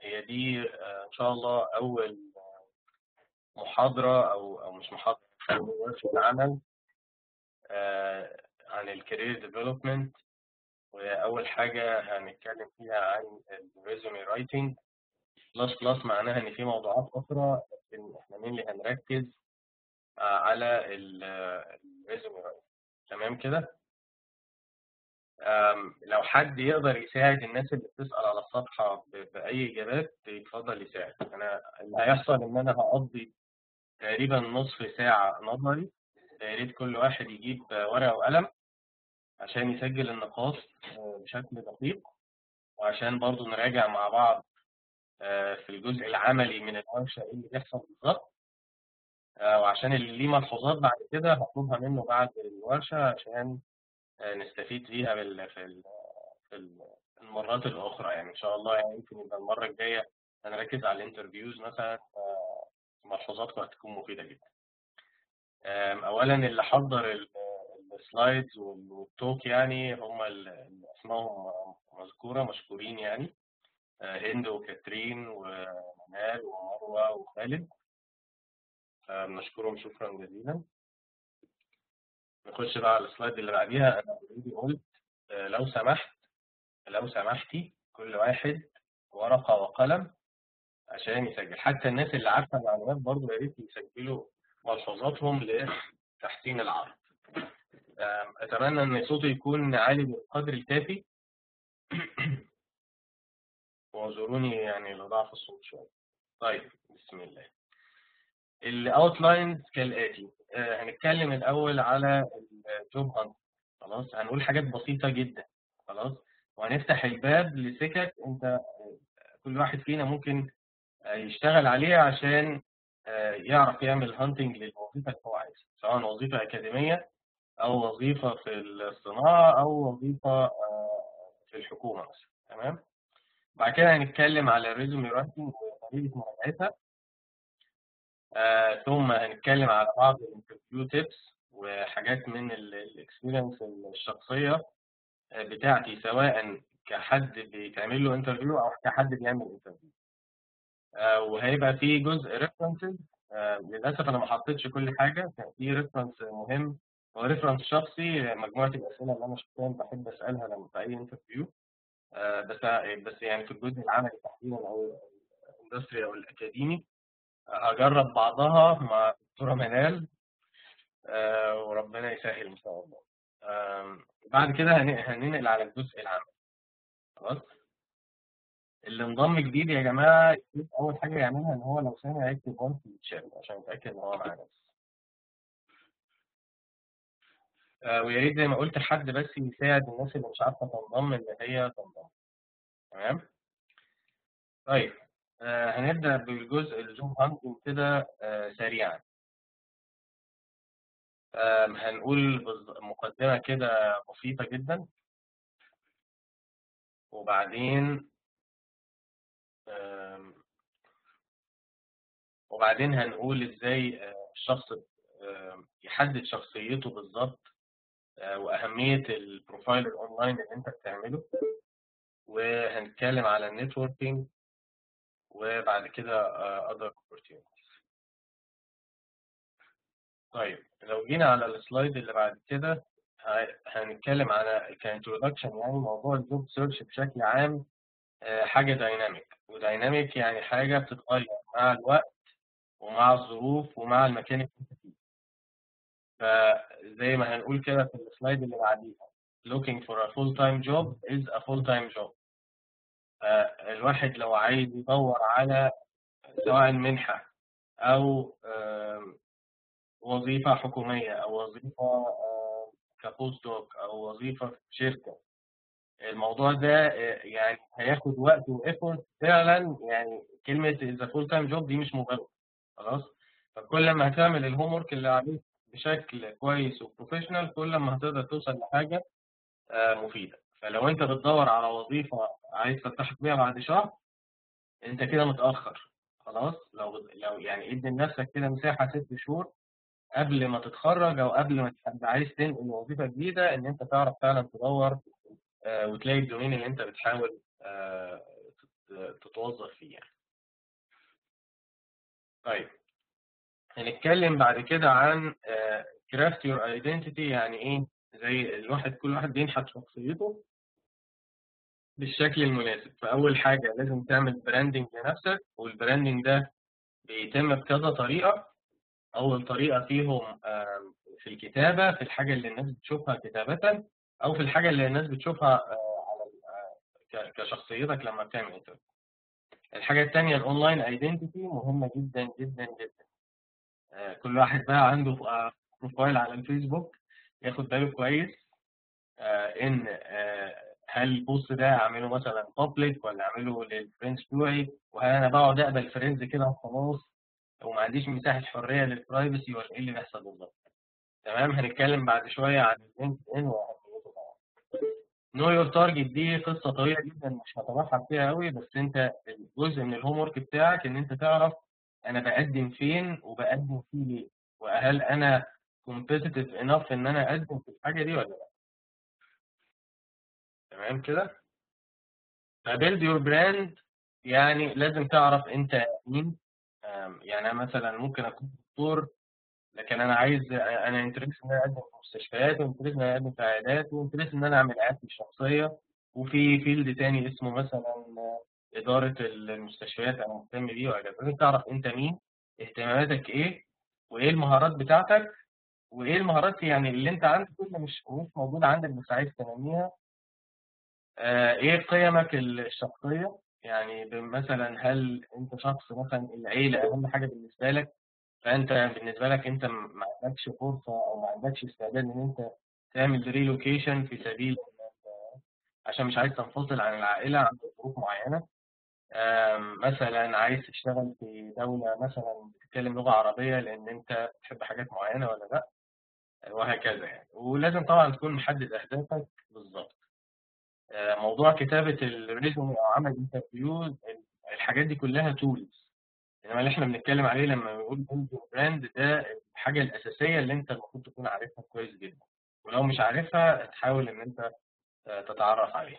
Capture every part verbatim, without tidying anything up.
هي دي آه، إن شاء الله أول محاضرة أو أو مش محاضرة، أول ورشة عمل آه، عن الكارير ديفلوبمنت. وأول حاجة هنتكلم فيها عن الريزومي رايتنج. بلس بلس معناها إن في موضوعات أخرى، لكن إحنا مين اللي هنركز آه، على الريزومي رايتنج. تمام كده؟ آم، لو حد يقدر يساعد الناس اللي بتسأل على الصفحة ب- بأي إجابات يتفضل يساعد. أنا اللي هيحصل إن أنا هقضي تقريبا نصف ساعة نظري. يا ريت كل واحد يجيب ورقة وقلم عشان يسجل النقاط آه، بشكل دقيق، وعشان برضو نراجع مع بعض آه، في الجزء العملي من الورشة إيه اللي بيحصل بالظبط. آه، وعشان اللي ليه ملحوظات بعد كده هطلبها منه بعد الورشة عشان آه، نستفيد بيها بال- في ال- في ال- المرات الأخرى. يعني إن شاء الله يعني يمكن يبقى المرة الجاية هنركز على الانترفيوز مثلا. آه، ملحوظاتكم هتكون مفيدة جدا. آم، أولا اللي حضر ال- السلايدز والتوك يعني هم اللي اسمهم مذكورة مشكورين يعني. آه، هند وكاترين ومنال ومروة وخالد. آه، بنشكرهم شكرا جزيلا. نخش بقى على السلايد اللي بعديها. أنا اوريدي قلت آه، لو سمحت لو سمحتي كل واحد ورقة وقلم عشان يسجل. حتى الناس اللي عارفة المعلومات برضه يا ريت يسجلوا ملحوظاتهم لتحسين العرض. آم، أتمنى إن صوتي يكون عالي بالقدر الكافي. واعذروني يعني لضعف الصوت شوية. طيب بسم الله. الاوتلاينز كالآتي. آه، هنتكلم الأول على الجوب هانت. خلاص، هنقول حاجات بسيطة جدا. خلاص، وهنفتح الباب لسكك انت آه، كل واحد فينا ممكن آه، يشتغل عليها عشان آه، يعرف يعمل هانتنج للوظيفة اللي هو عايزها، سواء وظيفة أكاديمية أو وظيفة في الصناعة أو وظيفة آه، في الحكومة مثلا. تمام. بعد كده هنتكلم على الريزومي رايتنج وطريقة مراجعتها. آه، ثم هنتكلم على بعض الانترفيو تيبس وحاجات من الاكسبيرينس الشخصية آه، بتاعتي، سواء كحد بيتعمل له انترفيو أو كحد بيعمل انترفيو. آه، وهيبقى في جزء ريفرنسز. للأسف أنا ما حطيتش كل حاجة. كان في ريفرنس مهم، هو ريفرنس شخصي، مجموعة الأسئلة اللي أنا شخصيا بحب أسألها لما في أي انترفيو. آه، بس بس يعني في الجزء العملي تحديدا أو الاندستري أو الأكاديمي هجرب بعضها مع دكتورة منال. آه، وربنا يسهل إن شاء الله. آم، بعد كده هن- هننقل على الجزء العملي. خلاص. اللي انضم جديد يا جماعة، أول حاجة يعملها إن هو لو سامع يكتب وان في الشات عشان يتأكد إن هو معانا بس. آه، ويا ريت زي ما قلت حد بس يساعد الناس اللي مش عارفة تنضم إن هي تنضم. تمام؟ طيب. آه، هنبدأ بالجزء الجوب هانتنج كده آه، سريعا. آم، هنقول بز- مقدمة كده بسيطة جدا، وبعدين آم، وبعدين هنقول ازاي آه، الشخص آم، يحدد شخصيته بالظبط، آه، وأهمية البروفايل الأونلاين اللي أنت بتعمله. وهنتكلم على النتوركينج، وبعد كده آه، other opportunities. طيب لو جينا على السلايد اللي بعد كده ه- هنتكلم على كانترودكشن يعني موضوع الجوب سيرش بشكل عام. آه، حاجة دايناميك، ودايناميك يعني حاجة بتتغير مع الوقت ومع الظروف ومع المكان اللي انت فيه. فزي ما هنقول كده في السلايد اللي بعديها، looking for a full-time job is a full-time job. آه، الواحد لو عايز يدور على سواء منحة أو آم، وظيفة حكومية أو وظيفة آم، كبوست دوك أو وظيفة في شركة، الموضوع ده آه، يعني هياخد وقت وإيفورت فعلا. يعني كلمة إذا فول تايم جوب دي مش مبالغة. خلاص. فكل ما هتعمل الهوم ورك اللي عليك بشكل كويس وبروفيشنال، كل ما هتقدر توصل لحاجة آه، مفيدة. فلو أنت بتدور على وظيفة عايز تلتحق بيها بعد شهر، أنت كده متأخر. خلاص. لو لو يعني ادي لنفسك كده مساحة ست شهور قبل ما تتخرج أو قبل ما تبقى عايز تنقل وظيفة جديدة، إن أنت تعرف فعلا تدور آه، وتلاقي الدومين اللي أنت بتحاول آه، تتوظف فيه يعني. طيب هنتكلم بعد كده عن كرافت يور ايدنتيتي، يعني ايه؟ زي الواحد كل واحد بينحت شخصيته بالشكل المناسب. فاول حاجه لازم تعمل براندنج لنفسك، والبراندنج ده بيتم بكذا طريقه. اول طريقه فيهم في الكتابه، في الحاجه اللي الناس بتشوفها كتابه، او في الحاجه اللي الناس بتشوفها على كشخصيتك لما بتعمل انترفيو. الحاجه الثانيه الاونلاين ايدنتيتي، مهمه جدا جدا جدا. كل واحد بقى عنده بروفايل على الفيسبوك ياخد باله كويس ان هل البوست ده اعمله مثلا بابليك ولا اعمله للفريندز بتوعي، وهل انا بقعد اقبل فريندز كده وخلاص وما عنديش مساحه حريه للبرايفسي، ولا ايه اللي بيحصل بالظبط. تمام. هنتكلم بعد شويه عن اللينكد ان واهميته طبعا. نو يور تارجت دي قصه طويله جدا مش هتبحث فيها قوي، بس انت جزء من الهوم ورك بتاعك ان انت تعرف انا بقدم فين وبقدم فيه ليه، وهل انا competitive enough ان انا اقدم في الحاجه دي ولا لا. تمام كده. فبيلد يور براند، يعني لازم تعرف انت مين. يعني انا مثلا ممكن اكون دكتور، لكن انا عايز انا انترست ان انا اقدم في مستشفيات، وانترست ان انا اقدم في عيادات، وانترست ان انا اعمل اعلانات الشخصيه. وفي فيلد تاني اسمه مثلا اداره المستشفيات انا مهتم بيه وهكذا. لازم تعرف انت مين، اهتماماتك ايه، وايه المهارات بتاعتك، وايه المهارات يعني اللي انت عندك اللي مش مش موجوده عندك بس عايز تنميها. آه، ايه قيمك الشخصيه، يعني مثلا هل انت شخص مثلا العيله اهم حاجه بالنسبه لك، فانت بالنسبه لك انت ما عندكش فرصه او ما عندكش استعداد ان انت تعمل ريلوكيشن في سبيل عشان مش عايز تنفصل عن العائله عند ظروف معينه. مثلا عايز تشتغل في دوله مثلا بتتكلم لغه عربيه لان انت بتحب حاجات معينه ولا لا، وهكذا يعني. ولازم طبعا تكون محدد اهدافك بالظبط. موضوع كتابه الريزومي او عمل انترفيو، الحاجات دي كلها تولز، انما اللي احنا بنتكلم عليه لما بنقول بيلد براند ده الحاجه الاساسيه اللي انت المفروض تكون عارفها كويس جدا، ولو مش عارفها تحاول ان انت تتعرف عليها.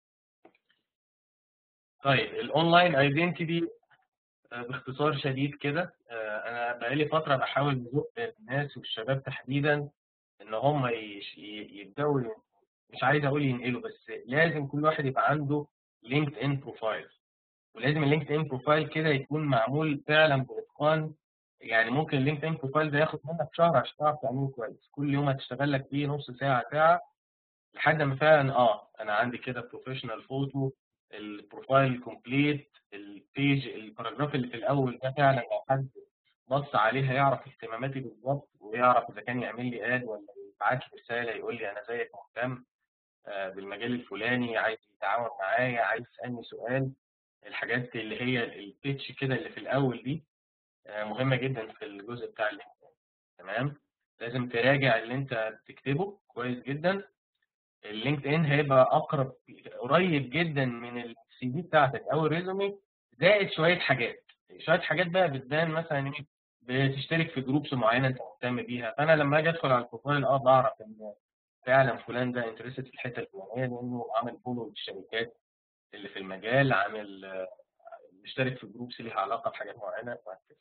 طيب الاونلاين ايدنتيتي باختصار شديد كده، انا بقالي فتره بحاول ازق الناس والشباب تحديدا ان هم يبداوا، مش عايز اقول ينقلوا، بس لازم كل واحد يبقى عنده لينكد ان بروفايل. ولازم اللينكد ان بروفايل كده يكون معمول فعلا باتقان. يعني ممكن اللينكد ان بروفايل ده ياخد منك شهر عشان تعرف تعمله كويس، كل يوم هتشتغل لك فيه نص ساعه ساعه لحد ما فعلا اه انا عندي كده بروفيشنال فوتو، البروفايل كومبليت، البيج الباراجراف اللي في الاول ده فعلا لو حد بص عليه هيعرف اهتماماتي بالظبط، ويعرف اذا كان يعمل لي اد ولا يبعت لي رساله يقول لي انا زيك مهتم بالمجال الفلاني، عايز يتعاون معايا، عايز يسالني سؤال. الحاجات اللي هي البيتش كده اللي في الاول دي مهمه جدا في الجزء بتاع اللينكد. تمام. لازم تراجع اللي انت بتكتبه كويس جدا. اللينكد ان هيبقى اقرب قريب جدا من السي في بتاعتك او الريزومي، زائد شويه حاجات. شويه حاجات بقى بتبان مثلا بتشترك في جروبس معينه انت مهتم بيها. فانا لما اجي ادخل على البروفايل اه بعرف ان فعلا فلان ده انترستد في الحته الفلانيه لانه عامل فولو للشركات اللي في المجال، عامل مشترك في جروبس ليها علاقه بحاجات معينه وهكذا.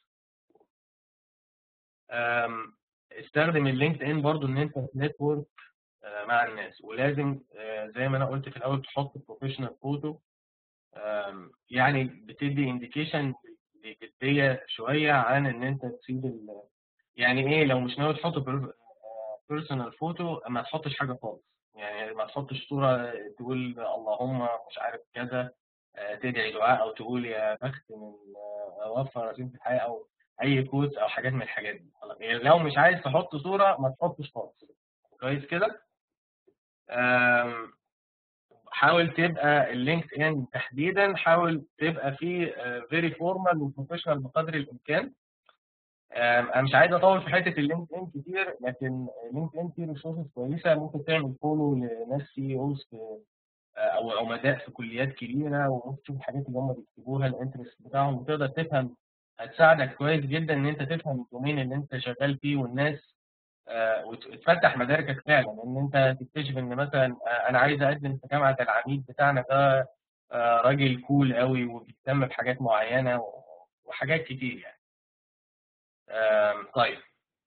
استخدم اللينكد ان برضو ان انت نتورك مع الناس، ولازم زي ما انا قلت في الاول تحط بروفيشنال فوتو، يعني بتدي انديكيشن جديه شويه عن ان انت تسيب يعني ايه. لو مش ناوي تحط بيرسونال فوتو ما تحطش حاجه خالص، يعني ما تحطش صوره تقول اللهم مش عارف كذا، تدعي دعاء او تقول يا بخت من اوفر رزينة الحياه او اي كوت او حاجات من الحاجات دي. يعني لو مش عايز تحط صوره ما تحطش خالص. كويس كده. حاول تبقى اللينكد ان تحديدا، حاول تبقى فيه فيري فورمال وبروفيشنال بقدر الامكان. انا مش عايز اطول في حته اللينكد ان كتير، لكن اللينكد ان فيه ريسورسز كويسه. ممكن تعمل فولو لناس سي اوز في او عمداء في كليات كبيره، وممكن تشوف الحاجات اللي هم بيكتبوها الانترست بتاعهم وتقدر تفهم. هتساعدك كويس جدا ان انت تفهم الدومين اللي انت شغال فيه والناس، وتفتح مداركك فعلا ان انت تكتشف ان مثلا انا عايز اقدم في جامعه العميد بتاعنا ده آه، راجل كول قوي وبيهتم بحاجات معينة و- وحاجات كتير يعني. آم، طيب،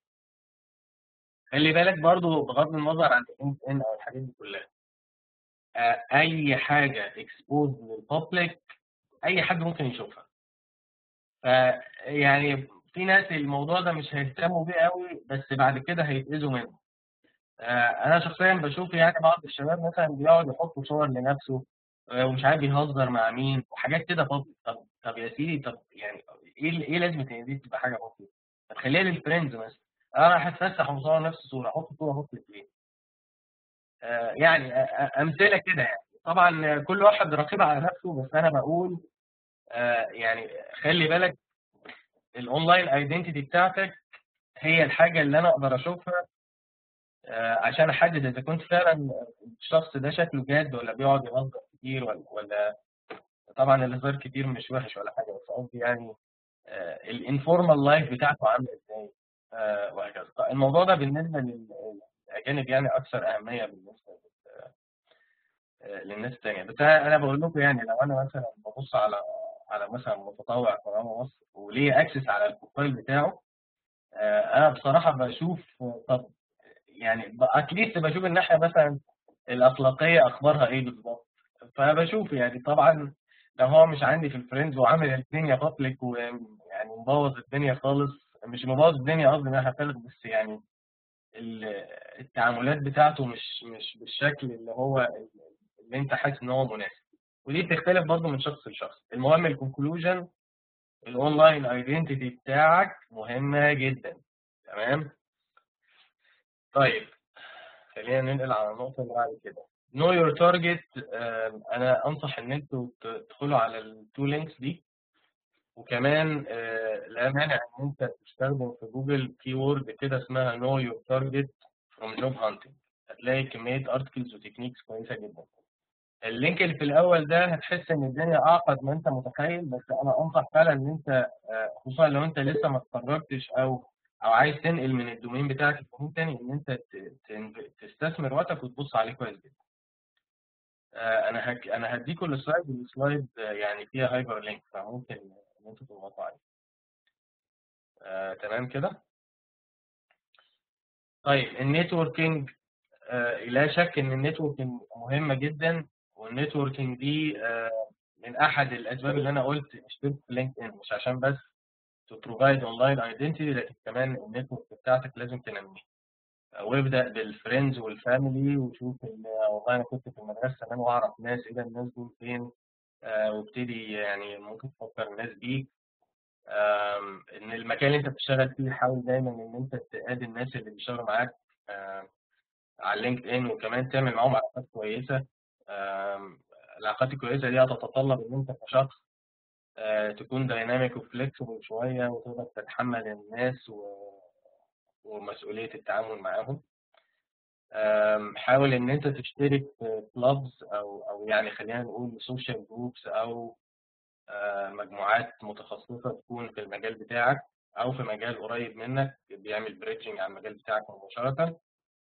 خلي بالك برضو بغض النظر عن اللينكد ان او الحاجات دي كلها، آه، اي حاجة اكسبوز للبابليك اي حد ممكن يشوفها. ف يعني في ناس الموضوع ده مش هيهتموا بيه قوي، بس بعد كده هيتأذوا منه. آه، انا شخصيا بشوف يعني بعض الشباب مثلا بيقعد يحط صور لنفسه، آه، ومش عارف يهزر مع مين وحاجات كده بابليك. طب طب يا سيدي، طب يعني ايه ايه لازمه ان دي تبقى حاجه بابليك؟ ما تخليها للفريندز مثلا. انا رايح اتفسح ومصور نفس الصوره، احط صوره بابليك ليه؟ آه، يعني آه، آه، امثله كده يعني. طبعا كل واحد رقيب على نفسه، بس انا بقول آه، يعني خلي بالك الاونلاين ايدنتيتي بتاعتك هي الحاجه اللي انا اقدر اشوفها آه، عشان احدد اذا كنت فعلا الشخص ده شكله جاد ولا بيقعد يهزر كتير ولا ولا طبعا الهزار كتير مش وحش ولا حاجه، بس قصدي يعني الانفورمال لايف بتاعته عامله ازاي، آه، وهكذا. طيب، الموضوع ده بالنسبه للاجانب يعني اكثر اهميه بالنسبه آه، للناس التانيه. بس انا أنا بقول لكم يعني لو انا مثلا ببص على على مثلا متطوع قناه مصر وليه اكسس على البروفايل بتاعه، آه، انا بصراحه بشوف آه، طب يعني اتليست بشوف الناحيه مثلا الاخلاقيه اخبارها ايه بالظبط. فبشوف يعني طبعا لو هو مش عندي في الفريندز وعامل الدنيا بابليك ويعني مبوظ الدنيا خالص، مش مبوظ الدنيا قصدي ان انا هبالغ، بس يعني ال- التعاملات بتاعته مش مش بالشكل اللي هو اللي انت حاسس ان هو مناسب. ودي بتختلف برضه من شخص لشخص. المهم الكونكلوجن، الاونلاين ايدنتيتي بتاعك مهمه جدا. تمام. طيب، خلينا ننقل على النقطة اللي بعد كده. know your target. آم، أنا أنصح إن أنتوا تدخلوا على التو لينكس دي. وكمان آه، لا مانع إن أنت تستخدم في جوجل كي وورد كده اسمها know your target from job hunting. هتلاقي كمية ارتكلز وتكنيكس كويسة جدا. اللينك اللي في الأول ده هتحس إن الدنيا أعقد ما أنت متخيل، بس أنا أنصح فعلا إن أنت آه، خصوصا لو أنت لسه ما اتخرجتش أو او عايز تنقل من الدومين بتاعك لدومين تاني، ان انت ت- ت- تستثمر وقتك وتبص عليه كويس جدا. آه، انا هك... انا هديكوا السلايد. السلايد آه، يعني فيها هايبر لينك، فممكن ان انتوا تضغطوا عليه. آه، تمام كده. طيب، النتوركينج. آه، لا شك ان النتوركينج مهمه جدا. والنتوركينج دي آه، من احد الاسباب اللي انا قلت اشترك في لينكد ان، مش عشان بس تو بروفايد اونلاين ايدنتيتي، لكن كمان النتورك بتاعتك لازم تنميها. وابدأ بالفريندز والفاميلي وشوف ال- والله انا كنت في المدرسه زمان واعرف ناس، ايه ده الناس دول فين؟ آه، وابتدي يعني ممكن تفكر الناس بيك. آم، ان المكان اللي انت بتشتغل فيه حاول دايما ان انت تقابل الناس اللي بيشتغلوا معاك آه، على لينكد ان، وكمان تعمل معاهم علاقات كويسه. آم، العلاقات الكويسه دي هتتطلب ان انت كشخص آه، تكون دايناميك وفليكسبل شويه وتقدر تتحمل الناس و- ومسؤوليه التعامل معاهم. أم، حاول ان انت تشترك في كلابز او او يعني خلينا نقول سوشيال جروبس او آه، مجموعات متخصصه تكون في المجال بتاعك او في مجال قريب منك بيعمل بريدجنج على المجال بتاعك مباشره.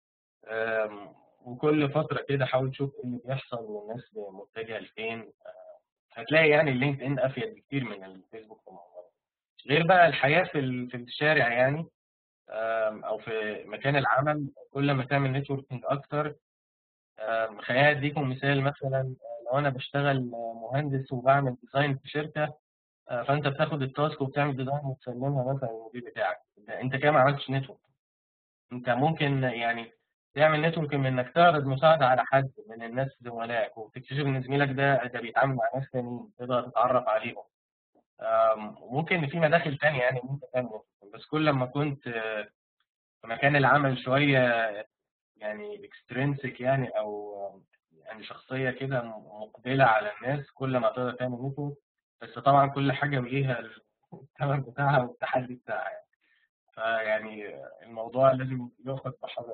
أم، وكل فتره كده حاول تشوف ايه اللي بيحصل والناس متجهه لفين. هتلاقي يعني اللينكد ان افيد بكتير من الفيسبوك في الموضوع ده. غير بقى الحياه في ال- في الشارع يعني، أم، او في مكان العمل. كل ما تعمل نتوركينج اكتر. آم، خليني اديكم مثال. مثلا آه، لو انا بشتغل آه، مهندس وبعمل ديزاين في شركه، آه، فانت بتاخد التاسك وبتعمل ديزاين وتسلمها مثلا للمدير بتاعك. ده انت كده ما عملتش نتورك. انت ممكن يعني تعمل نتورك من انك تعرض مساعده على حد من الناس زملائك، وتكتشف ان زميلك ده ده بيتعامل مع ناس تانيين تقدر تتعرف عليهم. آم، وممكن في مداخل تانية يعني ان انت تعمل networking. بس كل ما كنت آه، في مكان العمل شويه يعني اكسترينسك يعني او يعني شخصيه كده مقبله على الناس، كل ما تقدر تعمل نتورك. بس طبعا كل حاجه وليها الثمن بتاعها والتحدي بتاعها يعني. فيعني الموضوع لازم يؤخذ بحذر.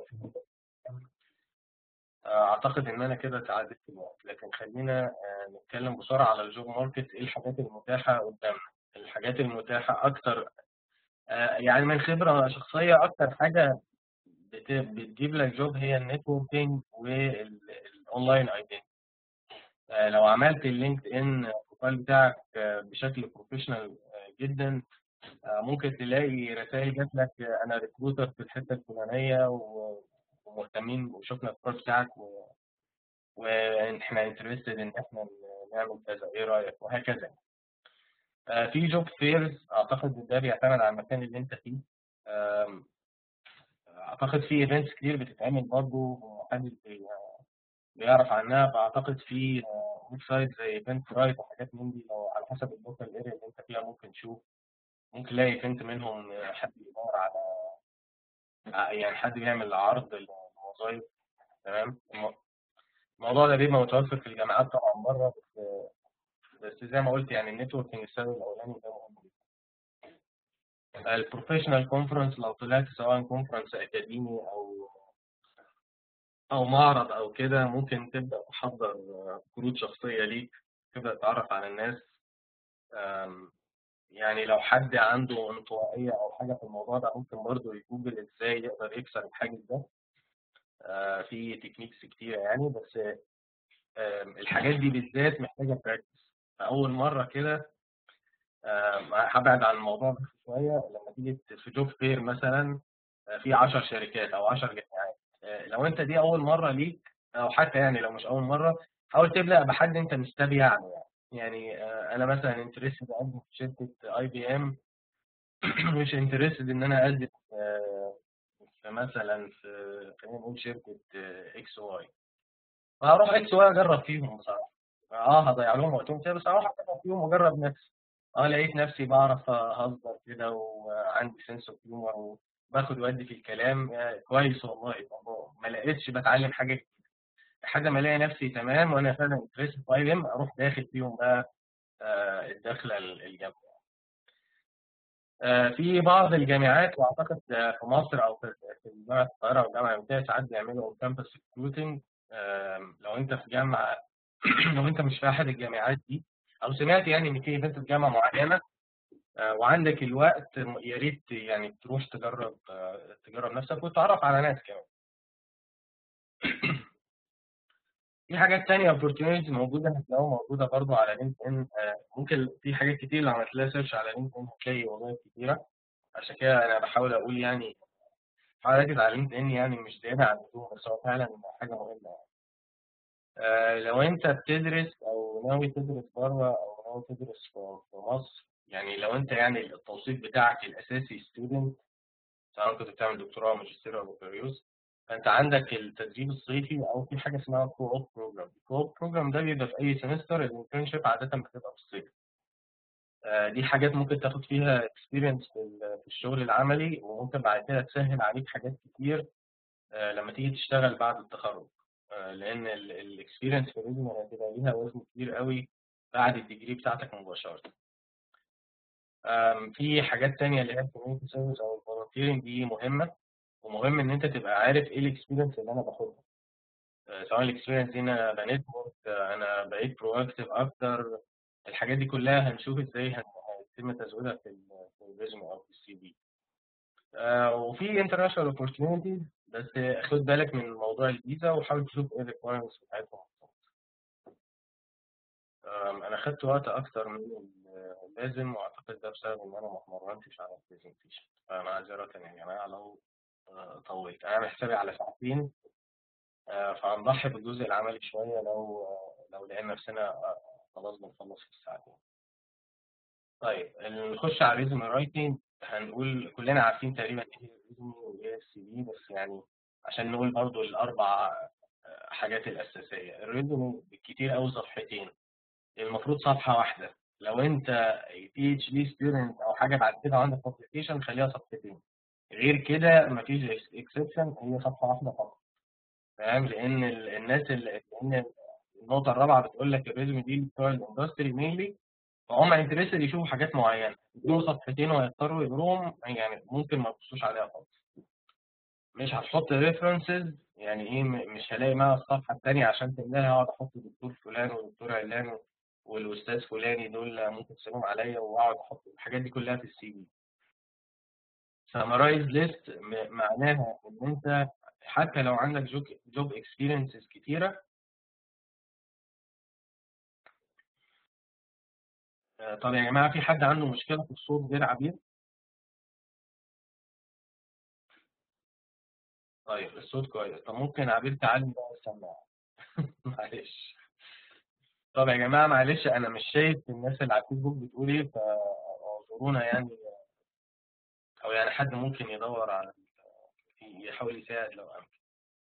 اعتقد ان انا كده تعديت في الوقت، لكن خلينا آه، نتكلم بسرعه على الجوب ماركت. ايه الحاجات المتاحه قدامنا؟ الحاجات المتاحه اكتر آه، يعني من خبره شخصيه، اكتر حاجه بت- بتجيب لك جوب هي النتوركينج والاونلاين ايدنتي. آه، لو عملت اللينكد ان بروفايل بتاعك آه، بشكل بروفيشنال جدا، آه، ممكن تلاقي رسائل جات لك، آه، انا ريكروتر في الحته الفلانيه و- ومهتمين وشفنا البروفايل بتاعك و- واحنا انترستد ان احنا نعمل كذا، ايه رايك؟ وهكذا. آه، في جوب فيرز، اعتقد ده بيعتمد على المكان اللي انت فيه. آم، اعتقد في ايفنتس كتير بتتعمل برضه ومحدش بي- بيعرف عنها، فاعتقد في ويب سايت زي ايفنت رايت وحاجات من دي، لو على حسب اللوكال اريا اللي انت فيها ممكن تشوف، ممكن تلاقي ايفنت منهم آه، حد بيدور على ع- يعني حد بيعمل عرض للوظائف. تمام. الم- الموضوع ده بيبقى متوفر في الجامعات طبعا بره، بس بس زي ما قلت يعني النتوركينج السبب الاولاني ده مهم جدا. البروفيشنال كونفرنس لو طلعت، سواء كونفرنس اكاديمي او او معرض او كده، ممكن تبدا تحضر آه، كروت شخصيه ليك، تبدا تتعرف على الناس. آم، يعني لو حد عنده انطوائيه او حاجه في الموضوع ده، ممكن برضه يجوجل ازاي يقدر يكسر الحاجز ده. آه، في تكنيكس كتيره يعني، بس آم، الحاجات دي بالذات محتاجه براكتس. فاول مره كده، آم، هبعد عن الموضوع ده شويه. لما تيجي في جوب فير مثلا، آه، في عشر شركات او عشر جامعات، آه، لو انت دي اول مره ليك، او حتى يعني لو مش اول مره، حاول تبدا بحد انت مستبيع عنه. يعني يعني آه، انا مثلا انترستد اقدم في شركه اي بي ام، مش انترستد ان انا اقدم آه، في مثلا في خلينا نقول شركه اكس واي. هروح اكس واي اجرب فيهم بصراحه. اه هضيع لهم وقتهم كده، بس هروح اجرب فيهم واجرب نفسي. اه لقيت نفسي بعرف اهزر كده وعندي سنس اوف هيومر وباخد وادي في الكلام، آه كويس والله. طب ما لقيتش بتعلم حاجه جديدة. لحد ما الاقي نفسي تمام وانا فعلا انترست في اي ام، اروح داخل فيهم بقى آه الدخله الجامعه. آه في بعض الجامعات، واعتقد آه، في مصر او في في جامعه القاهره او الجامعه الامريكيه، ساعات بيعملوا كامبس ريكروتنج. لو انت في جامعه لو انت مش في احد الجامعات دي، او سمعت يعني ان في ايفنت في جامعه معينه، آه، وعندك الوقت، يا ريت يعني تروح تجرب آه، تجرب نفسك وتتعرف على ناس كمان. في حاجات تانية opportunities موجودة، هتلاقوها موجودة برضو على لينكد ان. ممكن في حاجات كتير لو عملت لها سيرش على لينكد ان هتلاقي وظائف كتيرة. عشان كده انا بحاول اقول يعني، بحاول اركز على لينكد ان، يعني مش زيادة عن اللزوم، بس هو فعلا حاجة مهمة. آه، لو انت بتدرس او ناوي تدرس بره او ناوي تدرس في في مصر، يعني لو انت يعني التوصيف بتاعك الاساسي ستودنت، سواء كنت بتعمل دكتوراه او ماجستير او بكالوريوس، فانت عندك التدريب الصيفي، او في حاجه اسمها كو اوب بروجرام. الكو اوب بروجرام ده بيبقى في اي سمستر، الانترنشيب عاده بتبقى في الصيف. آه، دي حاجات ممكن تاخد فيها اكسبيرينس في ال- في الشغل العملي، وممكن بعد كده تسهل عليك حاجات كتير آه، لما تيجي تشتغل بعد التخرج. آه، لان الاكسبيرينس في الريزومي هتبقى ليها وزن كبير قوي بعد الديجري بتاعتك مباشره. آم، في حاجات تانية اللي هي الكوميونتي سيرفيس او الفولunteering، دي مهمه. ومهم ان انت تبقى عارف ايه الاكسبيرينس اللي انا باخدها. آه، سواء الاكسبيرينس دي انا بنتورك، انا بقيت برو اكتف اكتر. الحاجات دي كلها هنشوف ازاي هن- هيتم تزويدها في ال- في الريزومي او في السي في. آه، وفي انترناشونال اوبورتيونيتيز، بس خد بالك من موضوع الفيزا وحاول تشوف ايه الريكوايرمنتس بتاعتهم. آم، انا خدت وقت اكتر من اللازم، واعتقد ده بسبب ان انا ما اتمرنتش على البرزنتيشن. فمعذرة يا جماعه لو آه، طولت. انا عامل حسابي على ساعتين، آه، فهنضحي بالجزء العملي شويه لو آه، لو لقينا نفسنا آه، خلاص بنخلص في الساعتين. طيب نخش على الريزومي رايتنج. هنقول كلنا عارفين تقريبا ايه هي الريزومي وايه السي في، بس يعني عشان نقول برضو الاربع آه، حاجات الاساسيه. الريزومي بالكتير قوي صفحتين، المفروض صفحه واحده. لو انت بي اتش دي ستودنت او حاجه بعد كده عندك كومبليكيشن، خليها صفحتين. غير كده مفيش اكسبشن، هي صفحه واحده فقط. فاهم؟ لان ال- الناس اللي، لان النقطه الرابعه بتقول لك الريزومي دي بتوع الاندستري مينلي، فهم انترستد يشوفوا حاجات معينه، يدوا صفحتين ويضطروا يقروهم، يعني ممكن ما يبصوش عليها خالص. مش هتحط ريفرنسز، يعني ايه، م- مش هلاقي معاها الصفحه الثانيه عشان تملاها اقعد احط دكتور فلان ودكتور علان والاستاذ فلاني دول ممكن تسالهم عليا، واقعد احط الحاجات دي كلها في السي في. سمرايز ليست معناها ان انت حتى لو عندك جوب جوب اكسبيرينسز كتيره، آه، طب يا جماعة، في حد عنده مشكلة في الصوت غير عبير؟ طيب الصوت كويس. طب ممكن عبير تعلي بقى السماعة؟ معلش. طب يا جماعة معلش، أنا مش شايف الناس اللي على الفيسبوك بتقول إيه، فاعذرونا يعني. أو يعني حد ممكن يدور على، يحاول يساعد لو أمكن.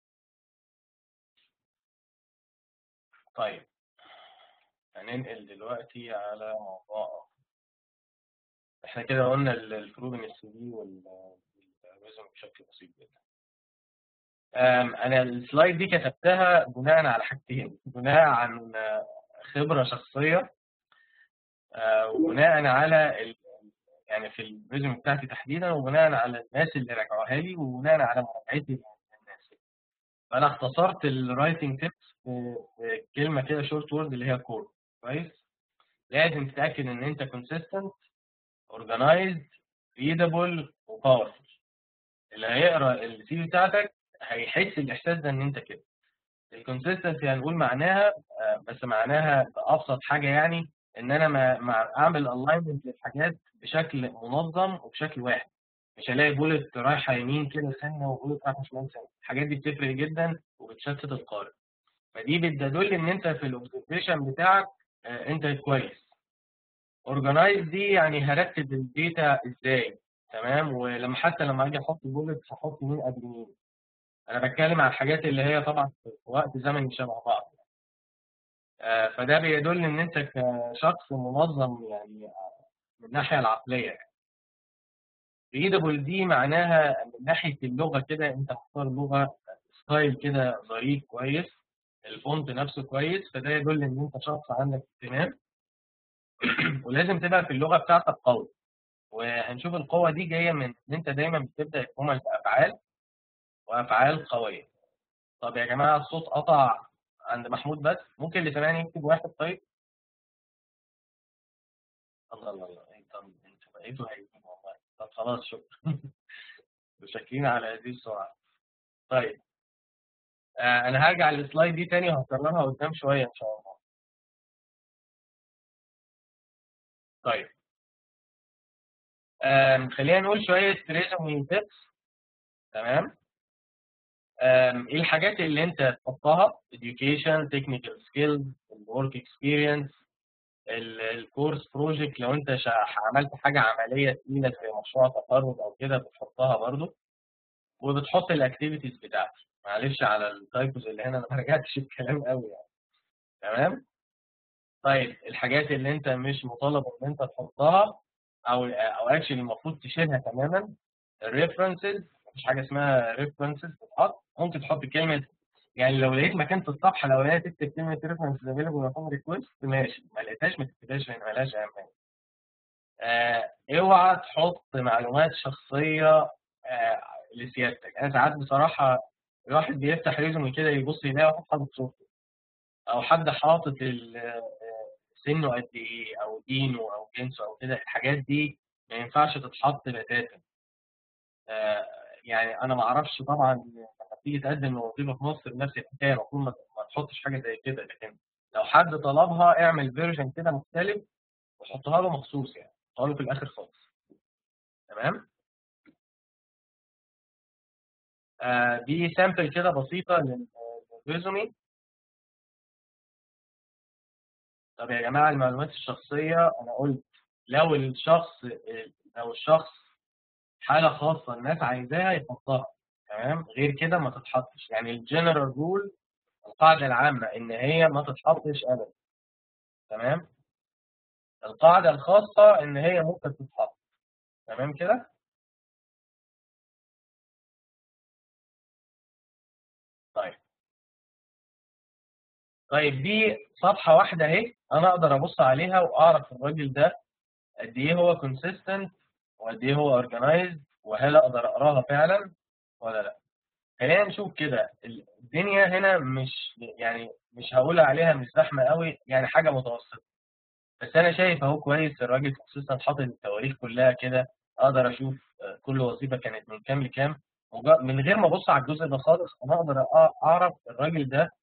طيب هننقل دلوقتي على موضوع آخر. إحنا كده قلنا ال- الفروق بين السي في والريزومي بشكل بسيط جدا. أم، أنا السلايد دي كتبتها بناء على حاجتين، بناء عن آه، خبرة شخصية، آه، وبناء على ال... يعني في الريزومي بتاعتي تحديدا، وبناء على الناس اللي رجعوها لي، وبناء على مراجعتي للناس. فأنا اختصرت الرايتنج تيبس في في كلمة كده شورت وورد اللي هي كور. كويس. لازم تتأكد إن أنت consistent organized readable وباورفul. اللي هيقرا السي في بتاعتك هيحس الإحساس ده إن أنت كده. الكونسيستنسي هنقول معناها، آه، بس معناها بأبسط حاجة يعني إن أنا ما ما أعمل ألاينمنت للحاجات بشكل منظم وبشكل واحد. مش هلاقي بولت رايحة يمين كده سنة وبولت رايحة شمال سنة. الحاجات دي بتفرق جدا وبتشتت القارئ. فدي بتدل إن أنت في الأوبزرفيشن بتاعك آه، أنت كويس. أورجنايز دي يعني هرتب الداتا إزاي. تمام. ولما حتى لما أجي أحط بولت هحط مين قبل مين. أنا بتكلم على الحاجات اللي هي طبعا في وقت زمني شبه بعض. آه، فده بيدل ان انت كشخص منظم يعني، آه، من الناحيه العقليه يعني. ريدابل دي معناها من ناحيه اللغه كده، انت مختار لغه ستايل كده ظريف كويس، الفونت نفسه كويس، فده يدل ان انت شخص عندك اهتمام. ولازم تبقى في اللغه بتاعتك قوي. وهنشوف القوه دي جايه من ان انت دايما بتبدا الجمل بافعال، وافعال قويه. طب يا جماعه الصوت قطع عند محمود، بس ممكن اللي سامعني يكتب واحد طيب. الله الله الله، انت انت بقيتوا هايلين والله. طب خلاص شكرا. شاكرين على هذه السرعه. طيب، آه انا هرجع للسلايد دي تاني وهكررها قدام شويه ان شاء الله. طيب، آم خلينا نقول شويه ريزومي تيبس. تمام. آم، ايه الحاجات اللي انت تحطها؟ education technical skills work experience الكورس بروجكت. لو انت شا- عملت حاجه عمليه تقيله زي مشروع تخرج او كده بتحطها برضو. وبتحط الاكتيفيتيز بتاعتك. معلش على التايبوز اللي هنا، انا ما رجعتش الكلام قوي يعني. تمام. طيب الحاجات اللي انت مش مطالب ان انت تحطها، او او اكشلي المفروض تشيلها تماما. الريفرنسز، مفيش حاجه اسمها ريفرنسز تتحط. ممكن تحط كلمه، يعني لو لقيت مكان في الصفحه الاولانيه تكتب كلمه ريفرنسز افيلبل رقم ريكوست ماشي، ما لقيتهاش ما تكتبهاش لان مالهاش اهميه. آه اوعى تحط معلومات شخصيه آه لسيادتك. انا ساعات بصراحه الواحد بيفتح ريزومي كده يبص يلاقي واحد حاطط صورته، او حد حاطط ال- آه، سنه قد ايه او دينه او جنسه او كده. الحاجات دي ما ينفعش تتحط بتاتا. آه يعني انا ما اعرفش طبعا لما تيجي تقدم لوظيفه في مصر نفس الحكايه، المفروض ما ما تحطش حاجه زي كده. لكن لو حد طلبها اعمل فيرجن كده مختلف وحطها له مخصوص، يعني حطها له في الاخر خالص. تمام. آه دي سامبل كده بسيطه للريزومي. طب يا جماعه المعلومات الشخصيه، انا قلت لو الشخص لو الشخص حاله خاصه الناس عايزاها يحطها. تمام. غير كده ما تتحطش. يعني الجنرال رول، القاعده العامه ان هي ما تتحطش ابدا. تمام. القاعده الخاصه ان هي ممكن تتحط. تمام كده. طيب. طيب دي صفحه واحده اهي، انا اقدر ابص عليها واعرف الراجل ده قد ايه هو كونسيستنت، وقد ايه هو اورجنايزد، وهل اقدر اقراها فعلا ولا لا. خلينا نشوف كده. الدنيا هنا مش يعني مش هقول عليها مش زحمه قوي، يعني حاجه متوسطه. بس انا شايف اهو كويس الراجل خصوصا حاطط التواريخ كلها كده. اقدر اشوف آه، كل وظيفه كانت من كام لكام. وج- من غير ما ابص على الجزء ده خالص انا اقدر أ- اعرف الراجل ده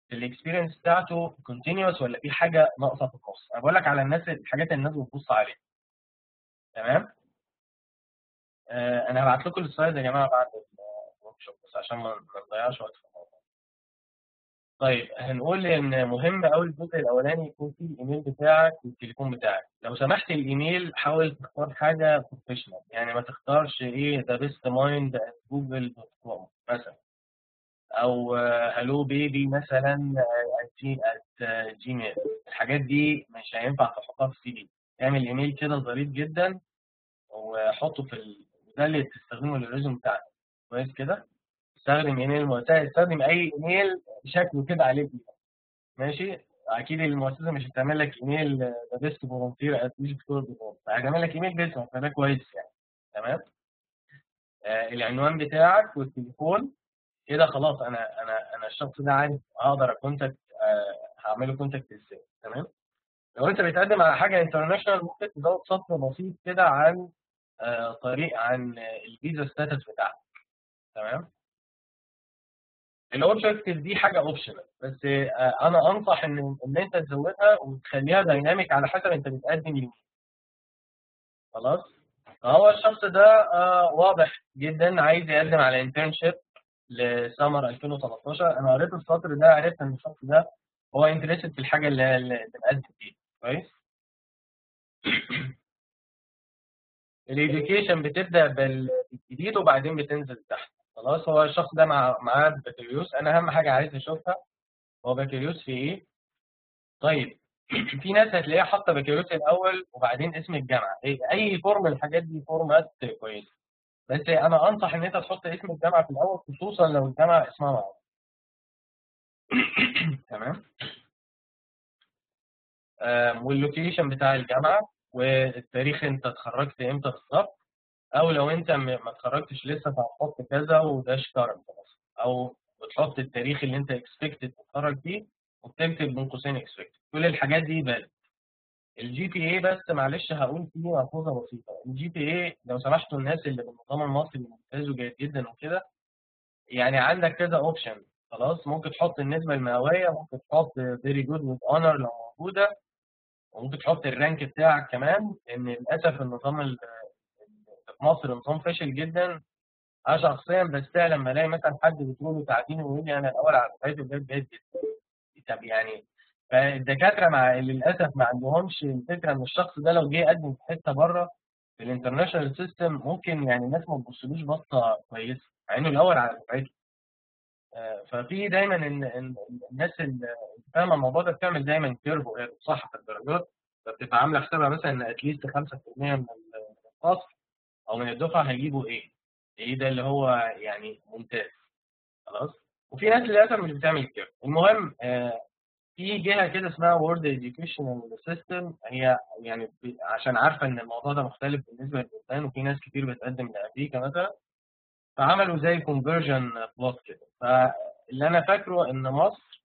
الاكسبيرينس بتاعته كونتينوس ولا في حاجه ناقصه في النص. انا بقول لك على الناس الحاجات اللي الناس بتبص عليها. تمام. آه انا هبعت لكم السلايد يا جماعه بعد الورك شوب بس عشان ما ما نضيعش وقت في الموضوع. طيب هنقول ان مهم قوي الجزء الاولاني يكون فيه الايميل بتاعك والتليفون بتاعك. لو سمحت الايميل حاول تختار حاجه بروفيشنال، يعني ما تختارش ايه ذا بيست مايند جوجل دوت كوم مثلا، او هلو بيبي مثلا ات جيميل. الحاجات دي مش هينفع تحطها في السي في. اعمل ايميل كده ظريف جدا وحطه في ال... ده اللي تستخدمه للريزوم بتاعك. كويس كده. استخدم ايميل مؤسسه، استخدم اي ايميل شكله كده عليه بيه. ماشي. اكيد المؤسسه مش هتعمل لك ايميل ذا بيست فولunteer ات دكتور دوت، هتعمل لك ايميل باسمك، فده كويس يعني. تمام. آه العنوان بتاعك والتليفون كده خلاص. انا انا انا الشخص ده عارف اقدر اكونتاكت، آه هعمله كونتاكت ازاي. تمام. لو انت بتقدم على حاجه انترناشونال ممكن تزود سطر بسيط كده عن آه طريق عن الفيزا ستاتس بتاعك. تمام. الاوبجكتيف دي حاجه اوبشنال، بس آه انا انصح ان ان انت تزودها وتخليها دايناميك على حسب انت بتقدم لمين. خلاص. فهو الشخص ده آه واضح جدا عايز يقدم على انترنشيب لسمر ألفين وتلتاشر. انا قريت السطر ده عرفت ان الشخص ده هو انترستد في الحاجه اللي اللي بنقدم فيها. كويس. الإديوكيشن بتبدأ بالجديد وبعدين بتنزل تحت. خلاص. هو الشخص ده مع معاه بكالوريوس. أنا أهم حاجة عايز أشوفها هو بكالوريوس في إيه. طيب في ناس هتلاقيها حاطة بكالوريوس الأول وبعدين اسم الجامعة. إيه، أي فورم من الحاجات دي فورمات كويسة، بس أنا أنصح إن أنت تحط اسم الجامعة في الأول خصوصا لو الجامعة اسمها معروف. تمام. آم، واللوكيشن بتاع الجامعة والتاريخ أنت اتخرجت إمتى بالظبط، او لو انت م- ما اتخرجتش لسه فهتحط كذا وداش كارنت مثلا، او بتحط التاريخ اللي انت اكسبكتد تتخرج فيه وبتكتب بين قوسين اكسبكتد. كل الحاجات دي بالك. الجي بي اي بس معلش هقول فيه ملحوظه بسيطه. الجي بي اي لو سمحتوا الناس اللي بالنظام المصري ممتاز وجيد جدا وكده، يعني عندك كذا اوبشن. خلاص. ممكن تحط النسبه المئويه، ممكن تحط فيري جود وذ اونر لو موجوده، وممكن تحط الرانك بتاعك كمان. ان للاسف النظام ال- في مصر نظام فاشل جدا. انا شخصيا بستاء لما الاقي مثلا حد بتقول له تعديني ويقول لي انا الاول على دفعتي وجايب جيد جدا. طب يعني فالدكاتره مع للاسف ما عندهمش الفكره ان الشخص ده لو جه يقدم في حته بره في الانترناشونال سيستم ممكن يعني الناس ما تبصلوش بصه كويسه مع انه الاول على دفعته. آه، ففي دايما ان إن الناس اللي فاهمه الموضوع ده بتعمل دايما كيرف صح في الدرجات. فبتبقى عامله حسابها مثلا ان اتليست خمسة في المية من الفصل او من الدفعه هيجيبوا ايه. ايه ده اللي هو يعني ممتاز. خلاص. وفي ناس للاسف مش بتعمل كده. المهم آه في جهه كده اسمها وورد educational سيستم. هي يعني ب- عشان عارفه ان الموضوع ده مختلف بالنسبه للبلدان وفي ناس كتير بتقدم لامريكا مثلا، فعملوا زي كونفرجن بلوت كده. فاللي انا فاكره ان مصر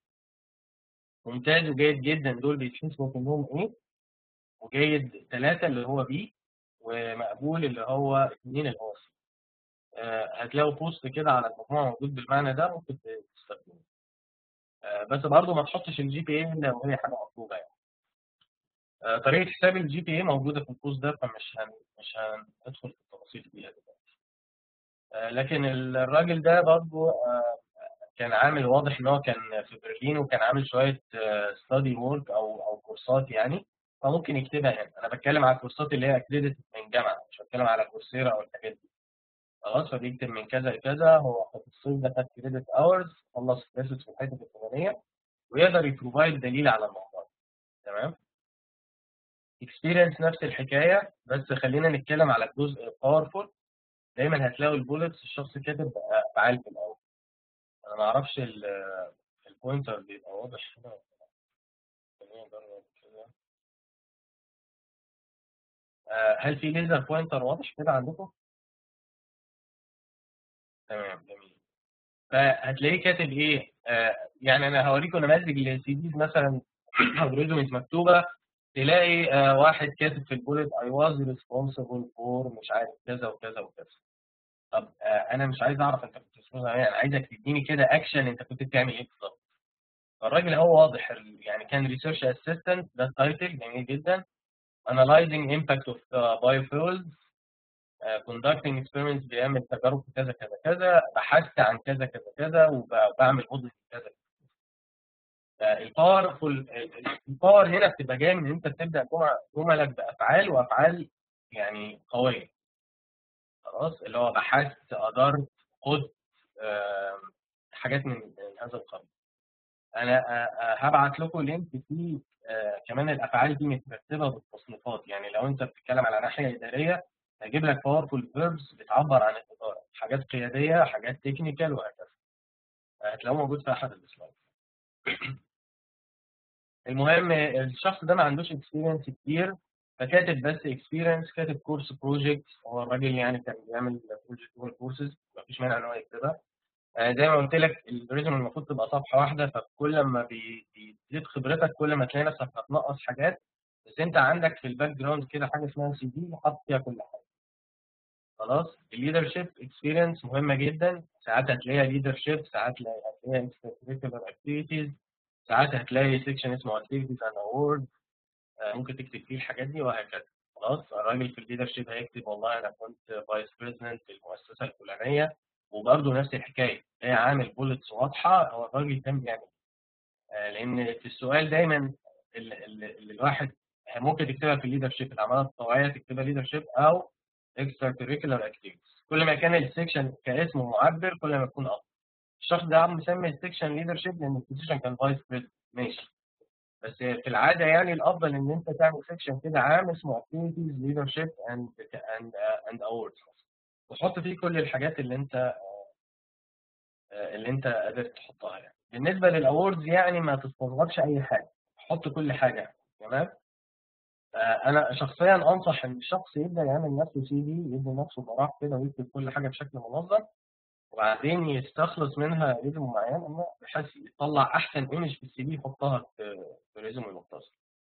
ممتاز وجيد جدا دول بيتحسبوا كلهم ايه، وجيد ثلاثه اللي هو بي، ومقبول اللي هو اثنين اللي هو سي. آه، هتلاقوا بوست كده على المجموعه موجود بالمعنى ده ممكن تستخدمه. آه، بس برضه ما تحطش الجي بي اي الا وهي حاجه مطلوبه يعني. آه، طريقه حساب الجي بي اي موجوده في البوست ده فمش هن مش هندخل في التفاصيل فيها دلوقتي. آه، لكن الراجل ده برضه آه، كان عامل واضح ان هو كان في برلين وكان عامل شويه ستادي وورك او او كورسات يعني، فممكن يكتبها هنا. انا بتكلم على الكورسات اللي هي اكريديت من جامعه، مش بتكلم على كورسيرا او الحاجات دي. خلاص. فبيكتب من كذا لكذا، هو في الصيف ده خد كريدت اورز، خلص كورسز في الحته الفلانيه، ويقدر يبروفايد دليل على الموضوع. تمام. اكسبيرينس نفس الحكايه، بس خلينا نتكلم على الجزء الباورفول. دايما هتلاقوا البولتس الشخص كاتب افعال في الاول. انا ما اعرفش البوينتر بيبقى واضح هنا ولا لا. خلينا نجرب كده. آه، هل في ليزر بوينتر واضح كده عندكم؟ تمام جميل. فهتلاقيه كاتب ايه. آه يعني انا هوريكم نماذج للسي ديز مثلا او ريزومز مكتوبه. تلاقي آه واحد كاتب في البوليت I was responsible for مش عارف كذا وكذا وكذا. طب آه انا مش عايز اعرف انت كنت responsible يعني، انا عايزك تديني كده اكشن انت كنت بتعمل ايه بالظبط. فالراجل هو واضح ال- يعني كان ريسيرش اسيستنت، ده التايتل جميل جدا. analyzing impact of uh, biofuels uh, conducting experiments، بيعمل تجارب في كذا كذا كذا، بحثت عن كذا كذا كذا، وبعمل موديل كذا. الباورفول الباور هنا بتبقى جايه من ان انت بتبدا جمل- جملك بافعال، وافعال يعني قويه. خلاص، اللي هو بحثت، قدرت، قلت، آم، حاجات من من هذا القبيل. انا آه، آه، هبعت لكم لينك فيه آه، كمان الافعال دي مترتبه بالتصنيفات. يعني لو انت بتتكلم على ناحيه اداريه، هجيب لك باورفول فيربس بتعبر عن الاداره، حاجات قياديه، حاجات تكنيكال، وهكذا. هتلاقوه موجود في احد السلايد. المهم الشخص ده ما عندوش اكسبيرينس كتير، فكاتب بس اكسبيرينس، كاتب كورس بروجكت. هو الراجل يعني كان بيعمل بروجكت كورسز، ما فيش مانع ان هو يكتبها. آه، زي ما قلت لك الريزوم المفروض تبقى صفحه واحده، فكل ما بي- بتزيد خبرتك كل ما تلاقي نفسك هتنقص حاجات. بس انت عندك في الباك جراوند كده حاجه اسمها سي في، حاطط فيها كل حاجه. خلاص. الليدرشيب اكسبيرينس مهمه جدا، ساعات هتلاقيها ليدرشيب، ساعات هتلاقيها اكسترا اكتيفيتيز، ساعات هتلاقي سيكشن اسمه اكتيفيتيز اند اوورد، ممكن تكتب فيه الحاجات دي وهكذا. خلاص. الراجل في الليدرشيب هيكتب والله انا كنت فايس بريزيدنت في المؤسسه الفلانيه، وبرده نفس الحكايه، هي عامل بولتس واضحه هو الراجل كان بيعمل. آه، لان في السؤال دايما اللي, اللي الواحد ممكن تكتبها في الليدرشيب، الاعمال التطوعيه تكتبها ليدرشيب او اكسترا كوريكولار اكتيفيتيز. كل ما كان السكشن كاسمه معبر كل ما يكون افضل. الشخص ده عم مسمي السكشن ليدرشيب لان البوزيشن كان فايس بريزيدنت، ماشي. بس في العاده يعني الافضل ان انت تعمل سيكشن كده عام اسمه activities leadership and and uh, and awards، وتحط فيه كل الحاجات اللي انت آه، اللي انت قدرت تحطها. يعني بالنسبه للاووردز يعني ما تستغربش اي حاجه، حط كل حاجه. تمام. آه، انا شخصيا انصح ان الشخص يبدا يعمل نفسه سي في، يدي نفسه براح كده ويكتب كل حاجه بشكل منظم، وبعدين يستخلص منها ريزوم معين بحيث يطلع احسن ايمج في السي في يحطها في في ريزوم المختصر.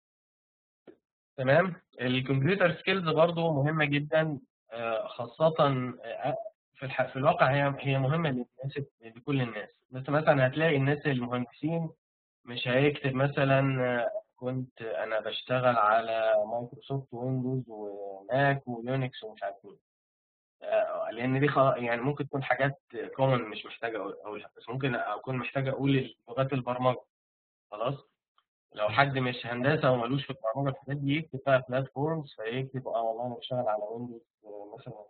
تمام. الكمبيوتر سكيلز برضو مهمة جدا، آه، خاصة آه، في الح... في الواقع هي هي مهمة للناس، لكل الناس. بس مثلا هتلاقي الناس المهندسين مش هيكتب مثلا آه، كنت أنا بشتغل على مايكروسوفت ويندوز وماك ويونكس ومش عارف مين. آه، لأن دي خ... يعني ممكن تكون حاجات كومن مش محتاجة أقولها، بس ممكن أكون محتاج أقول لغات البرمجة. خلاص. لو حد مش هندسه ومالوش في البرمجه الحاجات دي، يكتب بقى بلاتفورمز، فيكتب اه والله انا بشتغل على ويندوز مثلا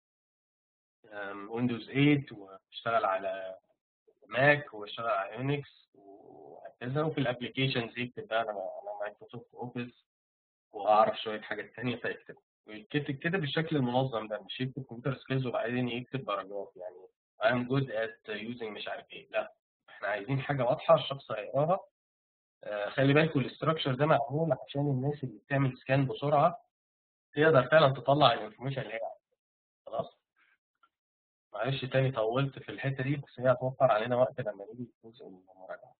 ويندوز ثمانية، وبشتغل على ماك، وبشتغل على يونكس وهكذا. وفي الابلكيشنز يكتب بقى انا انا مايكروسوفت اوفيس، واعرف شويه حاجات ثانيه فيكتب. ويكتب كده بالشكل المنظم ده، مش يكتب كمبيوتر سكيلز وبعدين يكتب باراجراف يعني I'm good at using مش عارف ايه. لا، احنا عايزين حاجه واضحه الشخص هيقراها. آه، خلي بالكوا الاستراكشر ده معمول عشان الناس اللي بتعمل سكان بسرعه تقدر فعلا تطلع الانفورميشن اللي هي عايزاها. خلاص. معلش تاني طولت في الحته دي، بس هي هتوفر علينا وقت لما نيجي جزء من المراجعه.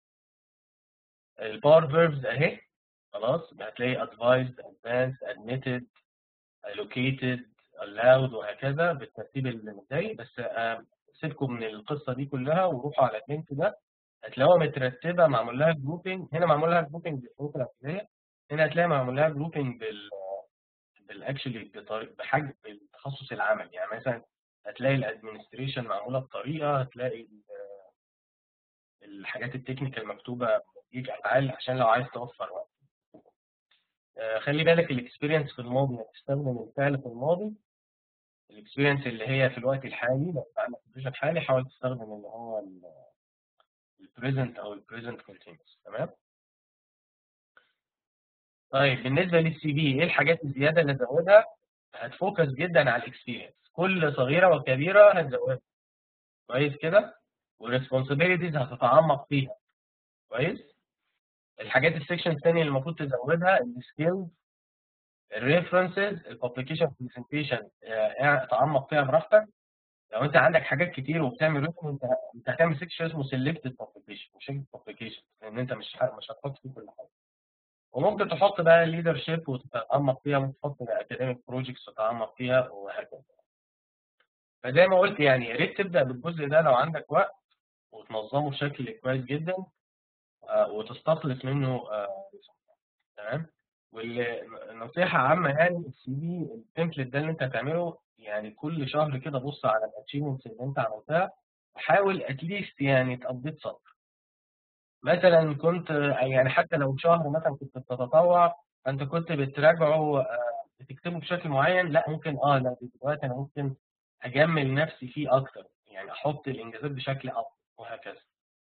الباور فيربز اهي. خلاص. هتلاقي advised advanced admitted allocated allowed وهكذا بالترتيب اللي متضايق. بس آه، سيبكم من القصه دي كلها وروحوا على اللينك ده، هتلاقوها مترتبه معمول لها جروبنج. هنا معمول لها جروبنج بالحروف الابجديه، هنا هتلاقي معمول لها جروبنج بال بالاكشلي بحجم التخصص العمل. يعني مثلا هتلاقي الادمنستريشن معموله بطريقه، هتلاقي ال- الحاجات التكنيكال مكتوبه بتجيك افعال عشان لو عايز توفر وقت. آه، خلي بالك الاكسبيرينس في الماضي هتستخدم الفعل في الماضي، الاكسبيرينس اللي هي في الوقت الحالي لو انت عندك بوزيشن حالي حاول تستخدم اللي هو البريزنت او البريزنت كونتينوس. تمام. طيب بالنسبه للسي في، ايه الحاجات الزياده اللي ازودها؟ هتفوكس جدا على الاكسبيرينس، كل صغيره وكبيره هتزودها. كويس كده. والريسبونسبيلتيز هتتعمق فيها. كويس. الحاجات السكشن الثانيه اللي المفروض تزودها السكيلز، الريفرنسز، الببليكيشن برزنتيشن اتعمق فيها براحتك. لو انت عندك حاجات كتير وبتعمل ريفرنس، انت انت هتعمل سكشن اسمه سيلكتد ببليكيشن مش ببليكيشن، لان انت مش ح- مش هتحط فيه كل حاجه. وممكن تحط بقى ليدرشيب وتتعمق فيها، ممكن تحط اكاديميك بروجكتس وتتعمق فيها وهكذا. فزي ما قلت يعني يا ريت تبدا بالجزء ده لو عندك وقت وتنظمه بشكل كويس جدا. آه، وتستخلص منه آه، تمام. والنصيحة عامة يعني السي في التمبلت ده اللي انت هتعمله، يعني كل شهر كده بص على الاتشيفمنتس اللي انت عملتها، وحاول اتليست يعني تقضيت سطر. مثلا كنت يعني حتى لو شهر مثلا كنت بتتطوع، فانت كنت بتراجعه آه، بتكتبه بشكل معين، لا ممكن اه لا دلوقتي انا ممكن اجمل نفسي فيه اكتر، يعني احط الانجازات بشكل افضل وهكذا.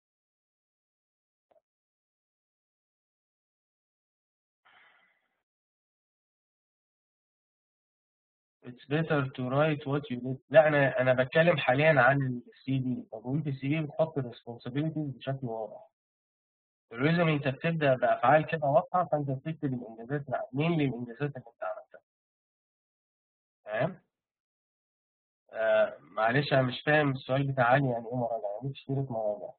It's better to write what you did. لا انا انا بتكلم حاليا عن السي في. طب في السي في بتحط الريسبونسابيلتيز بشكل واضح. الريزومي انت بتبدا بافعال كده واضحه، فانت بتكتب الانجازات، لا مين الانجازات اللي انت عملتها. تمام. آه معلش انا مش فاهم السؤال بتاع علي، يعني ايه مراجعه؟ يعني ايه تشترك مراجعه؟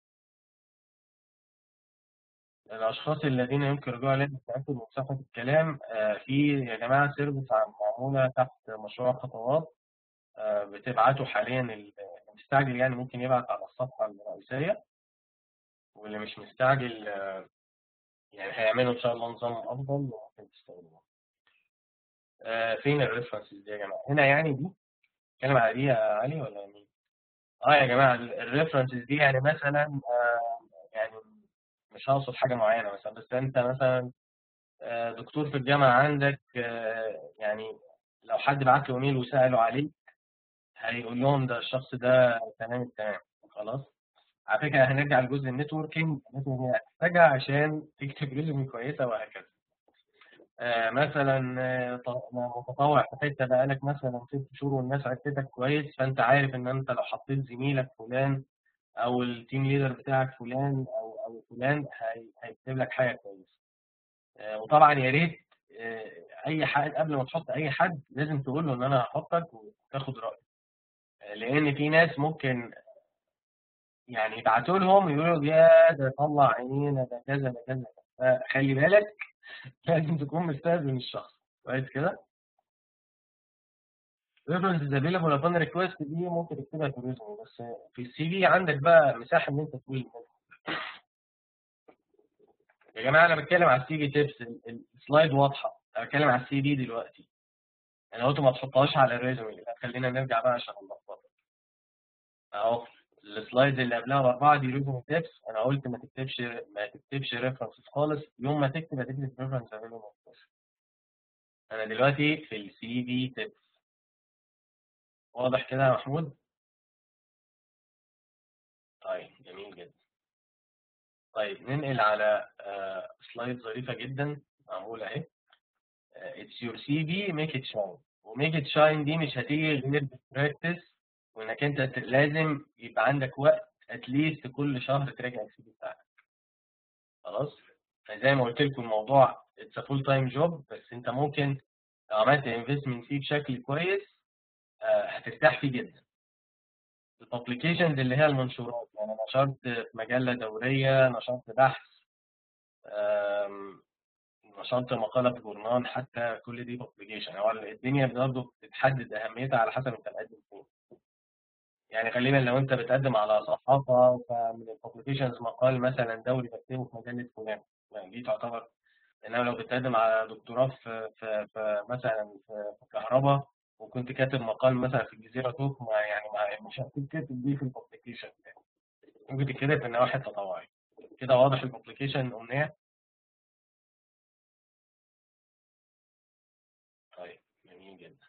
الاشخاص الذين يمكن الرجوع اليهم للتاكد من صحه الكلام، آه في يا جماعه سيرفيس معموله تحت مشروع خطوات، آه بتبعته حاليا. المستعجل يعني ممكن يبعت على الصفحه الرئيسيه، واللي مش مستعجل يعني هيعملوا ان شاء الله نظام افضل وممكن تستخدموه. آه فين الريفرنسز دي يا جماعه؟ هنا يعني دي اتكلم على دي يا علي ولا مين؟ اه يا جماعه الريفرنسز دي يعني مثلا آه يعني مش هقصد حاجه معينه مثلا، بس انت مثلا آه دكتور في الجامعه عندك، آه يعني لو حد بعت له ايميل وساله عليه، هيقول لهم ده الشخص ده تمام التمام. خلاص. على فكره هنرجع لجزء النتوركينج، النتوركينج هتحتاجها عشان تكتب ريزومي كويسه وهكذا. آه مثلا آه، ط- متطوع في حته بقالك مثلا ست شهور والناس عرفتك كويس، فانت عارف ان انت لو حطيت زميلك فلان او التيم ليدر بتاعك فلان او او فلان هي- هيكتب لك حاجه كويسه. آه وطبعا يا ريت آه اي حد قبل ما تحط اي حد لازم تقول له ان انا هحطك وتاخد رايه. آه لان في ناس ممكن يعني يبعتوا لهم يقولوا يا ده طلع عينينا ده كذا ده كذا. فخلي بالك لازم تكون مستأذن الشخص كويس كده. references available upon request دي ممكن تكتبها في الريزومي، بس في السي في عندك بقى مساحه ان انت تقول. يا جماعه انا بتكلم على السي في تيبس، السلايد واضحه، انا بتكلم على السي في دلوقتي. انا قلت ما تحطهاش على الريزومي، لا خلينا نرجع بقى عشان نلخبط. اهو السلايد اللي قبلها باربعه دي ريزومي تيبس، انا قلت ما تكتبش ما تكتبش ريفرنسز خالص، يوم ما تكتب هتكتب ريفرنس افيلبل. انا دلوقتي في السي في تيبس. واضح كده يا محمود؟ طيب جميل جدا. طيب ننقل على آه سلايد ظريفه جدا معموله اهي. اتس يور سي في ميك ات شاين. وميك ات شاين دي مش هتيجي غير بالبراكتس، وانك انت ت- لازم يبقى عندك وقت اتليست كل شهر تراجع السي في بتاعك. خلاص. زي ما قلت لكم الموضوع اتس فول تايم جوب، بس انت ممكن لو عملت انفستمنت فيه بشكل كويس آه، هترتاح فيه جدا. الابلكيشنز اللي هي المنشورات، يعني نشرت في مجله دوريه، نشرت بحث، آم، نشرت مقاله في جورنال، حتى كل دي بابليكيشن. هو الدنيا برضه بتحدد اهميتها على حسب انت مقدم فين. يعني غالبا لو انت بتقدم على صحافه، فمن البابليكيشنز مقال مثلا دوري بكتبه في مجله فلان، يعني دي تعتبر. انما لو بتقدم على دكتوراه في في, في مثلا في, في كهرباء، وكنت كاتب مقال مثلا في الجزيره توك، ما يعني ما مش هتتكتب دي في البابليكيشن، ممكن تتكتب في النواحي التطوعيه. كده واضح البابليكيشن امنيه؟ طيب جميل جدا.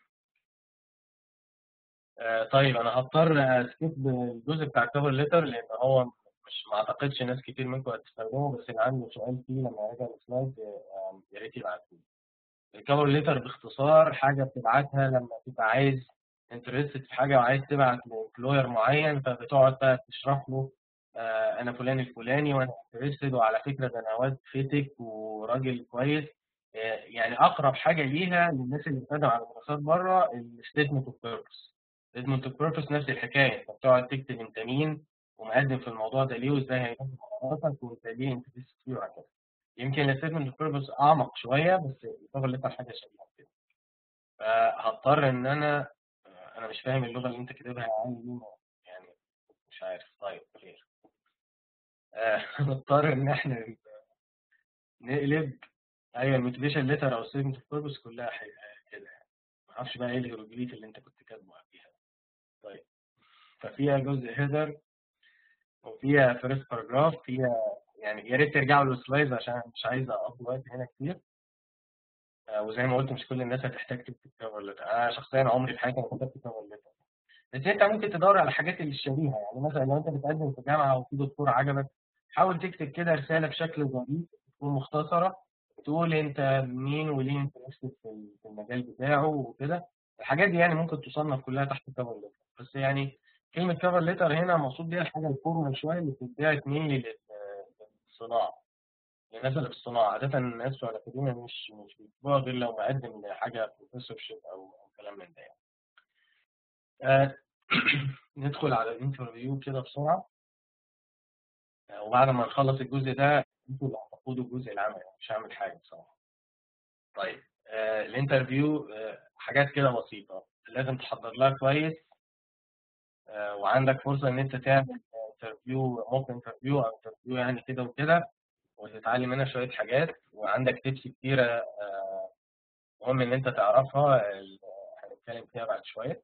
آه طيب انا هضطر اسكيب الجزء بتاع الكفر ليتر، لان هو مش ما اعتقدش ناس كتير منكم هتستخدمه، بس اللي عنده سؤال فيه لما يراجع السلايد آه، يا ريت يبعته لي. الكفر ليتر باختصار حاجه بتبعتها لما تبقى عايز انترستد في حاجه وعايز تبعت لامبلوير معين، فبتقعد بقى تشرح له آه انا فلان الفلاني وانا انترستد، وعلى فكره ده انا واد فيتك وراجل كويس. آه يعني اقرب حاجه ليها للناس اللي بتقدم على دراسات بره الستيتمنت اوف بيربس. ستيتمنت اوف بيربس نفس الحكايه، انت بتقعد تكتب انت مين ومقدم في الموضوع ده ليه وازاي هينمي مهاراتك وانت ليه انترستد فيه وهكذا. يمكن الستيتمنت اوف بيربس اعمق شويه، بس الكفر ليتر حاجه شبيهه كده. فهضطر ان انا انا مش فاهم اللغه اللي انت كاتبها يا عم دي، يعني مش عارف. طيب خير. آه، هنضطر ان احنا نقلب. ايوه، الموتيفيشن ليتر او ستيتمنت اوف بيربز كلها حاجه كده يعني. ما اعرفش بقى ايه الهيروغليف اللي انت كنت كاتبه فيها. طيب، ففيها جزء هيدر وفيها فيرست باراجراف، فيها يعني يا ريت ترجعوا للسلايدز عشان مش عايز اقضي وقت هنا كتير. آه، وزي ما قلت مش كل الناس هتحتاج تكتب كفر ليتر. انا شخصيا عمري في حياتي ما كتبت كفر ليتر، بس انت ممكن تدور على الحاجات اللي شبيهه. يعني مثلا لو انت بتقدم في جامعه وفي دكتور عجبك، حاول تكتب كده رساله بشكل ظريف تكون مختصره، تقول انت مين وليه انت نفسك في في المجال بتاعه وكده. الحاجات دي يعني ممكن تصنف كلها تحت كفر ليتر. بس يعني كلمه كفر ليتر هنا مقصود بيها الحاجه الفورمال شويه اللي بتتباع مين للصناعه، للناس اللي في الصناعه. عاده الناس بتوع الاكاديميه مش مش بيكتبوها غير لو مقدم لحاجه بروفيسور شيب او أو كلام من ده يعني. آه، ندخل على الانترفيو كده بسرعة. آه، وبعد ما نخلص الجزء ده انتوا اللي هتقودوا الجزء العملي، مش هعمل حاجة بصراحة. طيب، آه الانترفيو آه حاجات كده بسيطة لازم تحضر لها كويس. آه وعندك فرصة ان انت تعمل انترفيو، موك انترفيو او انترفيو يعني كده وكده، وتتعلم منها شوية حاجات. وعندك تيبس كتيرة آه مهم ان انت تعرفها، ال- هنتكلم فيها بعد شوية.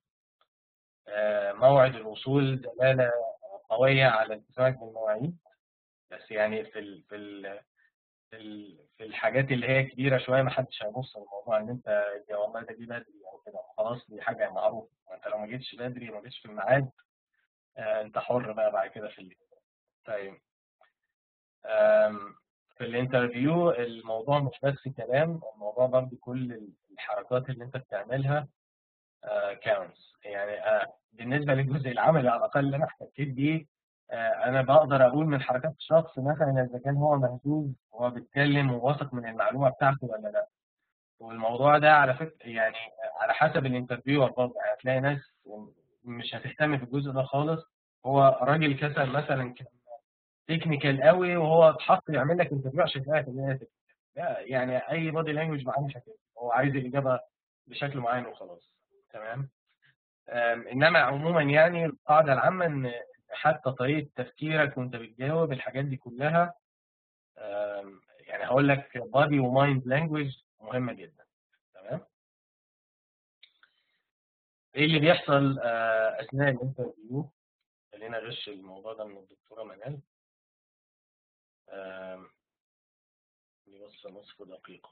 آه موعد الوصول دلالة قوية على التزامك بالمواعيد. بس يعني في ال في ال في, ال في الحاجات اللي هي كبيره شويه ما حدش هيبص للموضوع ان انت يا والله ده جه بدري او كده خلاص، دي حاجه معروفه. انت لو ما جيتش بدري ما جيتش في الميعاد، آه انت حر بقى بعد كده في الليل. طيب، آم، في الانترفيو الموضوع مش بس كلام، الموضوع برضه كل الحركات اللي انت بتعملها كاونتس يعني. آه، بالنسبه للجزء العملي على الاقل اللي انا احتكيت بيه، آه، انا بقدر اقول من حركات الشخص مثلا اذا كان هو مهزوز وهو بيتكلم وواثق من المعلومه بتاعته ولا لا. والموضوع ده على فكره يعني على حسب الانترفيور برضه. يعني هتلاقي ناس مش هتهتم في الجزء ده خالص. هو راجل كسل مثلا كان تكنيكال قوي وهو اتحط يعمل لك انترفيو عشان يلاقي ان هي تكنيكال. لا، يعني اي بودي لانجوج معاه مش هتفرق، هو عايز الاجابه بشكل معين وخلاص. تمام. آم، انما عموما يعني القاعده العامه ان حتى طريقه تفكيرك وانت بتجاوب الحاجات دي كلها، آم، يعني هقول لك بادي ومايند لانجوج مهمه جدا. تمام. ايه اللي بيحصل آه، اثناء الانترفيو؟ خلينا نغش الموضوع ده من الدكتوره منال. آم، دي بص نصف دقيقه.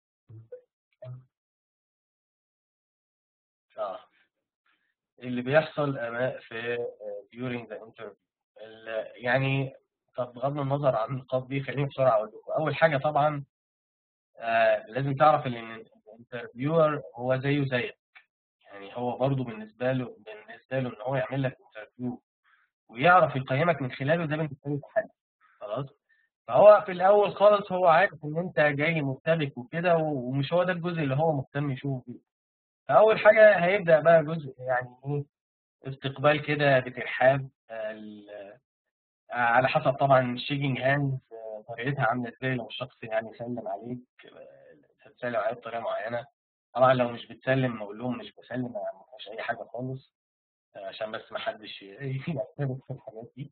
اه إيه اللي بيحصل أما- في آه، during the interview؟ ال- يعني طب بغض النظر عن النقاط دي خليني بسرعه اقول لكم. اول حاجه طبعا آه لازم تعرف ان الانترفيور هو زيه زيك. يعني هو برضه بالنسبه له بالنسبه له ان هو يعمل لك انترفيو ويعرف يقيمك من خلاله، ده بالنسبه له تحدي. خلاص. فهو في الاول خالص هو عارف ان انت جاي مرتبك وكده، ومش هو ده الجزء اللي هو مهتم يشوفه فيه. فاول حاجه هيبدا بقى جزء يعني ايه، استقبال كده بترحاب. آه، ال- آه، على حسب طبعا الشيكينج هاند طريقتها عامله ازاي. لو الشخص يعني سلم عليك آه، هتسلم عليه بطريقه معينه. طبعا لو مش بتسلم اقول لهم مش بسلم، ما فيهاش اي حاجه خالص، آه، عشان بس ما حدش يعترض في الحاجات دي.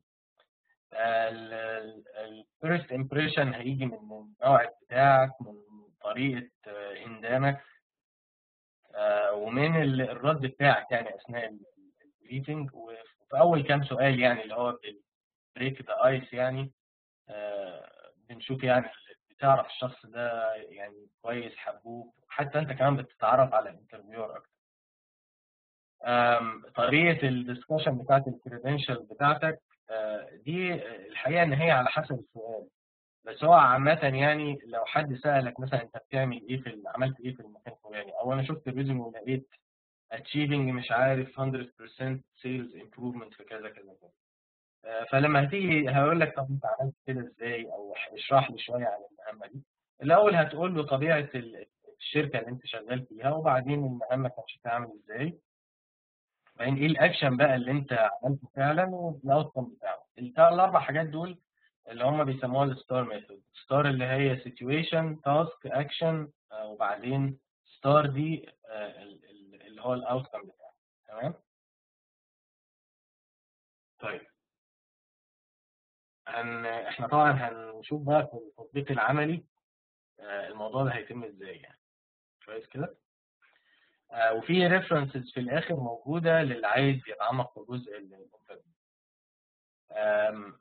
الفيرست امبريشن هيجي من الموعد بتاعك، من طريقه آه، هندامك، آه، ومن ال- الرد بتاعك يعني اثناء البريفنج. وفي اول كام سؤال يعني اللي هو بريك ذا ايس يعني، آه، بنشوف يعني بتعرف الشخص ده يعني كويس حبوب، حتى انت كمان بتتعرف على الانترفيور اكتر. آم، طريقه الدسكشن بتاعت الكريدنشال بتاعتك، آه، دي الحقيقه ان هي على حسب السؤال. بس هو عامة يعني لو حد سألك مثلا انت بتعمل ايه في ال- عملت ايه في المكان الفلاني، او انا شفت الريزومي ولقيت achieving مش عارف مية بالمية sales improvement في كذا كذا كذا. آه، فلما هتيجي هقول لك طب انت عملت كده ازاي، او اشرح لي شويه عن المهمه دي. الاول هتقول له طبيعه ال- الشركه اللي انت شغال فيها، وبعدين المهمه كانت شكلها عامل ازاي، بعدين ايه الاكشن بقى اللي انت عملته فعلا والاوتكم بتاعه. التا- الاربع حاجات دول اللي هم بيسموها الستار ميثود. ستار اللي هي سيتويشن تاسك اكشن، وبعدين ستار دي آه، ال- ال- اللي هو الاوتكم بتاعه. تمام. طيب، هن احنا طبعا هنشوف بقى في التطبيق العملي آه، الموضوع ده هيتم ازاي يعني. كويس كده. آه، وفي ريفرنسز في الاخر موجوده للي عايز يتعمق في جزء الانترفيو. آم،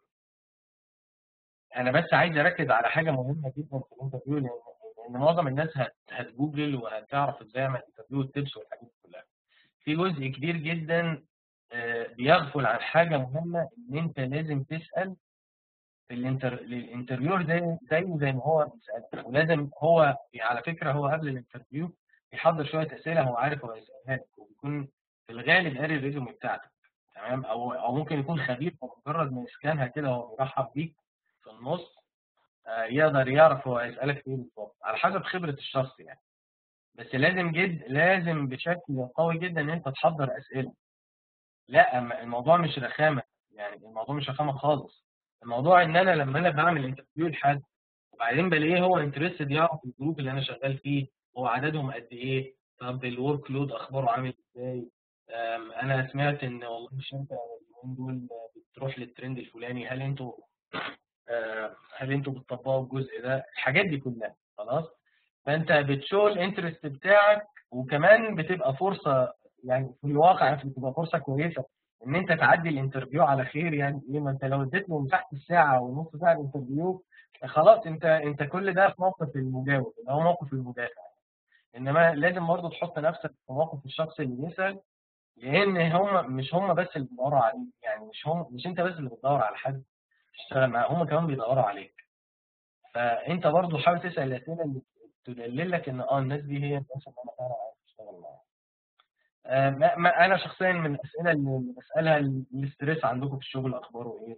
انا بس عايز اركز على حاجه مهمه جدا في الانترفيو، لان لأن معظم الناس هت- هتجوجل وهتعرف ازاي اعمل انترفيو والتبس والحاجات دي كلها. في جزء كبير جدا آه، بيغفل عن حاجه مهمه، ان انت لازم تسال الانتر... الانترفيور زي زي زي ما هو بيسألك، ولازم هو على فكرة هو قبل الانترفيو بيحضر شوية أسئلة هو عارف هو هيسألها لك، وبيكون في الغالب قاري الريزومي بتاعتك. تمام. أو أو ممكن يكون خبير، فمجرد ما يسكانها كده هو بيرحب بيك في النص آه، يقدر يعرف هو هيسألك ايه بالظبط على حسب خبرة الشخص يعني. بس لازم جد لازم بشكل قوي جدا ان انت تحضر أسئلة. لا، أما الموضوع مش رخامة، يعني الموضوع مش رخامة خالص. الموضوع ان انا لما انا بعمل انترفيو لحد وبعدين بلاقيه هو انترستد يعرف الجروب اللي انا شغال فيه، هو عددهم قد ايه، طب الورك لود اخباره عامل ازاي. أم، انا سمعت ان والله الشركه اليومين دول بتروح للترند الفلاني، هل انتوا آه، هل انتوا بتطبقوا الجزء ده، الحاجات دي كلها خلاص. فانت بتشو الانترست بتاعك، وكمان بتبقى فرصه، يعني في الواقع بتبقى فرصه كويسه ان انت تعدي الانترفيو على خير. يعني ايه، ما انت لو اديت له مساحه الساعه ونص ساعه الانترفيو خلاص انت انت كل ده في موقف المجاوب اللي هو موقف المدافع. انما لازم برضه تحط نفسك في موقف الشخص اللي بيسال، لان هم مش هم بس اللي بيدوروا عليك، يعني مش هم مش انت بس اللي بتدور على حد تشتغل معاه، هم كمان بيدوروا عليك. فانت برضو حاول تسال الاسئله اللي تدللك ان اه الناس دي هي الناس اللي انا فعلا عايز اشتغل معاها. آه، ما ما انا شخصيا من الاسئله اللي بسالها، الاستريس عندكم في الشغل اخباره ايه،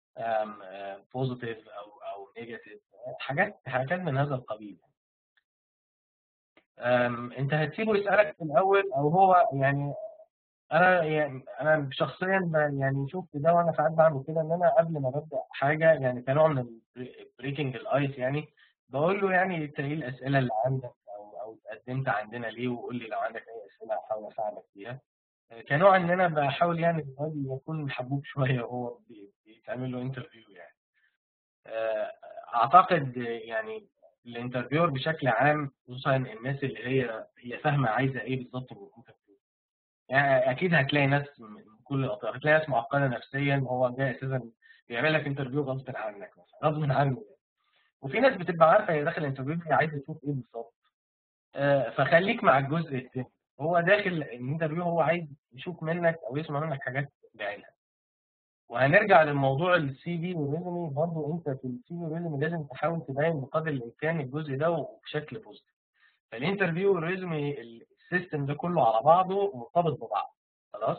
بوزيتيف او او نيجاتيف، حاجات حاجات من هذا القبيل. آم، انت هتسيبه يسالك في الاول، او هو يعني انا يعني انا شخصيا ب- يعني شفت ده، وانا ساعات بعمل كده ان انا قبل ما ببدا حاجه يعني كنوع من بريكنج الايس يعني، بقول له يعني انت ايه الاسئله اللي عندك، او او اتقدمت عندنا ليه، وقول لي لو عندك اي اسئله احاول اساعدك فيها. كنوع ان انا بحاول يعني الراجل يكون حبوب شويه وهو بي- بيتعمل له انترفيو يعني. آه، اعتقد يعني الانترفيور بشكل عام، خصوصا الناس اللي هي هي فاهمه عايزه ايه بالظبط من الانترفيو. يعني اكيد هتلاقي ناس من كل الاطراف، هتلاقي ناس معقده نفسيا وهو جاي اساسا بيعمل لك انترفيو غصب عنك مثلا، غصب عنه. وفي ناس بتبقى عارفه هي داخل انترفيو هي عايزه تشوف ايه بالظبط. آه، فخليك مع الجزء الثاني. هو داخل الانترفيو هو عايز يشوف منك او يسمع منك حاجات بعينها. وهنرجع للموضوع السي في والريزومي برضه. انت في السي في والريزومي لازم تحاول تبين بقدر الامكان الجزء ده وبشكل بوزيتيف. فالانترفيو والريزومي السيستم ده كله على بعضه مرتبط ببعض. خلاص.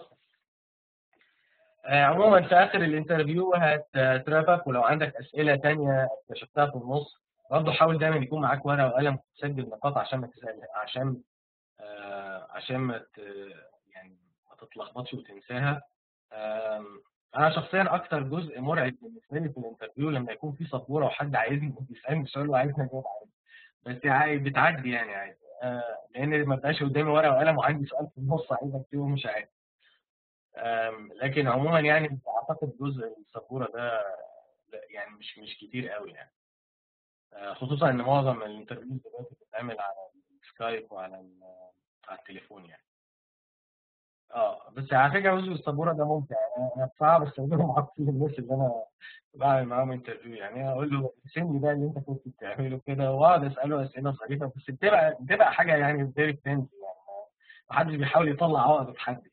آه، عموما في اخر الانترفيو هترافق، ولو عندك اسئله تانية اكتشفتها في النص برضه حاول دايما يكون معاك ورقه وقلم وتسجل نقاط عشان ما تسال، عشان آه عشان ما ت... يعني ما تتلخبطش وتنساها. آم، انا شخصيا اكتر جزء مرعب بالنسبه لي في الانترفيو لما يكون في سبوره وحد عايزني يسالني سؤال وعايزني اجاوب عليه. بس عادي بتعدي يعني عادي. آه لان ما بقاش قدامي ورقه وقلم وعندي سؤال في النص عايز اكتبه مش عارف. آم، لكن عموما يعني اعتقد جزء السبوره ده لا، يعني مش مش كتير قوي يعني. آه، خصوصا ان معظم الانترفيوز دلوقتي بتتعمل على السكايب وعلى ال- على التليفون يعني. اه بس على فكره جزء السبوره ده ممتع يعني. انا صعب استخدمه مع كل الناس اللي انا بعمل معاهم انترفيو، يعني اقول له ارسم لي بقى اللي انت كنت بتعمله كده، واقعد اساله اسئله ظريفه، بس بتبقى بتبقى حاجه يعني فيري فريندلي يعني. محدش بيحاول يطلع عقد حد.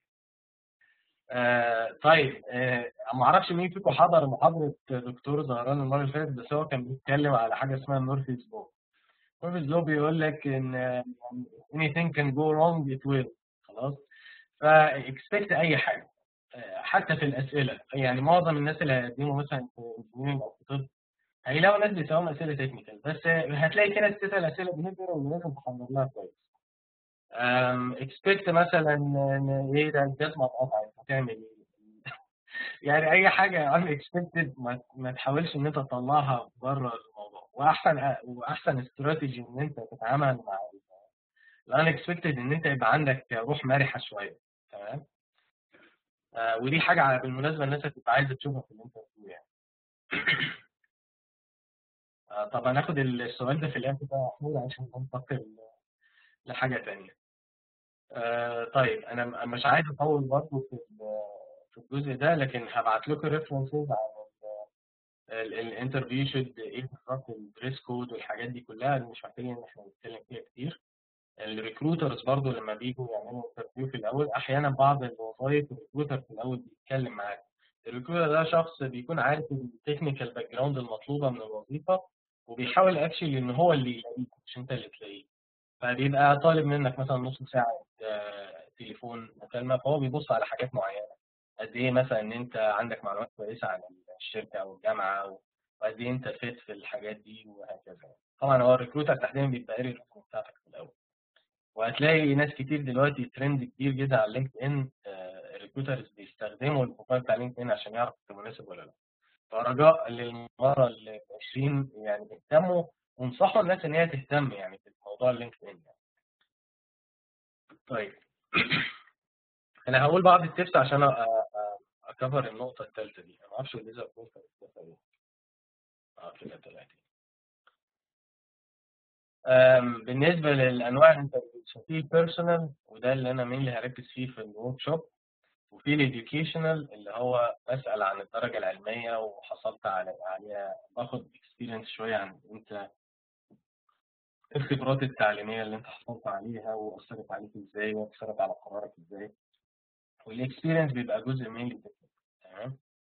آه طيب، آه ما اعرفش مين فيكم حضر محاضرة دكتور زهران المرة اللي فاتت، بس هو كان بيتكلم على حاجة اسمها مورفيز لو. مورفيز لو بيقول لك ان آه، anything can go wrong it will. خلاص. فاكسبكت اي حاجة. آه حتى في الاسئلة، يعني معظم الناس اللي هيقدموا مثلا في انجينيرنج او في طب هيلاقوا ناس بيسالهم اسئلة تكنيكال، بس آه، هتلاقي في ناس بتسال اسئلة بيهيفير ولازم تحضر لها كويس. اكسبكت مثلا ان ايه ده الجزمة اتقطعت هتعمل ايه. يعني اي حاجه unexpected ما, ما تحاولش ان انت تطلعها بره الموضوع. واحسن واحسن استراتيجي ان انت تتعامل مع ال unexpected ان انت يبقى عندك روح مرحه شويه. تمام. آه ودي حاجه على بالمناسبه الناس هتبقى عايزه تشوفها في الانترفيو يعني. آه، طب هناخد السؤال ده في الآخر بقى يا محمود عشان ننتقل لحاجة تانية. آه طيب أنا م- مش عايز أطول برضه في ال- في الجزء ده، لكن هبعت لكم ريفرنسز عن الانترفيو شود ايه بالظبط، الدريس كود والحاجات دي كلها اللي مش محتاجين ان احنا نتكلم فيها كتير. الريكروترز برضو لما بيجوا يعملوا انترفيو في الاول، احيانا بعض الوظائف الريكروتر في الاول بيتكلم معاك. الريكروتر ده شخص بيكون عارف التكنيكال باك جراوند المطلوبه من الوظيفه، وبيحاول اكشلي ان هو اللي يلاقيك مش انت اللي تلاقيه. فبيبقى طالب منك مثلا نص ساعه آه، تليفون مكالمه، فهو بيبص على حاجات معينه. قد ايه مثلا ان انت عندك معلومات كويسه عن الشركه او الجامعه، وقد ايه انت فيت في الحاجات دي وهكذا. طبعا هو الريكروتر تحديدا بيبقى قاري الريزومه بتاعتك في الاول. وهتلاقي ناس كتير دلوقتي ترند كبير جدا على لينكد ان، الريكروترز بيستخدموا البروفايل بتاع لينكد ان عشان يعرف انت مناسب ولا لا. فرجاء للمره ال عشرين يعني اهتموا وانصحوا الناس ان هي تهتم يعني في موضوع اللينكد ان يعني. طيب انا هقول بعض التبس عشان اكفر النقطه الثالثه دي. انا ما اعرفش الليزر بوينتر ايه. اه كده طلعت. أم، بالنسبه للانواع الانترفيوز، في بيرسونال وده اللي انا مين اللي هركز فيه في الورك شوب، وفي الإديوكيشنال اللي هو بسأل عن الدرجة العلمية وحصلت على عليها، باخد اكسبيرينس شوية عن انت الخبرات التعليمية اللي انت حصلت عليها وأثرت عليك ازاي وأثرت على قرارك ازاي. والاكسبيرينس بيبقى جزء من التكنيك. تمام.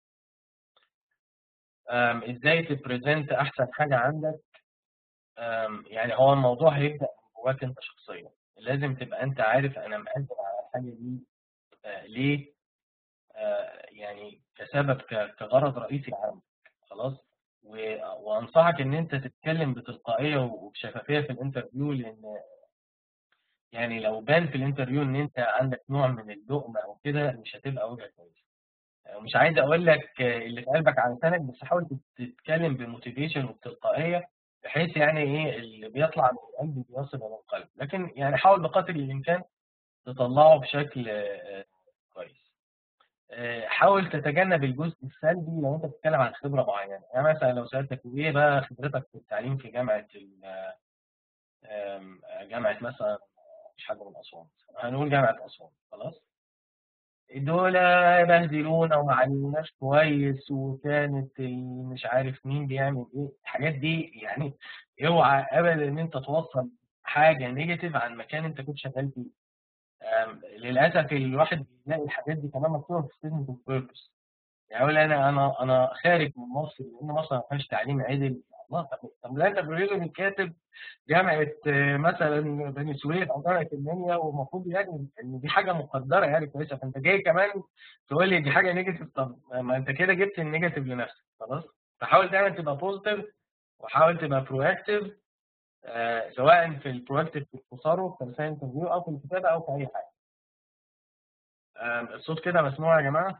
أم، ازاي تبريزنت احسن حاجة عندك. أم، يعني هو الموضوع هيبدأ من جواك انت شخصيا. لازم تبقى انت عارف انا مقدم على الحاجة دي آه، ليه، آه، يعني كسبب ك- كغرض رئيسي عام. خلاص. و- وانصحك ان انت تتكلم بتلقائيه وبشفافيه في الانترفيو، لان يعني لو بان في الانترفيو ان انت عندك نوع من اللؤم او كده مش هتبقى وجهه كويسه. مش عايز اقول لك آه، اللي في قلبك على لسانك، بس حاول تتكلم بموتيفيشن وبتلقائيه، بحيث يعني ايه اللي بيطلع من القلب بيصل الى القلب. لكن يعني حاول بقدر الامكان تطلعه بشكل آه، كويس. آه، حاول تتجنب الجزء السلبي لو انت بتتكلم عن خبره معينه. يعني مثلا لو سالتك ايه بقى خبرتك في التعليم في جامعه ال- آم، جامعه مثلا، مش حاجه من اسوان، هنقول جامعه اسوان. خلاص. دول بهدلونا وما علموناش كويس، وكانت ال- مش عارف مين بيعمل ايه الحاجات دي يعني. اوعى ابدا ان انت توصل حاجه نيجاتيف عن مكان انت كنت شغال فيه. آم، للاسف الواحد بيلاقي الحاجات دي كمان مكتوبه في ستيتمنت اوف بيربس. يعني اقول انا انا انا خارج من مصر لان مصر ما فيهاش تعليم عدل. الله، طب طب لا انت بريزون كاتب جامعه آه، مثلا بني سويف او جامعه المنيا، والمفروض يعني ان دي حاجه مقدره يعني كويسه، فانت جاي كمان تقول لي دي حاجه نيجاتيف. طب ما انت كده جبت النيجاتيف لنفسك. خلاص. فحاول دايما تبقى بوزيتيف، وحاول تبقى برو اكتيف، آه سواء في البرو اكتيف في التصرف في الانترفيو او في الكتابه او في اي حاجه. آه الصوت كده مسموع يا جماعه؟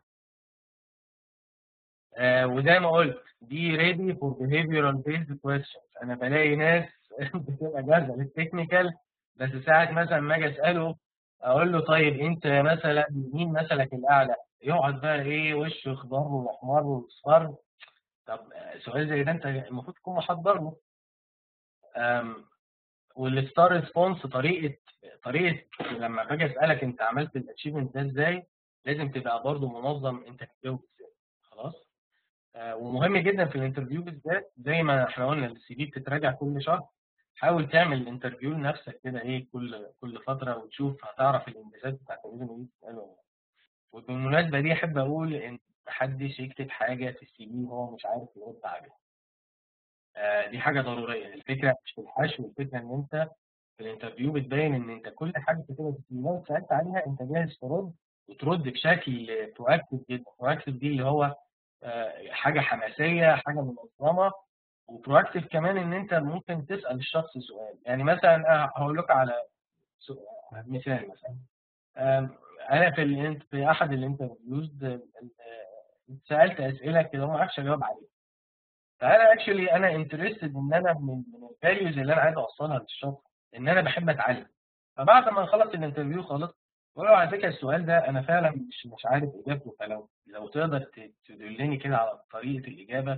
آه وزي ما قلت دي ready for behavioral based questions. انا بلاقي ناس بتبقى جاهزه للتكنيكال، بس ساعه مثلا ما اجي اساله اقول له طيب انت مثلا مين مثلك الاعلى، يقعد بقى ايه وشه اخضر واحمر واصفر. طب آه، سؤال زي ده انت المفروض تكون محضر له. آم، والستار ريسبونس، طريقه طريقه لما باجي اسالك انت عملت الاتشيفمنت ده ازاي، لازم تبقى برضه منظم انت بتجاوب ازاي. خلاص. آه، ومهم جدا في الانترفيو بالذات زي ما احنا قلنا السي في بتتراجع كل شهر. حاول تعمل الانترفيو لنفسك كده ايه كل كل فتره، وتشوف هتعرف الانجازات بتاعت الريزومي دي بتتقال ولا لا. وبالمناسبه دي احب اقول ان محدش يكتب حاجه في السي في هو مش عارف يرد عليها. آه دي حاجه ضروريه. الفكره مش في الحشو، الفكره ان انت في الانترفيو بتبين ان انت كل حاجه بتكتبها في السي في لو اتسالت عليها انت جاهز ترد، وترد بشكل برو اكتف جدا. برو اكتف دي اللي هو آه، حاجه حماسيه، حاجه منظمه. وبرواكتيف كمان ان انت ممكن تسال الشخص سؤال. يعني مثلا أنا هقول لك على سؤال- مثال مثلا. آم، انا في الانت في احد الانترفيوز آه، سالت اسئله كده وما اعرفش اجاوب عليها. فانا اكشلي انا انترستد ان انا من من الفاليوز اللي انا عايز اوصلها للشخص ان انا بحب اتعلم. فبعد ما نخلص الانترفيو خالص بقول له على فكره السؤال ده انا فعلا مش مش عارف اجابته، فلو لو تقدر ت- تدلني كده على طريقه الاجابه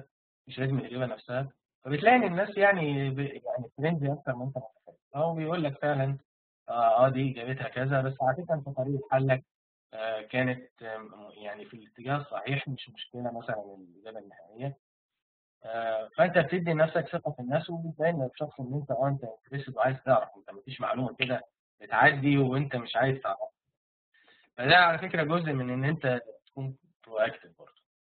مش لازم الإجابة نفسها. فبتلاقي إن الناس يعني ب يعني فريندلي أكتر ما أنت متخيل، هو بيقول لك فعلًا آه، آه دي إجابتها كذا، بس على فكرة أنت طريقة حلّك آآ كانت آمم يعني في الاتجاه الصحيح، مش مشكلة مثلًا الإجابة النهائية. آآ فأنت بتدّي لنفسك ثقة في الناس، وبتبين للشخص إن أنت آه أنت interested وعايز تعرف، أنت ما فيش معلومة كده بتعدّي وأنت مش عايز تعرفها. فده على فكرة جزء من إن أنت تكون proactive برضه.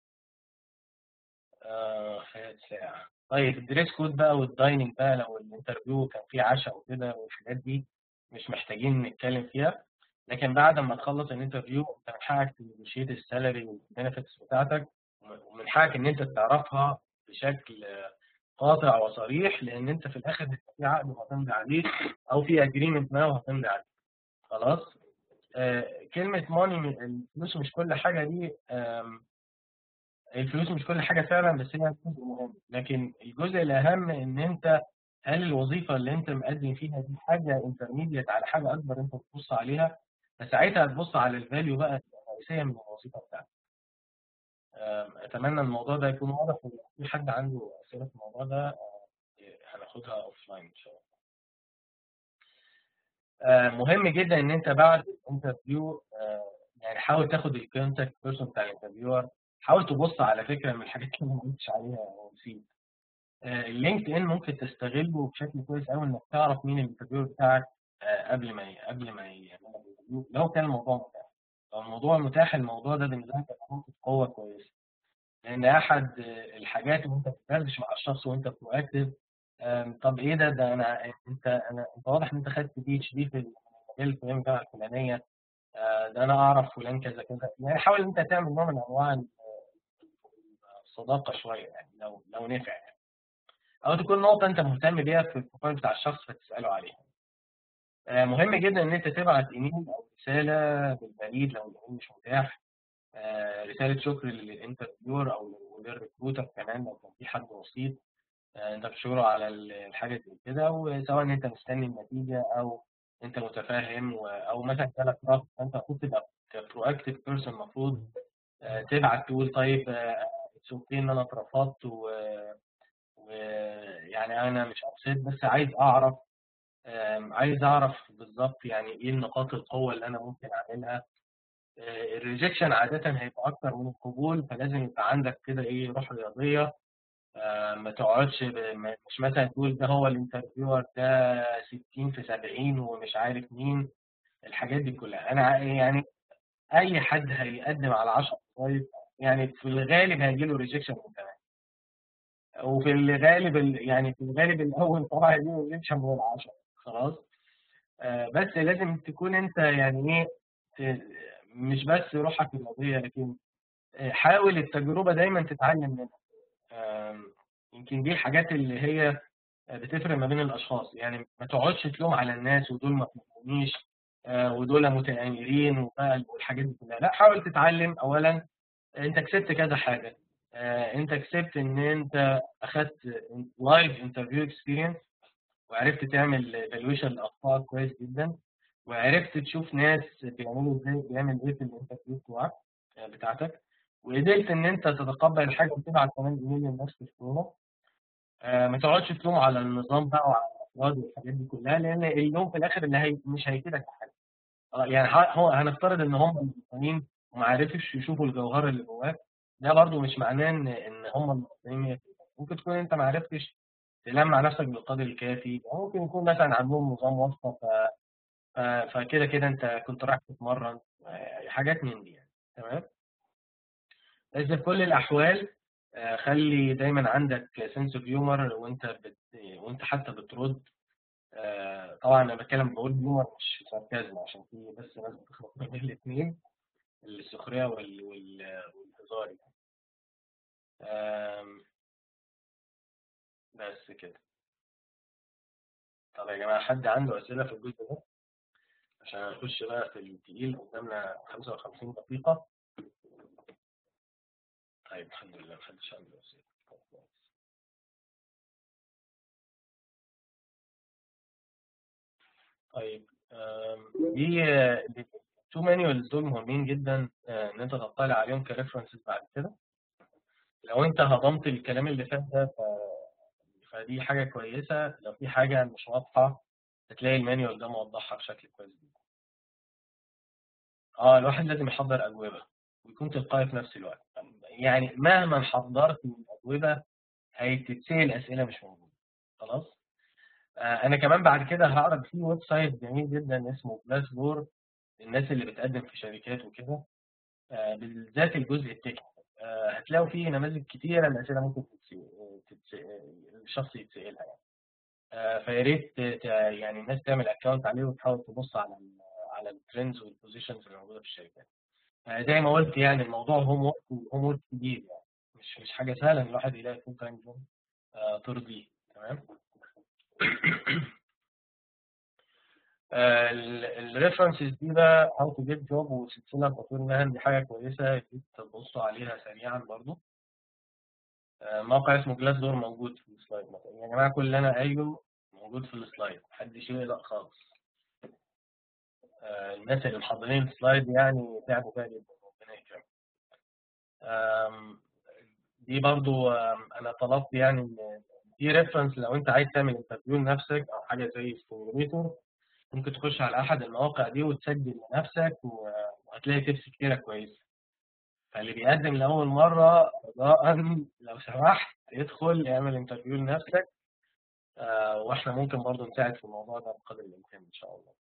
آه، خدت ساعة. طيب الدريس كود بقى والدايننج بقى لو الانترفيو كان فيه عشاء وكده والحاجات دي مش محتاجين نتكلم فيها، لكن بعد ما تخلص الانترفيو انت من حقك تنيجوشيت السالري والبنفيتس بتاعتك، ومن حقك ان انت تعرفها بشكل قاطع وصريح، لان انت في الاخر هيبقى في عقد وهتمضي عليه او في اجريمنت ما وهتمضي عليه. خلاص. آه كلمة ماني الفلوس مش كل حاجة دي، آم، الفلوس مش كل حاجة فعلا، بس هي جزء مهم، لكن الجزء الأهم إن أنت هل الوظيفة اللي أنت مقدم فيها دي حاجة انترميديت على حاجة أكبر أنت بتبص عليها، فساعتها هتبص على الفاليو بقى الرئيسية من الوظيفة بتاعتك. آم، أتمنى الموضوع ده يكون واضح، ولو في حد عنده أسئلة في الموضوع ده آه، هناخدها أوف لاين إن شاء الله. آه، مهم جدا إن أنت بعد الانترفيو يعني حاول تاخد الكونتاكت بيرسون بتاع الانترفيور، حاول تبص على فكرة من الحاجات اللي ما قلتش عليها ونسيت. اللينكد ان ممكن تستغله بشكل كويس قوي انك تعرف مين الانترفيور بتاعك آه، قبل ما ي- قبل ما يعمل لك انترفيو، لو كان الموضوع متاح. لو الموضوع متاح، الموضوع ده بالنسبه لك هيبقى نقطه قوه كويسه، لان احد آه، الحاجات اللي انت بتدردش مع الشخص وانت برو اكتف. طب ايه ده ده انا انت انا انت واضح ان انت خدت بي اتش دي في المجال الفلاني بتاع الفلانيه. آه، ده انا اعرف فلان كذا كذا، يعني حاول ان انت تعمل نوع من انواع الصداقه شويه، يعني لو لو نفع يعني. او تكون نقطه انت مهتم بيها في البروفايل بتاع الشخص فتساله عليها. آه، مهم جدا ان انت تبعت ايميل او رساله بالبريد لو الايميل مش متاح، آه، رساله شكر للانترفيور او للريكروتر كمان لو كان في حد وسيط، آه، انت بتشكره على الحاجه زي كده، وسواء ان انت مستني النتيجه او انت متفاهم و- او مثلا جالك رفض، فانت المفروض تبقى كبرو اكتف بيرسون، المفروض آه، تبعت تقول طيب اتس اوكي ان انا اترفضت، ويعني انا مش ابسط بس عايز اعرف، آم، عايز اعرف بالظبط يعني ايه نقاط القوه اللي انا ممكن اعملها. آه، الريجكشن عاده هيبقى اكتر من القبول، فلازم يبقى عندك كده ايه روح رياضيه. آه، ما تقعدش ب- ما- مش مثلا تقول ده هو الانترفيور ده ستين في سبعين ومش عارف مين. الحاجات دي كلها انا ع- يعني اي حد هيقدم على عشرة طيب، يعني في الغالب هيجي له ريجكشن من ثمانية، وفي الغالب ال- يعني في الغالب الاول طبعا هيجي له ريجكشن من العشرة. خلاص. آه، بس لازم تكون انت يعني ايه، ت- مش بس روحك الرياضيه، لكن آه، حاول التجربه دايما تتعلم منها. آم، يمكن دي الحاجات اللي هي بتفرق ما بين الاشخاص، يعني ما تقعدش تلوم على الناس ودول ما فهمونيش، آه، ودول متآمرين وبقى والحاجات دي كلها. لا، حاول تتعلم اولا. انت كسبت كذا حاجه. آه، انت كسبت ان انت اخدت لايف انترفيو اكسبيرينس، وعرفت تعمل ايفالويشن لاخطائك كويس جدا، وعرفت تشوف ناس بيعملوا ازاي، بيعمل ايه في الانترفيو بتوعك بتاعتك، وقدرت ان انت تتقبل الحاجه وتبعت كمان ايميل للناس تشكرهم. آه، ما تقعدش تلوم على النظام بقى وعلى الافراد والحاجات دي كلها، لان اللوم في الاخر اللي هي مش هيفيدك في حاجه. آه، يعني ح- هو هنفترض ان هم المقصرين وما عرفش يشوفوا الجوهر اللي جواك، ده برضو مش معناه ان ان هم المقصرين مية في المية. ممكن تكون انت ما عرفتش تلمع نفسك بالقدر الكافي، أو ممكن يكون مثلا عندهم نظام واسطه، ف- ف- فكده كده انت كنت رايح تتمرن، آه، حاجات من دي يعني. تمام. بس في كل الاحوال آه، خلي دايما عندك سنس اوف هيومر وانت بت... وانت حتى بترد. آه، طبعا انا بتكلم بقول هيومر مش ساركازم، عشان في بس ناس بتخلط بين الاثنين، السخريه وال... وال... والهزار يعني. آم، بس كده. طب يا جماعه، حد عنده اسئله في الجزء ده؟ عشان هنخش بقى في التقيل، قدامنا خمسة وخمسين دقيقه. طيب الحمد لله محدش عنده اسئله. طب كويس. طيب آم، دي التو مانيوالز دول مهمين جدا، آه، ان انت تطلع عليهم كريفرنسز بعد كده. لو انت هضمت الكلام اللي فات ده ف... فدي حاجة كويسة. لو في حاجة مش واضحة هتلاقي المانيوال ده موضحها بشكل كويس جدا. اه الواحد لازم يحضر أجوبة ويكون تلقائي في نفس الوقت. يعني مهما حضرت من أجوبة هتتسأل أسئلة مش موجودة. خلاص. آه أنا كمان بعد كده هعرض فيه ويب سايت جميل جدا اسمه بلاس دور، الناس اللي بتقدم في شركات وكده، آه بالذات الجزء التكنيكال. آه هتلاقوا فيه نماذج كتيرة الأسئلة ممكن تتسأل، تتسأل الشخص يتسألها يعني. آه فيا ريت ت- يعني الناس تعمل اكونت عليه وتحاول تبص على ال على الترندز والبوزيشنز اللي موجوده في الشركات. آه زي ما قلت يعني الموضوع هوم ورك وهوم ورك كبير يعني، مش مش حاجه سهله ان الواحد يلاقي فول تايم جوب آه ترضيه. تمام. الريفرنسز دي بقى هاو تو جيت جوب وسلسله تطوير مهن، دي حاجه كويسه يا ريت تبصوا عليها سريعا برضو. آه موقع اسمه جلاس دور موجود في السلايد مثلا يا جماعه، كل اللي انا قايله موجود في السلايد، محدش يقلق خالص. آه، الناس اللي محضرين السلايد يعني تعبوا فيها جدا، ربنا يكرمهم. آم، دي برضو آم، انا طلبت يعني ان في ريفرنس لو انت عايز تعمل انترفيو لنفسك او حاجه زي ستوريتور، ممكن تخش على احد المواقع دي وتسجل لنفسك و- وهتلاقي تبس كتيره كويسه. فاللي بيقدم لاول مره رجاء لو سمحت ادخل اعمل انترفيو لنفسك. آه، واحنا ممكن برضو نساعد في الموضوع ده بقدر الامكان ان شاء الله.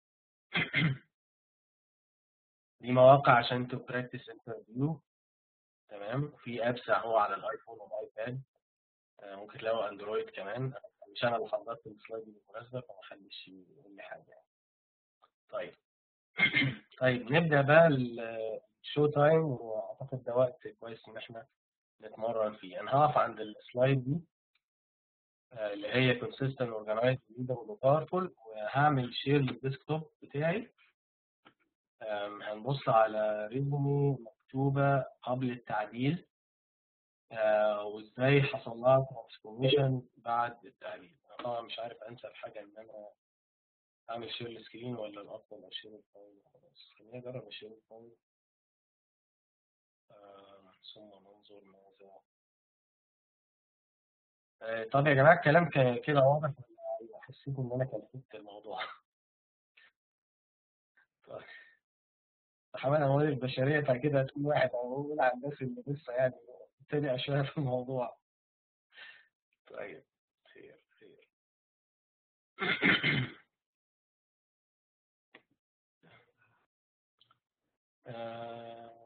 دي مواقع عشان تبراكتس انترفيو. تمام. في ابس اهو على الايفون والايباد، آه، ممكن تلاقوا اندرويد كمان. مش انا اللي حضرت السلايد دي بالمناسبه فمحدش يقول لي حاجه يعني. طيب. طيب نبدا بقى الشو تايم، واعتقد ده وقت كويس ان احنا نتمرن فيه. انا هقف عند السلايد دي آه، اللي هي consistent organized leader وpowerful، وهعمل شير للديسكتوب بتاعي. آم، هنبص على ريزومي مكتوبه قبل التعديل، آه، وازاي حصل لها ترانسفورميشن بعد التعديل. أنا طبعا مش عارف انسى الحاجه ان انا اعمل شير السكرين ولا الافضل اشير الفايل. خلاص خليني اجرب اشير الفايل. آه، ثم ننظر ماذا. آه، طب يا جماعه الكلام ك- كده واضح ولا حسيت ان انا كلفت الموضوع؟ طيب. بحاول اموال البشريه فكده هتكون واحد او اقول على الناس اللي لسه يعني ابتدي شويه في الموضوع. طيب. خير خير. آه،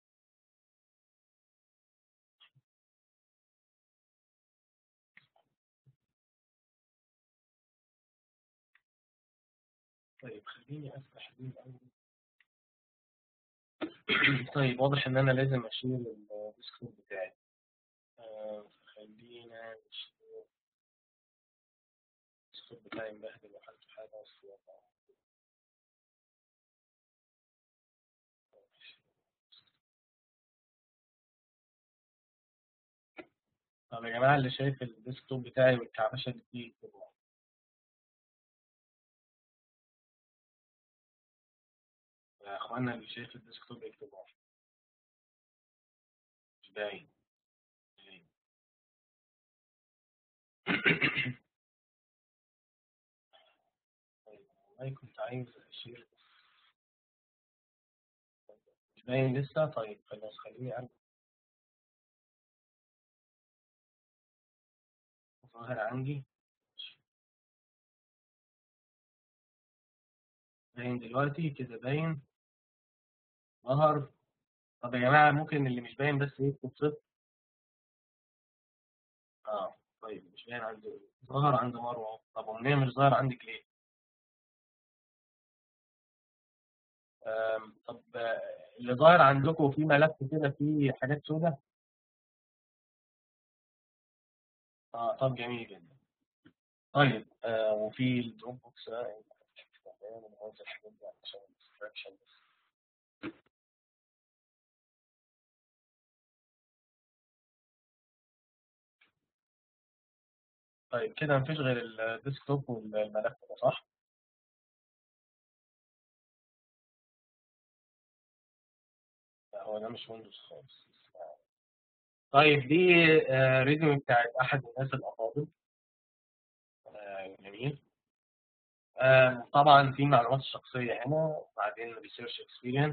طيب خليني افتح دي الأول. طيب واضح ان انا لازم اشيل الديسكتوب بتاعي. آه، خلينا نشيل الديسكتوب بتاعي مبهدل وحالته حاجه بس. طب يا جماعه اللي شايف الديسكتوب بتاعي والكعبشه اللي فيه يكتب واحد. يا اخوانا اللي شايف الديسكتوب يكتب واحد. مش باين. باين. طيب والله كنت عايز اشيل. مش باين لسه. طيب خلاص خليني ارجع. ظاهر عندي. باين دلوقتي كده باين. ظهر. طب يا جماعه ممكن اللي مش باين بس يكتب صفر. اه طيب مش باين عند. ظهر عند مروه. طب امنيه مش ظاهر عندك ليه؟ آم، طب آه، اللي ظاهر عندكم في ملف كده فيه حاجات سوداء. اه طب جميل جدا. طيب آه وفي الدروب بوكس ده يعني بننزل الحاجات دي عشان الفراكشن بس. طيب كده مفيش غير الديسكتوب والملف ده صح؟ لا هو ده مش ويندوز خالص. طيب دي آه ريزومي بتاعت احد الناس الافاضل. آه جميل. آه طبعا في معلومات الشخصيه هنا، وبعدين ريسيرش اكسبيرينس.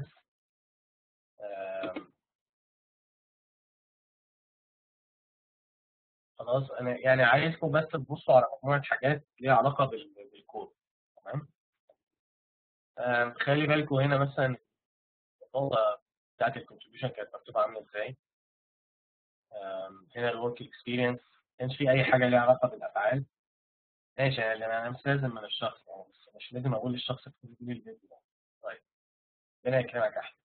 خلاص انا يعني عايزكم بس تبصوا على مجموعه حاجات ليها علاقه بال- بالكود. تمام. آم، خلي بالكم هنا مثلا النقطه بتاعت الكونتريبيوشن كانت مكتوبه عامله ازاي. آم، هنا الورك اكسبيرينس ما كانش في اي حاجه ليها علاقه بالافعال. ماشي يعني انا مش لازم من الشخص يعني، بس مش لازم اقول للشخص اكتب لي الفيديو ده. طيب ربنا يكرمك احسن.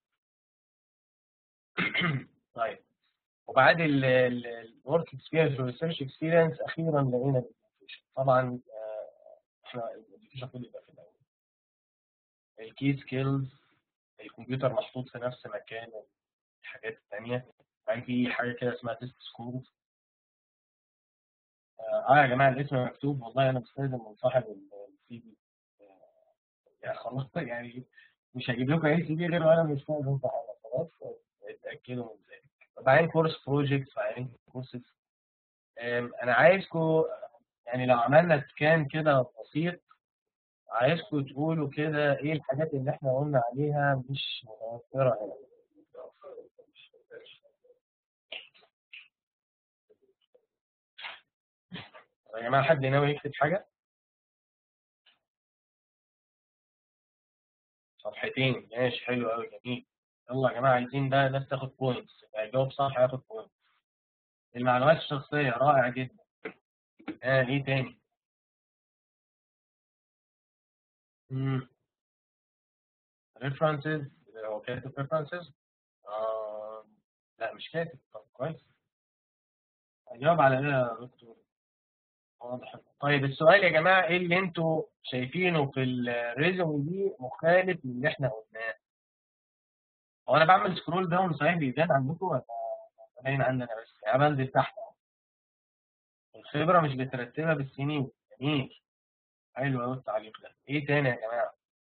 طيب وبعد الورك اكسبيرينس والريسيرش اكسبيرينس اخيرا لقينا الإديوكيشن. طبعا آه، احنا الإديوكيشن كله يبقى في الاول. الكي سكيلز، الكمبيوتر محطوط في نفس مكان الحاجات التانية. يعني في حاجة كده اسمها تيست سكورز. اه آه يا جماعة الاسم مكتوب، والله أنا بستلزم من صاحب السي في. يعني خلاص يعني مش هجيب لكم أي سي في غير وأنا مش فاهم في حاجة. خلاص اتأكدوا من ذلك. وبعدين كورس بروجكت، وبعدين كورسز. أنا عايزكم يعني لو عملنا سكان كده بسيط، عايزكم تقولوا كده إيه الحاجات اللي إحنا قلنا عليها مش متوفرة هنا. يا جماعة حد ناوي يكتب حاجة؟ صفحتين ماشي، حلو قوي جميل. يلا يا جماعة عايزين بقى ناس تاخد بوينتس، اللي هيجاوب صح هياخد بوينتس. المعلومات الشخصية رائع جدا. اه ايه تاني؟ امم ريفرنسز. هو كاتب ريفرنسز؟ آه لا مش كاتب. طب كويس. هجاوب على ايه يا دكتور؟ واضح. طيب السؤال يا جماعة، ايه اللي انتوا شايفينه في الريزومي دي مخالف للي احنا قلناه؟ هو انا بعمل سكرول داون صحيح بيبان عندكم ولا باين عندنا بس؟ يعني بنزل تحت. الخبرة مش بترتبها بالسنين. جميل. حلو قوي التعليق ده. ايه تاني يا جماعه؟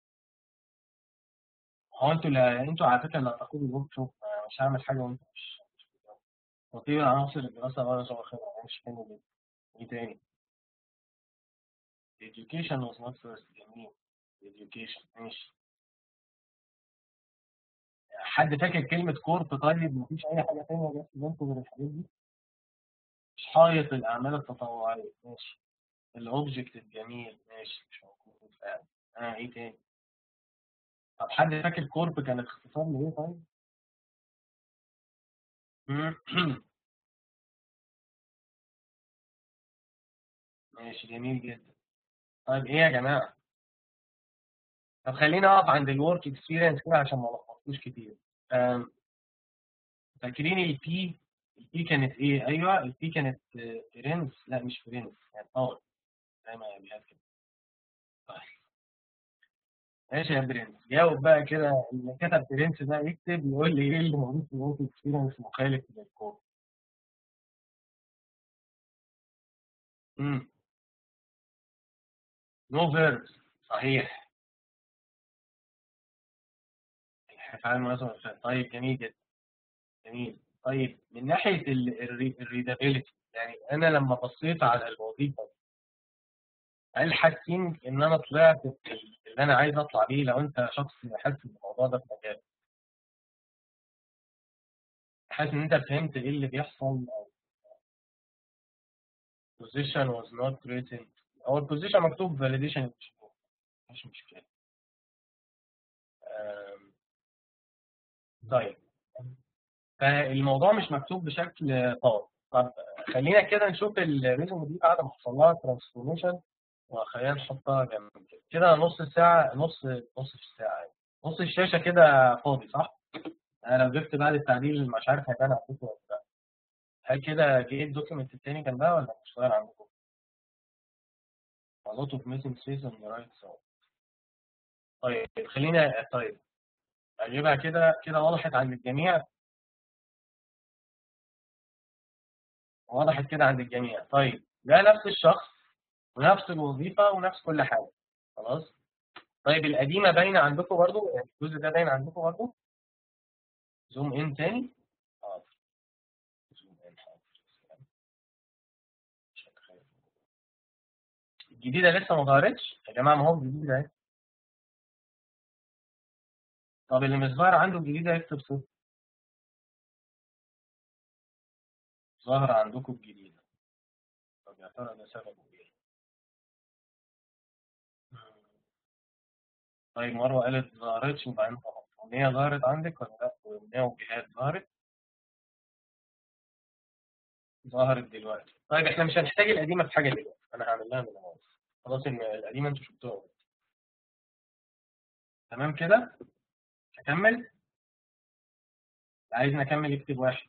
هو انتوا اللي انتوا على فكره اللي هتقودوا الورك شوب. أنا مش هعمل حاجه وانتوا مش مش بتعملوا. تطوير عناصر الدراسه ولا شغل خبره. أنا مش حلو جدا. ايه تاني؟ education was not first. جميل. education ماشي. حد فاكر كلمه كورت؟ طيب مفيش اي حاجه تانيه جت في بالكم غير الحاجات دي؟ مش حايط الاعمال التطوعيه ماشي. الاوبجكت الجميل ماشي مش موجود فعلا. اه ايه تاني؟ طب حد فاكر كورب كانت اختصار لايه طيب؟ ماشي جميل جدا. طيب ايه يا جماعه؟ طب خلينا اقف عند الورك اكسبيرينس كده عشان ما لخبطوش كتير. آم، فاكرين البي؟ البي كانت ايه؟ ايوه البي كانت آه، فريندز. لا مش فريندز، كانت باور زي ما بيقال كده. طيب ماشي يا برنس، جاوب بقى كده. اللي كتب فريندز ده يكتب يقول لي ايه اللي موجود في الورك اكسبيرينس مخالف للكود. امم نو فيربس. صحيح. الافعال المناسبه للفعل. طيب جميل جدا. جميل. طيب من ناحيه الريدابيلتي، يعني انا لما بصيت على الوظيفه، هل حاسين ان انا طلعت في اللي انا عايز اطلع بيه؟ لو انت شخص حاسس بالموضوع ده في مجالك، حاسس ان انت فهمت ايه اللي بيحصل؟ او position was not written، او البوزيشن مكتوب validation engineer، مش مشكله. آم، طيب فالموضوع مش مكتوب بشكل طار. طب خلينا كده نشوف الريزوم دي بعد ما حصل لها ترانسفورميشن، وخلينا نحطها جنب كده كده. نص ساعه، نص نص في الساعه يعني. نص الشاشه كده فاضي صح؟ انا لو جبت بعد التعديل مش عارف هيبان عندكم ولا لا. هل كده جه الدوكيمنت التاني جنبها ولا مش ظاهر عندكم؟ A lot of missing space on the right side. طيب خلينا طيب اجيبها كده كده وضحت عند الجميع. وضحت كده عند الجميع. طيب ده نفس الشخص ونفس الوظيفة ونفس كل حاجة. خلاص. طيب القديمة باينة عندكم برضو؟ يعني الجزء ده باين عندكم برضو؟ زوم ان تاني. اه زوم ان. الجديده لسه ما ظهرتش يا جماعه، ما هو الجديد اهي. طب اللي مش ظاهر عنده الجديده يكتب صفر. ظاهره عندكم الجديده. طب يا ترى ده سببه ايه؟ طيب مروه قالت ما ظهرتش، يبقى انت غلط. وان هي ظهرت عندك ولا لا؟ وان هي وجهات ظهرت؟ ظهرت دلوقتي. طيب احنا مش هنحتاج القديمه في حاجه دلوقتي، انا هعمل لها من الاول. خلاص ان القديمه انتوا شفتوها. تمام كده. هكمل. عايز نكمل يكتب واحد.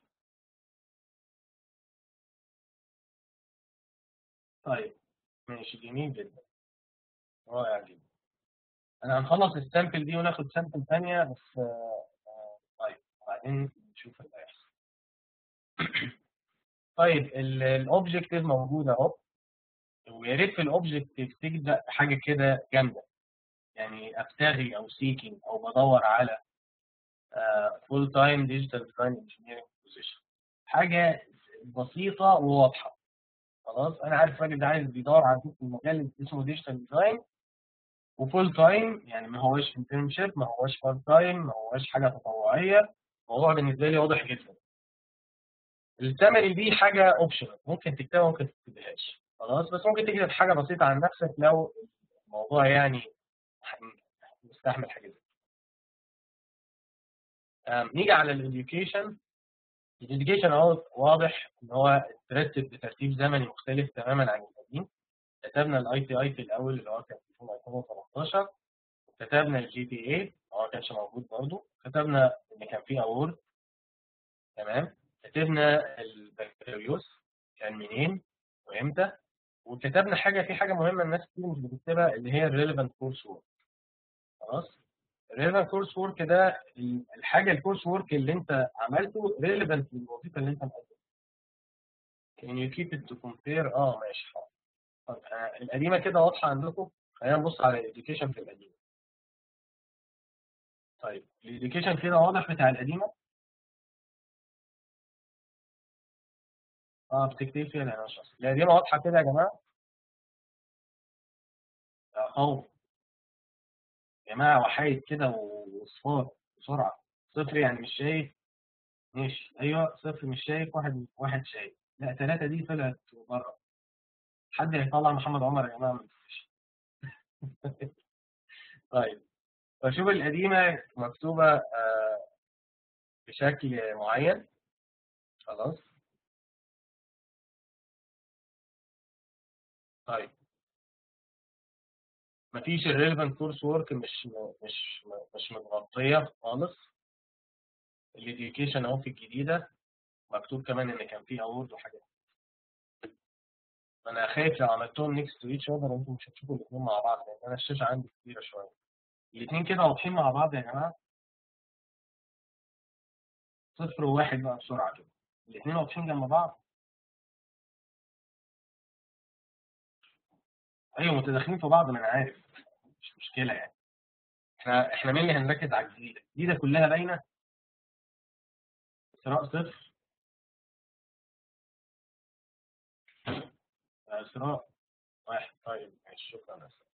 طيب ماشي، جميل جدا، رائع جدا. انا هنخلص السامبل دي وناخد سامبل ثانيه بس. آه، آه، طيب بعدين نشوف اللي هيحصل. طيب الاوبجكتيف موجود اهو، ويا ريت في الاوبجكتيف تبدا حاجه كده جامده، يعني ابتغي او سيكينج او بدور على فول تايم ديجيتال ديزاين انجينيرنج بوزيشن، حاجه بسيطه وواضحه. خلاص انا عارف الراجل ده عايز بيدور على في المجال اللي اسمه ديجيتال ديزاين وفول تايم، يعني ما هوش انترنشيب، ما هوش بارت تايم، ما هوش حاجه تطوعيه. الموضوع بالنسبه لي واضح جدا. السمري دي حاجه اوبشنال، ممكن تكتبها ممكن ما تكتبهاش. خلاص بس ممكن تكتب حاجه بسيطه عن نفسك لو الموضوع يعني مستحمل حاجه زي كده. نيجي على الاديوكيشن. الاديوكيشن اهو واضح ان هو ترتب بترتيب زمني مختلف تماما عن القديم. كتبنا الاي تي اي في الاول اللي هو كان في ألفين وتلتاشر، كتبنا الجي تي اي هو ما كانش موجود برضه، كتبنا ان كان في اورد. تمام. كتبنا البكالوريوس كان منين وامتى، وكتبنا حاجه في حاجه مهمه الناس كتير مش بتكتبها اللي هي الريليفنت كورس وورك. خلاص. الريليفنت كورس وورك ده الحاجه الكورس وورك اللي انت عملته ريليفنت للوظيفه اللي انت مقدمها. Can you keep it to compare؟ اه ماشي حاضر. طب آه، القديمه كده واضحه عندكم؟ خلينا نبص على الاديوكيشن في القديمه. طيب الاديوكيشن كده واضح بتاع القديمه؟ اه بتكتب فيها العناصر. القديمه واضحه كده يا جماعه؟ اهو يا جماعه وحايد كده وصفار بسرعه. صفر يعني مش شايف. ماشي ايوه صفر مش شايف، واحد واحد شايف. لا ثلاثه دي طلعت بره. حد هيطلع محمد عمر يا جماعه من الفيش. طيب فشوف القديمه مكتوبه آه بشكل معين. خلاص. طيب مفيش الريليفنت كورس وورك، مش مش مش متغطيه خالص. الاديوكيشن اهو في الجديده مكتوب كمان ان كان في اوورد وحاجات. انا خايف لو عملتهم نيكست تو ايتش اذر انتم مش هتشوفوا الاثنين مع بعض، لان انا الشاشه عندي كبيره شويه. الاثنين كده واضحين مع بعض يا جماعه. صفر وواحد بقى بسرعه كده. الاثنين واضحين جنب بعض. ايوه متداخلين في بعض، ما انا عارف. مش مشكله يعني. احنا احنا مين اللي هنركز على الجديده؟ الجديده كلها باينه. اسراء صفر. اسراء واحد. طيب ماشي شكرا يا اسراء.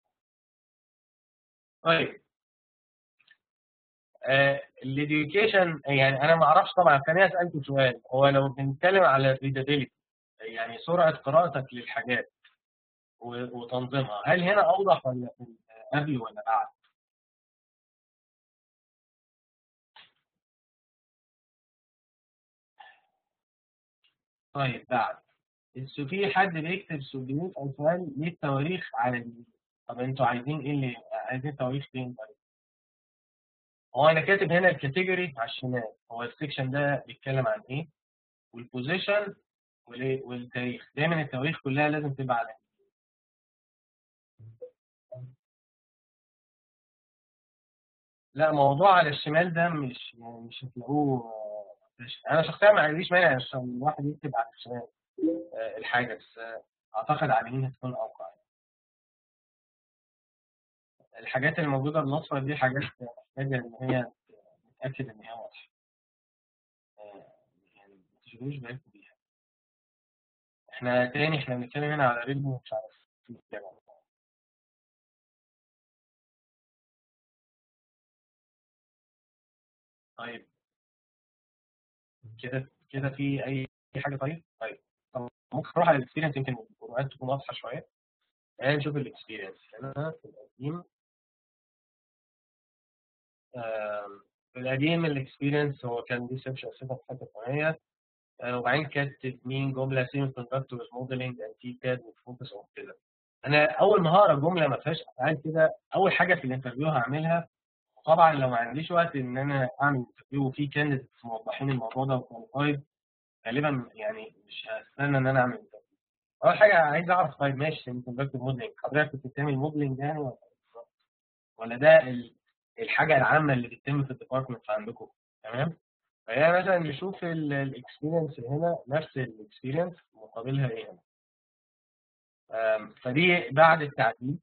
طيب آه الاديوكيشن يعني انا ما اعرفش طبعا. خليني اسالكم سؤال، هو لو بنتكلم على الريدابيلتي يعني سرعه قراءتك للحاجات وتنظيمها، هل هنا اوضح ولا في قبل ولا بعد؟ طيب بعد. بس في حد بيكتب سؤال او سؤال ليه التواريخ على اليمين. طب انتوا عايزين ايه اللي عايزين التواريخ فين طيب؟ هو انا كاتب هنا الكاتيجوري على الشمال، هو السكشن ده بيتكلم عن ايه؟ والبوزيشن والتاريخ. دايما التواريخ كلها لازم تبقى على اليمين. لا موضوع على الشمال ده مش يعني مش هتلاقوه. مش. انا شخصيا ما عنديش مانع عشان الواحد يكتب على الشمال آه، الحاجه، بس آه، اعتقد على اليمين هتكون اوقع. الحاجات اللي موجوده بالاصفر دي حاجات محتاجه ان هي تتاكد ان هي واضحه. آه، يعني ما تشغلوش بالكم بيها. احنا تاني احنا بنتكلم هنا على ريلمو مش عارف. طيب كده كده في اي حاجه؟ طيب طيب طب ممكن نروح على الاكسبيرينس، يمكن الفروقات تكون واضحه شويه. تعالى نشوف الاكسبيرينس هنا في القديم. آم، في القديم الاكسبيرينس هو كان ريسيرش اساسا في حته ثانيه، وبعدين كاتب مين جمله سيمي كوندكتورز موديلنج اند تي كاد وفوكس اون كده. انا اول ما هقرا جمله ما فيهاش افعال كده، اول حاجه في الانترفيو هعملها، طبعا لو ما عنديش وقت ان انا اعمل انترفيو وفي كانديديتس موضحين الموضوع ده وكواليفايد، غالبا يعني مش هستنى ان انا اعمل انترفيو. اول حاجه عايز اعرف، طيب ماشي سيمي كوندكتور موديلنج، حضرتك كنت بتعمل موديلنج يعني ولا ولا ده ال- الحاجه العامه اللي بتتم في الديبارتمنت عندكم؟ تمام. فهي مثلا نشوف الاكسبيرينس هنا، نفس الاكسبيرينس مقابلها ايه هنا. أم، فدي بعد التعديل.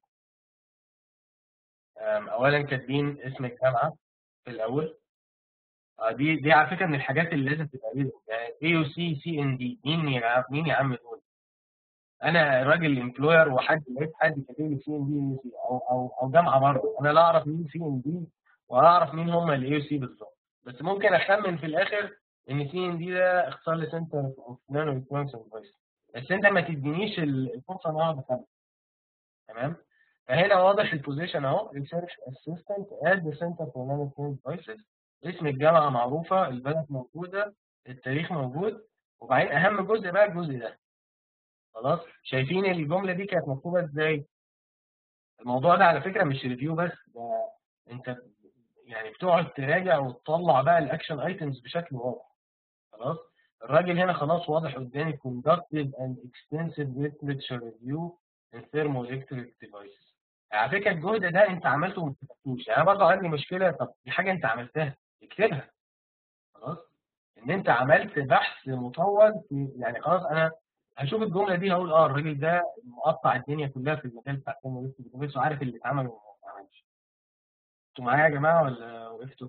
أم، اولا كاتبين اسم الجامعه في الاول. آه، دي دي على فكره من الحاجات اللي لازم تبقى ليهم، يعني اي يو سي سي ان دي، مين يا مين يا عم دول؟ انا راجل امبلوير وحد لقيت حد كاتب لي سي ان دي يو سي او او او جامعه برضه، انا لا اعرف مين سي ان دي ولا اعرف مين هم الاي يو سي بالظبط، بس ممكن اخمن في الاخر ان سي ان دي ده اختصار لسنتر اوف نانو الكترونكس اند ديفايس، بس انت ما تدينيش ال- الفرصه ان اقعد اخمن. تمام. فهنا واضح البوزيشن اهو، ريسيرش اسيستنت ات ذا سنتر فور نانو الكترونكس ديفايسز، اسم الجامعه معروفه، البلد موجوده، التاريخ موجود، وبعدين اهم جزء بقى الجزء ده. خلاص، شايفين الجمله دي كانت مكتوبه ازاي؟ الموضوع ده على فكره مش ريفيو بس، ده انت يعني بتقعد تراجع وتطلع بقى الاكشن ايتمز بشكل واضح. خلاص. الراجل هنا خلاص واضح قدامي conducted and extensive literature review in thermoelectric devices. على فكره الجهد ده انت عملته وما كتبتوش، يعني انا برضه عندي مشكله، طب دي حاجه انت عملتها اكتبها. خلاص. ان انت عملت بحث مطول في، يعني خلاص انا هشوف الجمله دي هقول اه الراجل ده مقطع الدنيا كلها في المجال بتاع التhermoelectric devices وعارف اللي اتعمل وما اتعملش. انتوا معايا يا جماعه ولا وقفتوا؟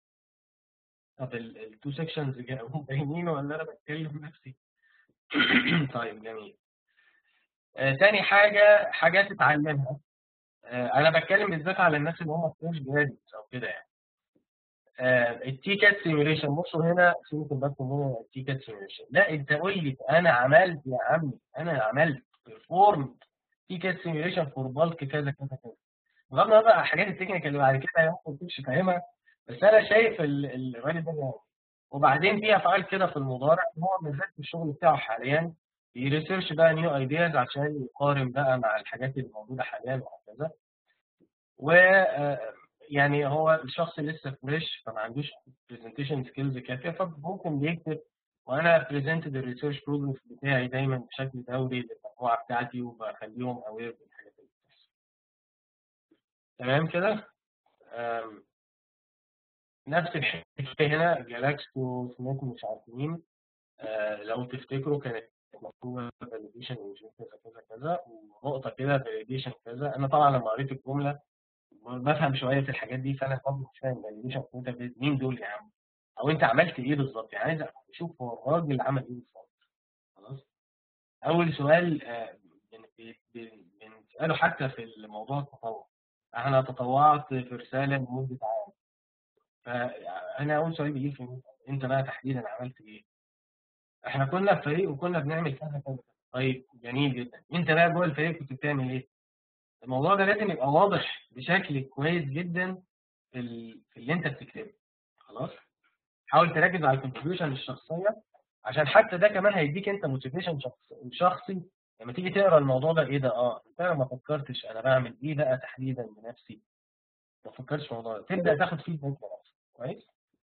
طب التو سيكشنز باينين ولا انا بتكلم نفسي؟ طيب جميل. آه، تاني حاجة حاجات تتعلمها. آه، أنا بتكلم بالذات على الناس اللي هم فريش جراديوتس أو كده يعني. آه، التي كات سيميوليشن، بصوا هنا سيبكم بس من التي كات سيميوليشن، لا أنت قول لي أنا عملت يا عمي، أنا عملت بيرفورم تي كات سيميوليشن فور بالك كذا كذا كذا، بغض النظر عن الحاجات التكنيكال اللي بعد كده ممكن تمشي فاهمها، بس أنا شايف ال- ال- الراجل ده جامد. وبعدين في افعال كده في المضارع، هو بالذات في الشغل بتاعه حاليا بيريسيرش بقى نيو ايدياز عشان يقارن بقى مع الحاجات اللي موجوده حاليا وهكذا. و آه، يعني هو الشخص لسه فريش فما عندوش برزنتيشن سكيلز كافيه، فممكن بيكتب وانا بريزنتد الريسيرش بروجرس بتاعي دايما بشكل دوري للمجموعه بتاعتي وبخليهم اوير بالحاجات اللي بتحصل. تمام كده. آم، نفس الحكايه هنا جالاكس وسميث مش عارفين. آه، لو تفتكروا كانت مكتوبه فاليديشن انجين كذا كذا كذا ونقطه كده فاليديشن كذا. انا طبعا لما قريت الجمله بفهم شويه في الحاجات دي، فانا برضه مش فاهم فاليديشن مين دول يا عم، او انت عملت ايه بالظبط، يعني عايز اشوف هو الراجل عمل ايه بالظبط. خلاص. اول سؤال آه، بن- بن- بنساله حتى في الموضوع التطوع، انا تطوعت في رساله لمده عام، فانا اول سؤال بيجي في انت بقى تحديدا عملت ايه؟ احنا كنا في فريق وكنا بنعمل كذا كذا. طيب جميل جدا، انت بقى جوه الفريق كنت بتعمل ايه؟ الموضوع ده لازم يبقى واضح بشكل كويس جدا في, ال... في اللي انت بتكتبه. خلاص. حاول تركز على الكونتريبيوشن الشخصيه، عشان حتى ده كمان هيديك انت موتيفيشن شخص... شخصي لما تيجي تقرا الموضوع ده، ايه ده، اه انا ما فكرتش انا بعمل ايه بقى تحديدا بنفسي، ما فكرتش في الموضوع ده، تبدا تاخد فيدباك لنفسك. كويس.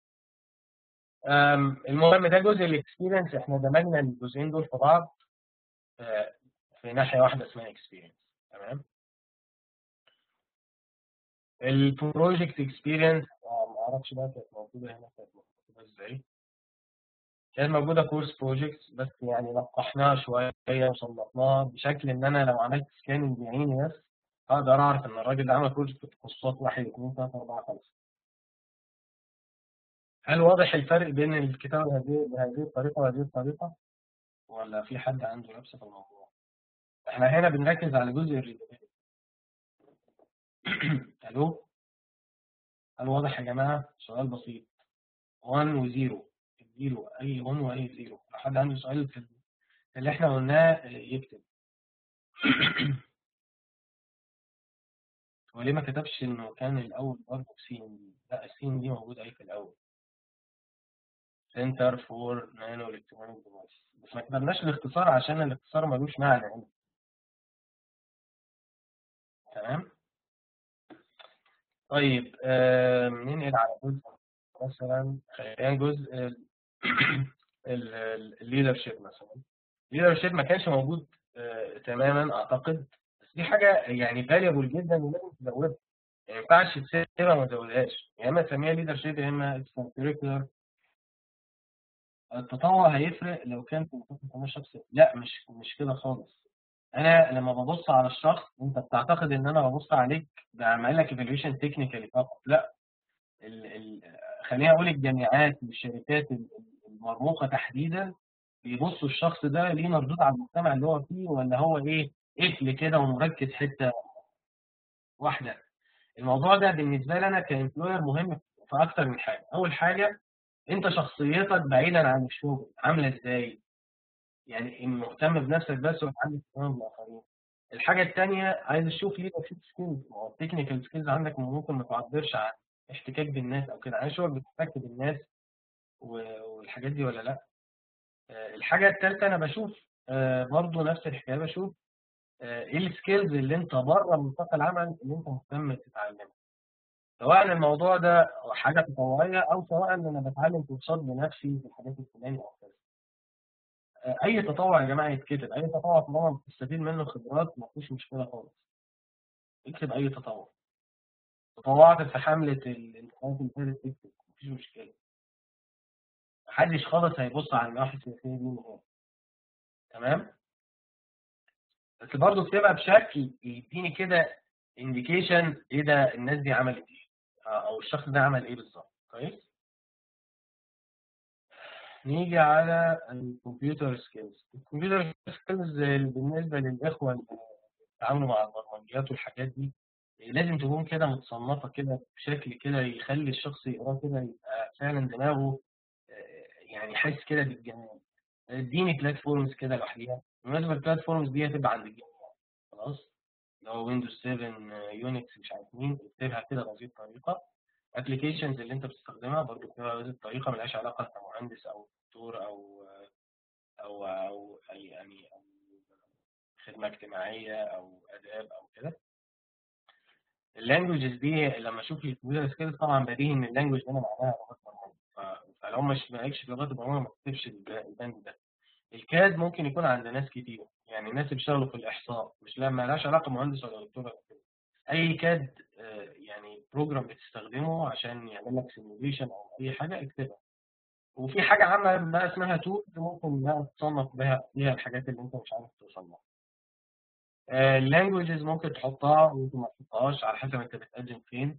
أم، المهم ده جزء الاكسبيرينس، احنا دمجنا الجزئين دول في بعض آه، في ناحيه واحده اسمها اكسبيرينس. تمام. البروجكت اكسبيرينس ما اعرفش بقى كانت موجوده هنا، كانت موجوده ازاي؟ كانت موجوده كورس بروجكت، بس يعني نقحناها شويه وصنفناها بشكل ان انا لو عملت سكاننج بعيني بس اقدر اعرف ان الراجل ده عمل بروجكت في تخصصات واحد اثنين ثلاثه اربعه خمسه. هل واضح الفرق بين الكتابه بهذه بهذه الطريقه وهذه الطريقه، ولا في حد عنده نفس في الموضوع؟ احنا هنا بنركز على جزء الريدابيلتي. الو، هل واضح يا جماعه؟ سؤال بسيط. واحد و0 اديله اي واحد واي صفر. لو حد عنده سؤال في اللي احنا قلناه يكتب. هو ليه ما كتبش انه كان الاول برضه سي ان دي؟ لا، السي ان دي موجوده ايه في الاول، سنتر فور نانو الكترونيك ديفايس، بس ما كتبناش الاختصار عشان الاختصار ملوش معنى هنا. تمام. طيب آه ننقل على جزء مثلا، خلينا جزء الليدرشيب مثلا. الليدرشيب ما كانش موجود آه تماما اعتقد، بس دي حاجه يعني فاليبل جدا ولازم تزودها. ما ينفعش تسيبها وما تزودهاش، يا اما تسميها ليدرشيب يا اما اكسترا. التطوع هيفرق لو كان في نطاق التنمية الشخصي؟ لا، مش مش كده خالص. انا لما ببص على الشخص انت بتعتقد ان انا ببص عليك بعمل لك ايفالويشن تكنيكالي فقط، لا. ال ال خليني اقول الجامعات والشركات المرموقه تحديدا بيبصوا الشخص ده ليه مردود على المجتمع اللي هو فيه، ولا هو ايه قفل كده ومركز حته واحده. الموضوع ده بالنسبه لي انا كامبلوير مهم في اكتر من حاجه. اول حاجه، انت شخصيتك بعيدا عن الشغل عامله ازاي؟ يعني إن مهتم بنفسك بس ولا عندك اهتمام بالاخرين. الحاجه الثانيه، عايز اشوف ليدرشيب سكيلز. ما هو التكنيكال سكيلز عندك ممكن ما تعبرش عن احتكاك بالناس او كده، عايز اشوفك بتحتك بالناس والحاجات دي ولا لا. آه، الحاجه الثالثه انا بشوف آه، برضو نفس الحكايه، بشوف آه، ايه السكيلز اللي انت بره نطاق العمل اللي انت مهتم تتعلمها، سواء الموضوع ده حاجه تطوعيه او سواء ان انا بتعلم كورسات بنفسي في الحاجات الفلانيه او كذا. اي تطوع يا جماعه يتكتب، اي تطوع طالما بتستفيد منه خبرات ما فيش مشكله خالص. اكتب اي تطوع. تطوعت في حمله الانتخابات اللي فاتت، اكتب مفيش مشكله. محدش خالص هيبص على النواحي السياسيه دي نهائي. تمام. بس برضه اكتبها بشكل يديني كده انديكيشن ايه ده، الناس دي عملت ايه او الشخص ده عمل ايه بالظبط. كويس. نيجي على الكمبيوتر سكيلز. الكمبيوتر سكيلز بالنسبه للاخوه اللي بيتعاملوا مع البرمجيات والحاجات دي لازم تكون كده متصنفه كده بشكل كده يخلي الشخص يقراه كده يبقى فعلا دماغه آه، يعني حاسس كده بالجمال. اديني بلاتفورمز كده لوحديها. بالنسبه للبلاتفورمز دي هتبقى عند الجميع. خلاص. لو ويندوز سبعة يونكس مش عارف مين، اكتبها كده بهذه الطريقه. ابلكيشنز اللي انت بتستخدمها برضه اكتبها بهذه الطريقه، ملهاش علاقه انت مهندس او دكتور او او او اي يعني او خدمه اجتماعيه او اداب او كده. اللانجوجز دي لما اشوف الكمبيوتر سكيلز طبعا بديهي ان اللانجوج هنا معناها لغات برمجه، ف- فلو مش مالكش في لغات البرمجه ما تكتبش الب- البند ده. الكاد ممكن يكون عند ناس كتير، يعني الناس اللي بيشتغلوا في الاحصاء مش لما لهاش علاقه مهندس ولا دكتور ولا كده. اي كاد آه، يعني بروجرام بتستخدمه عشان يعمل لك سيموليشن او اي حاجه اكتبها. وفي حاجه عامه بقى اسمها تولز ممكن بقى تصنف بها بيها الحاجات اللي انت مش عارف توصل لها. اللانجوجز ممكن تحطها وممكن ما تحطهاش على حسب انت بتقدم فين.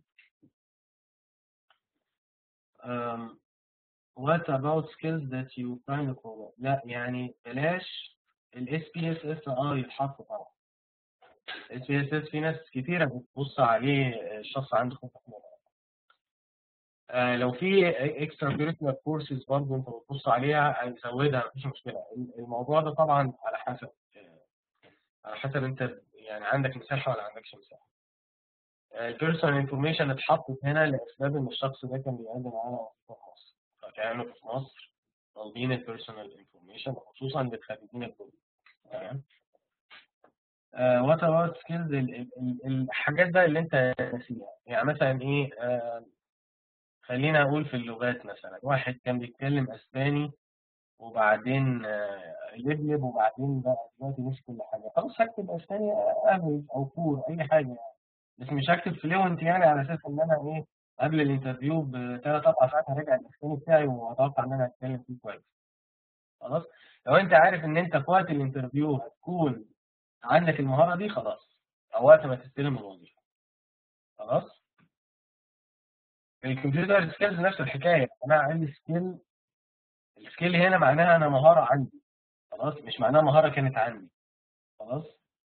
um, what about skills that you find cool؟ لا يعني بلاش ال إس بي إس إس اه يتحط طبعا. ال إس بي إس إس في ناس كتيرة بتبص عليه الشخص عنده خطة حمراء. آه لو في اكسترا كوريكولار كورسز برضه انت بتبص عليها هنزودها مفيش مشكلة. الموضوع ده طبعا على حسب آه، على حسب انت يعني عندك مساحة ولا عندكش مساحة. البيرسونال انفورميشن اتحطت هنا لاسباب ان الشخص ده كان بيقدم على وظيفه في مصر، فكانوا في مصر طالبين البيرسونال انفورميشن خصوصا للخريجين الجدد. تمام. وات اباوت سكيلز، الحاجات بقى اللي انت ناسيها يعني مثلا ايه. آه خلينا اقول في اللغات مثلا، واحد كان بيتكلم اسباني وبعدين آه لبلب وبعدين بقى دلوقتي مش كل حاجه، خلاص هكتب اسباني افريج او فور اي حاجه، بس مش هكتب فلوينت يعني على اساس ان انا ايه قبل الانترفيو بثلاث اربع ساعات هراجع الاسباني بتاعي واتوقع ان انا هتكلم فيه كويس. خلاص. لو انت عارف ان انت في وقت الانترفيو هتكون عندك المهاره دي خلاص، او وقت ما تستلم الوظيفه. خلاص. الكمبيوتر سكيلز نفس الحكايه، انا عندي سكيل. السكيل هنا معناها انا مهاره عندي، خلاص، مش معناها مهاره كانت عندي. خلاص.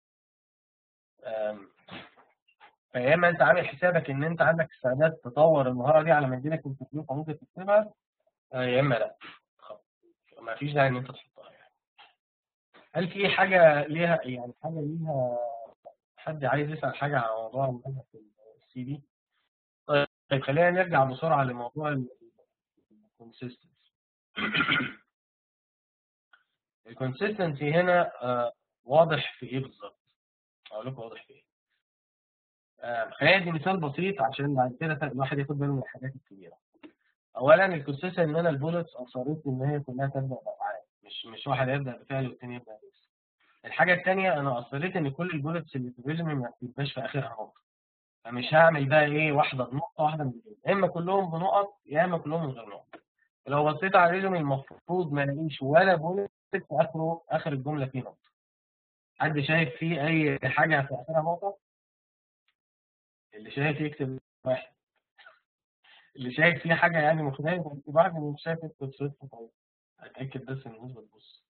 أم، فيا اما انت عامل حسابك ان انت عندك استعداد تطور المهاره دي على ما يجيلك انترفيو فممكن تكتبها، آه، يا اما لا. خلاص. ما فيش داعي ان انت تحطها يعني. هل في حاجه ليها يعني حاجه ليها حد عايز يسال حاجه على موضوع المنهج في السي في؟ طيب خلينا نرجع بسرعه لموضوع الكونسيستنسي. الكونسيستنسي هنا آه واضح في ايه بالظبط؟ اقول لكم واضح في ايه. آه خلينا ندي مثال بسيط عشان بعد كده الواحد ياخد باله من الحاجات الكبيره. اولا الكونسيستنسي ان انا البولتس اصريت ان هي كلها تبدا بافعال، مش مش واحد يبدا بفعل والثاني يبدا باسم. الحاجه الثانيه انا اصريت ان كل البولتس اللي في الريزومي ما تبقاش في اخرها نقطه. فمش هعمل بقى ايه واحده بنقطه واحده من غير، يا اما كلهم بنقط يا اما كلهم من غير نقط. لو بصيت على الريزومي المفروض ما الاقيش ولا بولت في اخره اخر الجمله فيه نقطه. حد شايف فيه اي حاجه في اخرها نقطه؟ اللي شايف يكتب واحد. اللي شايف فيه حاجه يعني مختلفه يكتب واحد، اللي مش شايف يكتب صفر. طيب اتاكد بس ان الناس بتبص.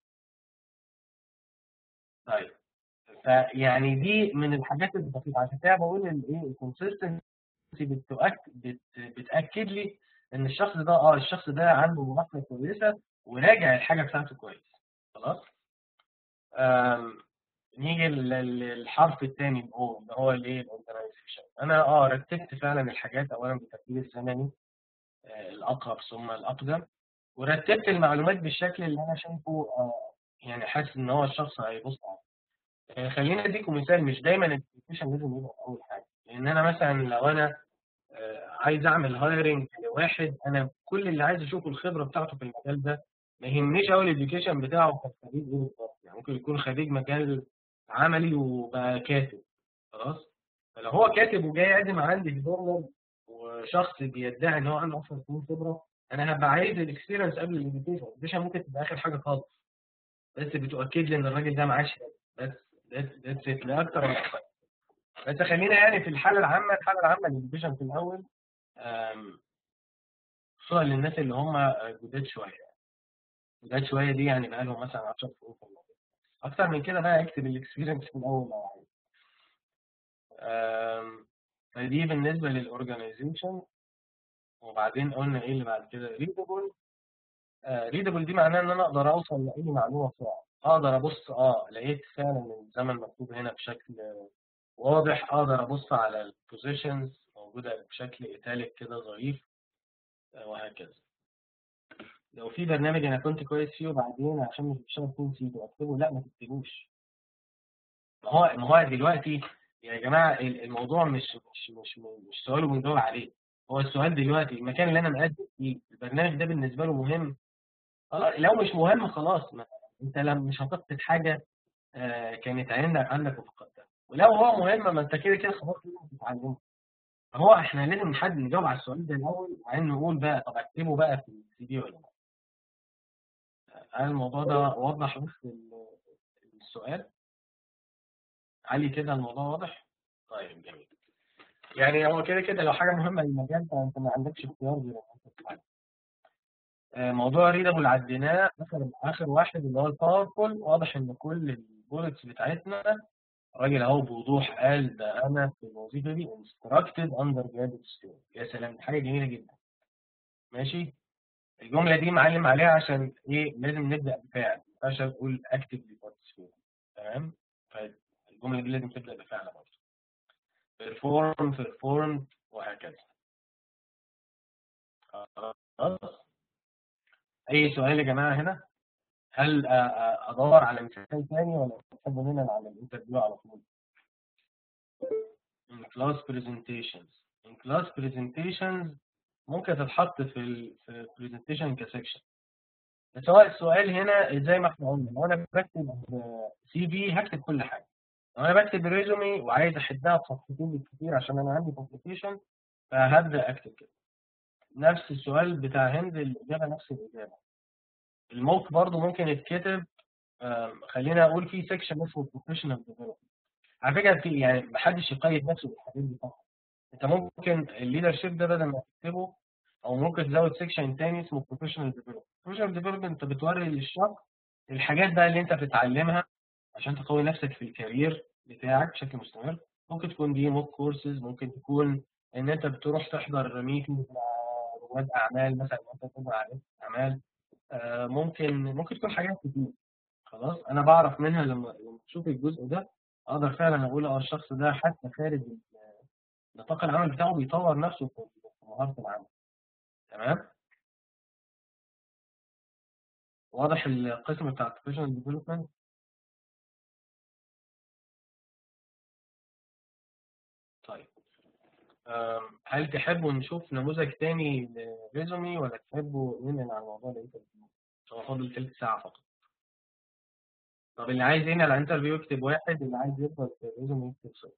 طيب فيعني دي من الحاجات البسيطه، عشان كده بقول الايه الكونسيستنسي بتأكد بتاكد لي ان الشخص ده اه الشخص ده عنده ملاحظه كويسه وراجع الحاجه بتاعته كويس. خلاص. آم، نيجي لل- للحرف الثاني الاو اللي هو الايه الاورجنايزيشن. انا اه رتبت فعلا الحاجات اولا بالترتيب الزمني، آه، الاقرب ثم الاقدم، ورتبت المعلومات بالشكل اللي انا شايفه آه، يعني حاسس ان هو الشخص هيبص عليه. آه، خليني اديكم مثال. مش دايما الابلكيشن لازم يبقى اول حاجه، لان انا مثلا لو انا آه، عايز اعمل هايرنج لواحد انا كل اللي عايز اشوفه الخبره بتاعته في المجال ده، ما يهمنيش قوي الابلكيشن بتاعه كان خريج ايه بالظبط. يعني ممكن يكون خريج مجال عملي وبقى كاتب. خلاص. فلو هو كاتب وجاي يقدم عندي في جورنال وشخص بيدعي ان هو عنده عشر سنين خبره، انا هبقى عايز الاكسبيرينس قبل الابلكيشن. الابلكيشن ممكن تبقى اخر حاجه خالص، بس بتؤكد لي ان الراجل ده معاه شهاده بس. ذاتس ات، لا اكتر ولا اقل. بس خلينا يعني في الحاله العامه. الحاله العامه الابلكيشن في الاول آم، خصوصا للناس اللي هم جداد شويه. جداد شويه دي يعني بقى لهم مثلا عشر سنين في الموضوع. اكتر من كده بقى اكتب الاكسبيرينس في الاول لو عايز. آم، فدي بالنسبه للاورجنايزيشن. وبعدين قلنا ايه اللي بعد كده؟ ريدابل. ريدابل دي معناها ان انا اقدر اوصل لاي معلومه بسرعه. اقدر ابص اه لقيت فعلا الزمن مكتوب هنا بشكل واضح. اقدر ابص على البوزيشنز موجوده بشكل ايتاليك كده ظريف، آه، وهكذا. لو في برنامج انا كنت كويس فيه وبعدين عشان مش بشتغل فيه نسيته اكتبه، لا ما تكتبوش. ما هو ما هو دلوقتي يا جماعه الموضوع مش مش مش مش سؤال وبنجاوب عليه. هو السؤال دلوقتي المكان اللي انا مقدم فيه البرنامج ده بالنسبه له مهم. خلاص. لو مش مهم خلاص، ما انت لما مش هتفقد حاجه آه، كانت عندك عندك وفقدتها. ولو هو مهم ما انت كده كده خلاص لازم تتعلمه. فهو احنا لازم نحدد نجاوب على السؤال ده الاول وبعدين نقول بقى طب اكتبه بقى في السي في ولا لا. هل الموضوع ده وضح بس ال- السؤال؟ علي كده الموضوع واضح؟ طيب جميل. يعني هو كده كده لو حاجه مهمه للمجال فانت ما عندكش اختيار غير انك انت تتعلم. آه، موضوع ريدابل عديناه. اخر اخر واحد اللي هو الباورفول. واضح ان كل البولتس بتاعتنا الراجل اهو بوضوح قال ده انا في الوظيفه دي انستراكتد اندر جراديويت ستودنت. يا سلام، حاجه جميله جدا. ماشي. الجمله دي معلم عليها عشان ايه؟ لازم نبدا بفعل، ما ينفعش اقول اكتفلي بارتيسيبيت. تمام. فالجمله دي لازم تبدا بفعل برضه. بيرفورم بيرفورم وهكذا. خلاص. اي سؤال يا جماعه هنا؟ هل آه، آه، ادور على مثال ثاني ولا تحب ننقل على الانترفيو على طول؟ in class presentations. in class presentations ممكن تتحط في ال في البرزنتيشن كسكشن. بس هو السؤال هنا زي ما احنا قلنا، لو انا بكتب سي في هكتب كل حاجه. لو انا بكتب ريزومي وعايز احدها بصفحتين بالكتير عشان انا عندي كومبليكيشن فهبدا اكتب كده. نفس السؤال بتاع هند الاجابه نفس الاجابه. الموك برضو ممكن يتكتب. آم، خلينا اقول في سكشن اسمه بروفيشنال ديفلوبمنت. على فكره في يعني محدش يقيد نفسه بالحاجات دي طبعا. انت ممكن الليدرشيب ده بدل ما تكتبه او ممكن تزود سيكشن تاني اسمه بروفيشنال ديفلوبمنت. بروفيشنال ديفلوبمنت انت بتوري للشخص الحاجات بقى اللي انت بتتعلمها عشان تقوي نفسك في الكارير بتاعك بشكل مستمر. ممكن تكون دي موك كورسز، ممكن تكون ان انت بتروح تحضر ميتنج مع رواد اعمال مثلا، انت تدور على اعمال. آه، ممكن ممكن تكون حاجات كتير. خلاص انا بعرف منها لما لما تشوف الجزء ده، اقدر فعلا اقول اه الشخص ده حتى خارج نطاق العمل بتاعه بيطور نفسه في في مهاره العمل. تمام. واضح القسم بتاع البروفيشنال ديفلوبمنت. طيب. آم، هل تحبوا نشوف نموذج تاني لريزومي ولا تحبوا ننقل على موضوع الانترفيو؟ هو فاضل تلت ساعة فقط. طب اللي عايز ينقل على الانترفيو يكتب واحد، اللي عايز يفضل في الريزومي يكتب صفر.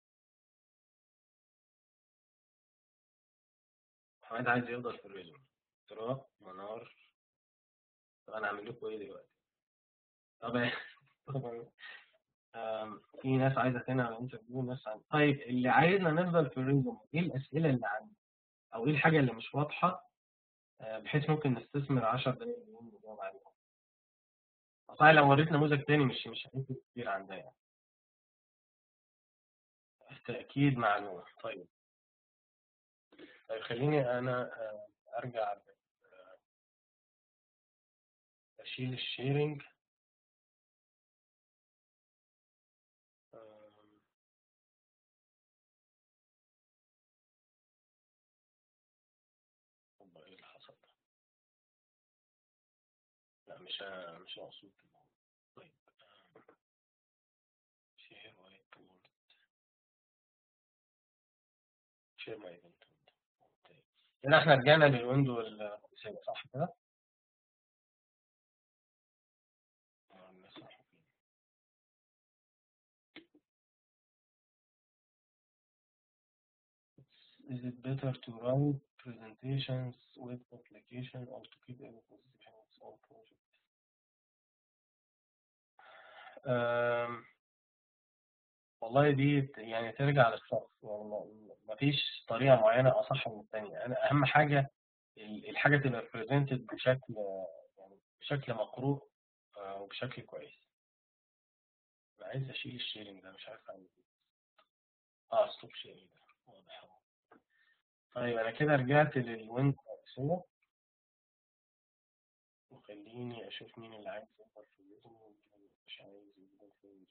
محمد عايز يفضل في الريزومي. ترى منار. طب انا هعمل لكم ايه دلوقتي؟ طب طبعا. آم، في ناس عايزة تنقل على الانترفيو وناس عايزة. طيب اللي عايزنا نفضل في الريزومي، ايه الأسئلة اللي عندي؟ أو ايه الحاجة اللي مش واضحة؟ آه، بحيث ممكن نستثمر عشر دقايق نجاوب عليها. صحيح لو وريت نموذج تاني مش مش هتفرق كتير عندنا يعني. تأكيد معلومة. طيب. طيب خليني أنا آه، أرجع أشيل الشيرنج. آم، طب إيه اللي حصل ده؟ لا مش ه- مش مقصود كده. طيب. شير وايت بورد. شير ماي ايفنت. طيب. هنا احنا رجعنا للويندو الرئيسية صح كده؟ آه، صح. Is it better to write presentations with application or to keep any position its own project? أم، والله دي ت- يعني ترجع للشخص، يعني ما ما فيش طريقة معينة أصح من التانية. أنا أهم حاجة ال- الحاجة تبقى presented بشكل، يعني بشكل مقروء، آه، وبشكل كويس. أنا عايز أشيل الشيرنج ده، مش عارف أعمل إيه. أه ستوب شيرنج ده واضح أهو. طيب أنا كده رجعت للويندو الرئيسية، وخليني أشوف مين اللي عايز يظهر في الفيديو ومين اللي مش عايز يظهر في الفيديو.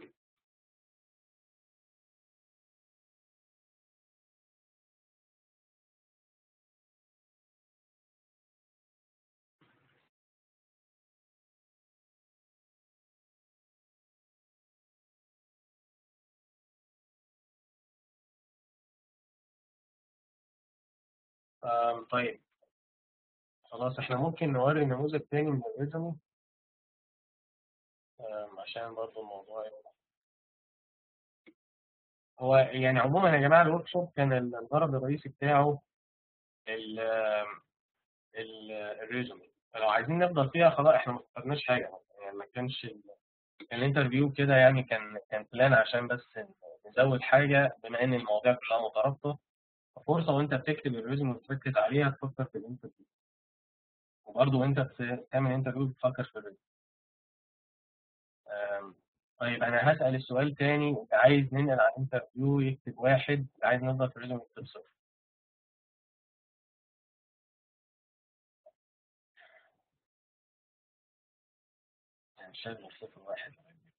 آم، طيب خلاص احنا ممكن نوري نموذج تاني من الريزومي، آم، عشان برضو الموضوع يبقى. هو يعني عموما يا جماعة الورك شوب كان الغرض الرئيسي بتاعه ال- ال- الريزومي. فلو عايزين نفضل فيها خلاص احنا ما اخترناش حاجة يعني، ما كانش ال- الانترفيو كده يعني، كان كان بلان عشان بس نزود حاجة بما ان المواضيع كلها مترابطة. فرصة وانت بتكتب الريزومي وتركز عليها تفكر في الانترفيو، وبرضه وانت بتعمل انترفيو بتفكر في الريزومي. آم، طيب انا هسأل السؤال تاني، اللي عايز ننقل على الانترفيو يكتب واحد، اللي عايز نفضل في الريزومي يكتب صفر. يعني مش لازم صفر واحد.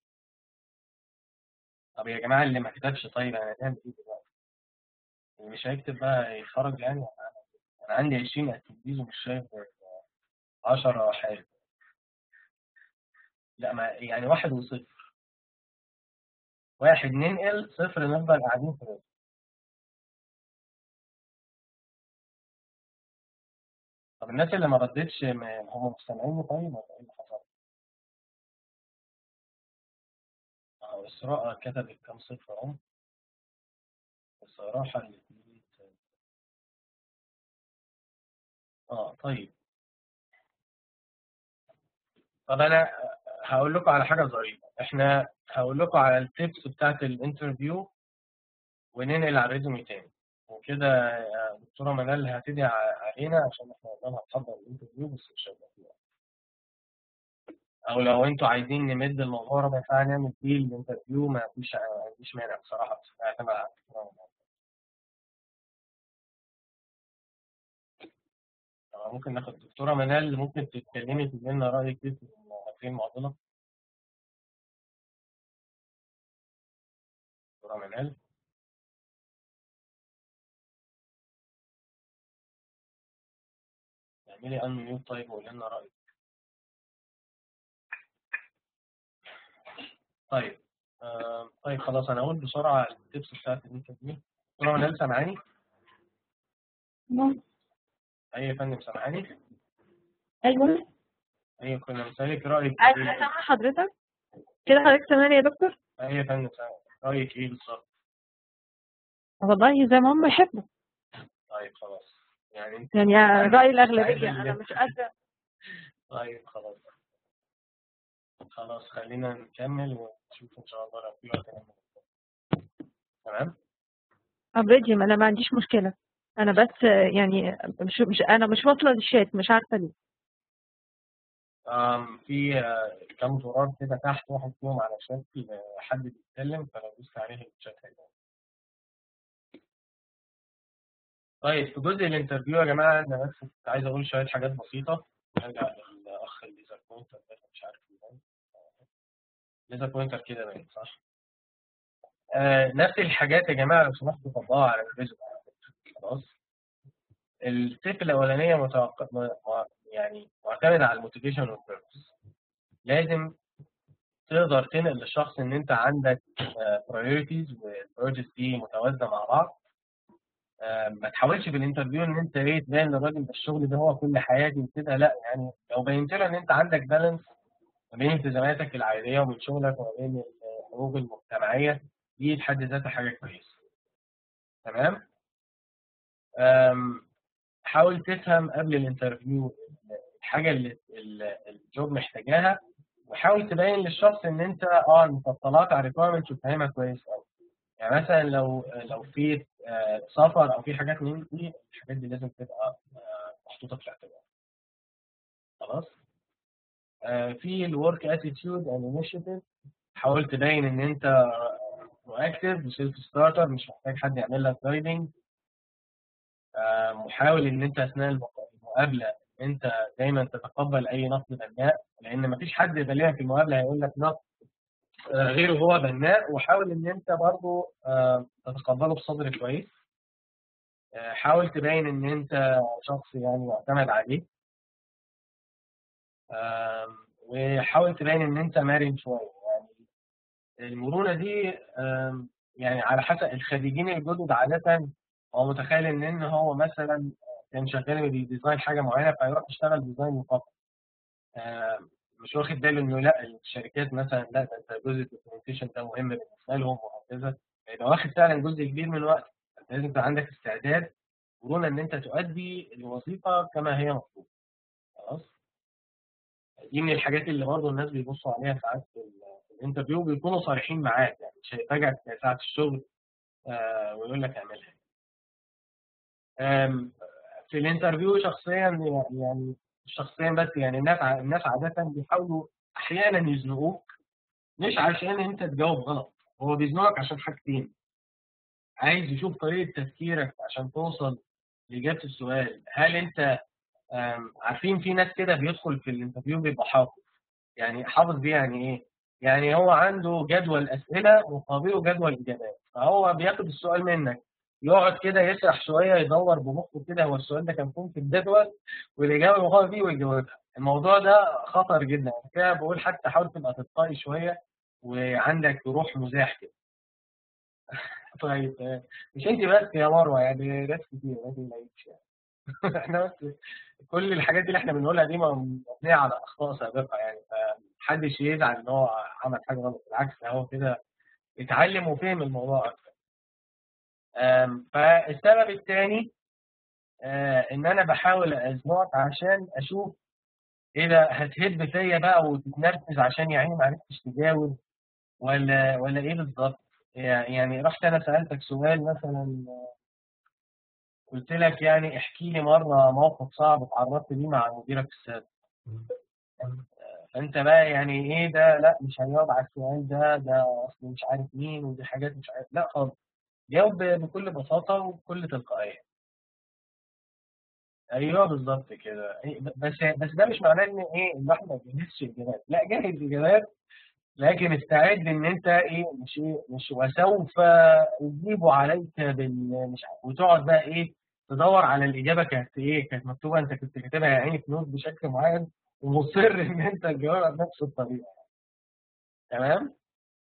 طب يا جماعة اللي ما كتبش، طيب انا هنعمل ايه دلوقتي؟ اللي مش هيكتب بقى يتفرج يعني. انا عندي عشرين اتنديز ومش شايف غير عشرة حاجة. لا ما يعني واحد وصفر. واحد ننقل، صفر نفضل قاعدين في الريزومي. طب الناس اللي ما ردتش ما- هم مستمعين طيب ولا ايه اللي حصل؟ اه إسراء كتبت كام صفر اهو. الصراحة الاتنين. اه طيب. طب انا هقول لكم على حاجه ظريفه. احنا هقول لكم على التيبس بتاعت الانترفيو وننقل على الريزومي تاني وكده. يا دكتوره منال هتدعي علينا عشان احنا قدامنا هنحضر الانترفيو بس مش هيبقى فيه. او لو انتوا عايزين نمد الموضوع ربع ساعه نعمل فيه الانترفيو، ما فيش ما فيش مانع بصراحه، بس اعتمد على الدكتورة منال. ممكن ناخد دكتورة منال، ممكن تتكلمي تقولي لنا رأيك إيه في في المعضلة؟ دكتورة منال. اعملي أنميوت طيب وقولي لنا رأيك. طيب آه طيب خلاص، أنا هقول بسرعة التبس بتاعت الانترفيو. دكتورة منال سامعاني؟ نعم. أي يا فندم سامعاني؟ ايوه أيوة كنا بنسألك رأيك ايوه إيه؟ انا سامعه حضرتك كده. حضرتك سامعني يا دكتور؟ أي يا فندم سامعاني. رأيك إيه بالظبط؟ والله زي ما هم يحبوا، طيب خلاص، يعني أنت يعني عايزة رأي عايزة الأغلبية أنا ال- مش قادرة. طيب خلاص. خلاص خلينا نكمل ونشوف إن شاء الله لو في وقت نعمل. تمام؟ أبريدي، ما أنا ما عنديش مشكلة. أنا بس يعني مش, مش أنا مش واصلة للشات، مش عارفة ليه. آم، في آه، كام زرار كده تحت، واحد فيهم على شكل آه، حد بيتكلم، فلو دوست عليه الشات هيبقى. طيب في جزء الانترفيو يا جماعة، أنا بس كنت عايز أقول شوية حاجات بسيطة. نرجع للأخ الليزر بوينتر ده، مش عارف يبان. ليزر بوينتر كده باين صح؟ آه نفس الحاجات يا جماعة لو سمحتوا طبقوها على الريزومي. خلاص. الستيب الأولانية متوق... م- م- يعني معتمدة على الموتيفيشن والبيربس. لازم تقدر تنقل للشخص إن أنت عندك برايورتيز والبرايورتيز دي متوازنة مع بعض. آه، ما تحاولش في الانترفيو ان انت ايه تبين للراجل ده الشغل ده هو كل حياتي وكده، لا. يعني لو بينت له ان انت عندك بالانس ما بين التزاماتك العائليه وبين شغلك وما بين الحقوق المجتمعيه، دي في حد ذاتها حاجه كويسه. تمام. آم، حاول تفهم قبل الانترفيو الحاجه اللي اللي الجوب محتاجاها، وحاول تبين للشخص ان انت اه انت اطلعت على الريكويرمنتس وفاهمها كويس قوي. يعني مثلا لو لو في آه، سفر او في حاجات من دي، الحاجات دي لازم تبقى آه، محطوطه في الاعتبار. خلاص. آه، في الورك اتيتيود اند انيشيتيف، حاول تبين ان انت مؤكتف وسيلف ستارتر، مش محتاج حد يعمل لك جايدنج. وحاول ان انت اثناء المق- المقابله انت دايما تتقبل اي نقد بناء، لان مفيش حد غالبا في المقابله هيقول لك نقد آه، غيره هو بناء. وحاول ان انت برضه آه، تتقبله بصدر كويس. آه، حاول تبين ان انت شخص يعني معتمد عليه. آم، وحاول تبين ان انت مرن شويه. يعني المرونه دي آم، يعني على حسب الخريجين الجدد عاده، هو متخيل ان ان هو مثلا كان شغال بديزاين حاجه معينه فيروح يشتغل ديزاين فقط. آم، مش واخد باله انه لا، الشركات مثلا لا، ده انت جزء الدوكيومنتيشن ده مهم بالنسبه لهم وهكذا. يبقى واخد فعلا جزء كبير من الوقت. انت لازم يبقى عندك استعداد مرونه ان انت تؤدي الوظيفه كما هي مطلوبه. خلاص. دي من الحاجات اللي برضه الناس بيبصوا عليها ساعات في ال- في الانترفيو، بيكونوا صريحين معاك. يعني مش هيفاجئك ساعة الشغل آه ويقول لك اعملها. آم، في الانترفيو شخصيا، يعني شخصيا بس، يعني الناس ع- الناس عادة بيحاولوا احيانا يزنقوك، مش عشان انت تجاوب غلط. هو بيزنقك عشان حاجتين: عايز يشوف طريقة تفكيرك عشان توصل لإجابة السؤال. هل انت آم، عارفين في ناس كده بيدخل في الانترفيو بيبقى حافظ. يعني حافظ دي يعني ايه؟ يعني هو عنده جدول اسئله مقابله جدول اجابات، فهو بياخد السؤال منك، يقعد كده يسرح شويه، يدور بمخه كده هو السؤال ده كان فين في الجدول والاجابه المقابله فيه ويجاوبها. الموضوع ده خطر جدا. عشان كده بقول حتى حاول تبقى تلقائي شويه وعندك روح مزاح كده. طيب آه، مش انت بس يا مروه، يعني ناس كتير ما تقلقيش يعني. احنا بس كل الحاجات دي اللي احنا بنقولها دي مبنيه على اخطاء سابقه، يعني فمحدش يزعل ان هو عمل حاجه غلط. بالعكس، هو كده اتعلم وفهم الموضوع اكتر. آم، فالسبب الثاني ان انا بحاول ازنقك عشان اشوف ايه ده، هتهب فيا بقى وتتنرفز عشان يا عيني ما عرفتش تجاوب، ولا ولا ايه بالظبط. يعني رحت انا سالتك سؤال مثلا، قلت لك يعني احكي لي مره موقف صعب اتعرضت ليه مع مديرك السابق. فانت بقى يعني ايه ده، لا مش هيجاوب على السؤال ده، ده اصل مش عارف مين ودي حاجات مش عارف، لا خالص. جاوب بكل بساطه وبكل تلقائيه. ايوه بالظبط كده. أي- بس بس ده مش معناه ان ايه ان احنا ما بنجهزش اجابات، لا جهز اجابات، لكن استعد ان انت ايه مش ايه مش وسوف اجيب عليك بال مش عارف، وتقعد بقى ايه تدور على الاجابه كانت ايه كانت مكتوبه، انت كنت كاتبها يا عيني في نوت بشكل معين، ومصر ان انت تجاوبها بنفس الطريقه. تمام.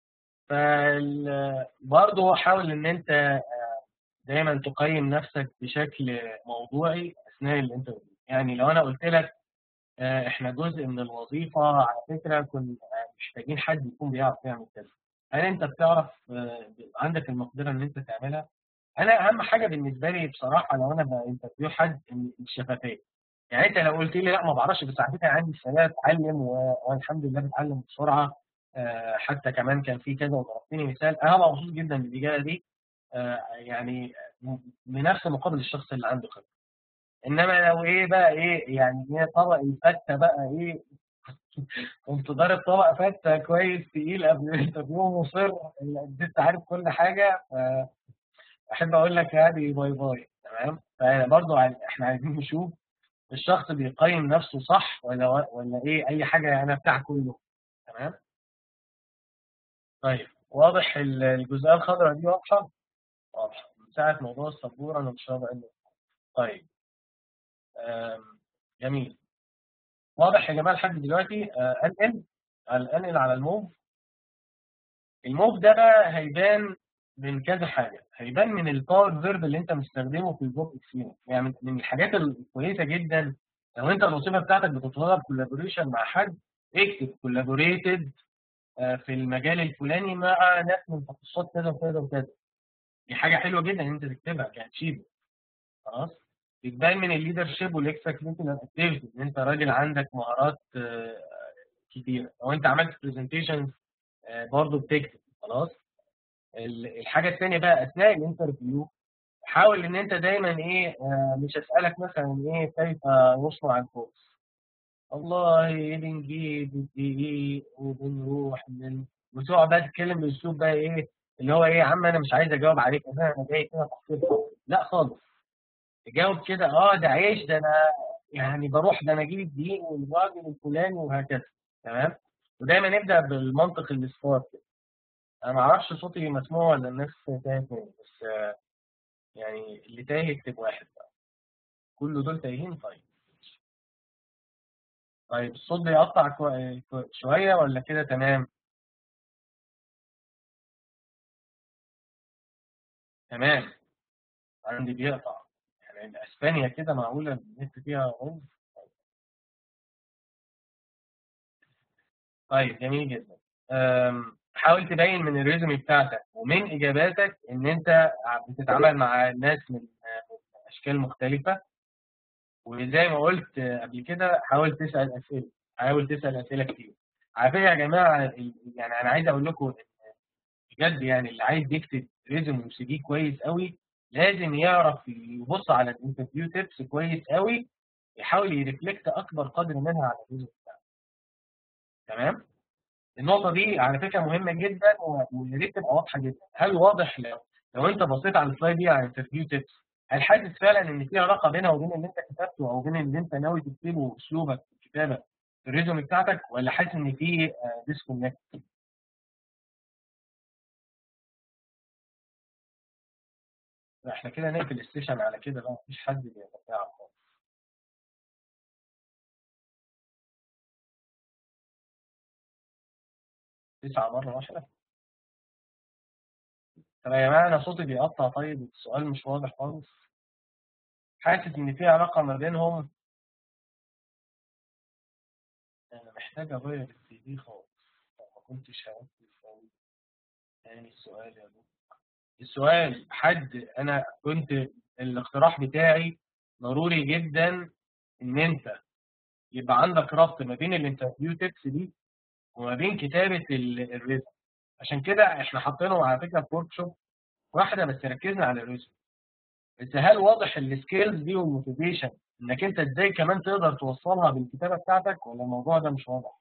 فال برضه حاول ان انت دايما تقيم نفسك بشكل موضوعي اثناء اللي انت بتقوله. يعني لو انا قلت لك آه، احنا جزء من الوظيفه على فكره كنا محتاجين حد يكون بيعرف يعمل كذا، هل انت بتعرف آه، عندك المقدره ان انت تعملها؟ انا اهم حاجه بالنسبه لي بصراحه لو انا بانترفيو حد إن الشفافيه. يعني انت لو قلت لي لا ما بعرفش بس على فكره عندي استعداد اتعلم و- والحمد لله بتعلم بسرعه، آه، حتى كمان كان في كذا وضربتني مثال، انا مبسوط جدا بالاجابه دي. آه، يعني بنفس مقابل الشخص اللي عنده خبره. انما لو ايه بقى ايه يعني ايه طبق الفته بقى ايه كنت ضارب طبق فته كويس تقيل قبل الانترفيو مصر انك انت عارف كل حاجه، احب اقول لك هذه باي باي. تمام. فبرضه عايز- احنا عايزين نشوف الشخص بيقيم نفسه صح ولا ولا ايه اي حاجه انا بتاع كله. تمام. طيب واضح ال- الجزئيه الخضراء دي واضحه؟ واضحه من ساعه موضوع السبوره انا مش راضي أقلل. طيب. آم، جميل. واضح يا جماعه لحد دلوقتي. آه، انقل انقل على الموف. الموف ده بقى هيبان من كذا حاجه، هيبان من الباور فيرب اللي انت مستخدمه في الجوب اكسبيرينس. يعني من من الحاجات الكويسه جدا لو انت الوظيفه بتاعتك بتتطلب كولابوريشن مع حد، اكتب كولابوريتد في المجال الفلاني مع ناس من تخصصات كذا وكذا وكذا. دي حاجه حلوه جدا ان انت تكتبها كاتشيف. خلاص. بتبان من الليدرشيب والاكسترا كريكولار اكتيفيتي ان انت راجل عندك مهارات آه، كتيره. لو انت عملت برزنتيشن برضه بتكتب. خلاص. ال- الحاجه الثانيه بقى اثناء الانترفيو حاول ان انت دايما ايه آه، مش اسالك مثلا ايه كيف يصنع الخبز، والله بنجيب الدقيق وبنروح من وتقعد بقى تتكلم باسلوب بقى ايه اللي هو ايه يا عم انا مش عايز اجاوب عليك انا انا جاي كده تحصيل حاصل. لا خالص. تجاوب كده اه ده عيش ده انا يعني بروح ده انا اجيب الدقيق والراجل الفلاني وهكذا. تمام. ودايما نبدا بالمنطق الاصفار كده. انا ما اعرفش صوتي مسموع ولا الناس تاهت مني، بس آه، يعني اللي تايه يكتب واحد بقى. كل دول تايهين. طيب. طيب الصوت بيقطع كو- كو- شويه ولا كده تمام؟ تمام. عندي بيقطع. يعني اسبانيا كده معقوله النت فيها رز؟ طيب جميل جدا. أم، حاول تبين من الريزومي بتاعتك ومن اجاباتك ان انت بتتعامل مع ناس من من اشكال مختلفه. وزي ما قلت قبل كده حاول تسال اسئله. حاول تسال اسئله كتير. على فكره يا جماعه ال- يعني انا عايز اقول لكم بجد يعني اللي عايز يكتب ريزومي وسي في كويس قوي لازم يعرف يبص على الانترفيو تيبس كويس قوي، يحاول يرفلكت اكبر قدر منها على الريزومي بتاعه. تمام. النقطه دي على فكره مهمه جدا و- ويا ريت تبقى واضحه جدا. هل واضح لو لو انت بصيت على السلايد دي على الانترفيو تيبس هل حاسس فعلا ان في علاقه بينها وبين اللي انت كتبته او بين اللي انت ناوي تكتبه واسلوبك في الكتابه في الريزومي بتاعتك، ولا حاسس ان في ديسكونكت؟ احنا كده نقفل السيشن على كده بقى مفيش حد بيتفاعل خالص. تسعة مرة واحدة. طب يا جماعة أنا صوتي بيقطع، طيب السؤال مش واضح خالص. حاسس إن في علاقة ما بينهم. أنا محتاج أغير السي في خالص. ما كنتش هركز أوي. تاني السؤال يا دكتور. السؤال حد أنا كنت الاقتراح بتاعي ضروري جدا إن أنت يبقى عندك ربط ما بين الانترفيو تكس دي وما بين كتابة الريزم. عشان كده إحنا حاطينهم على فكرة في ورك شوب واحدة بس ركزنا على الريزم. بس هل واضح السكيلز دي والموتيفيشن انك انت ازاي كمان تقدر توصلها بالكتابه بتاعتك ولا الموضوع ده مش واضح؟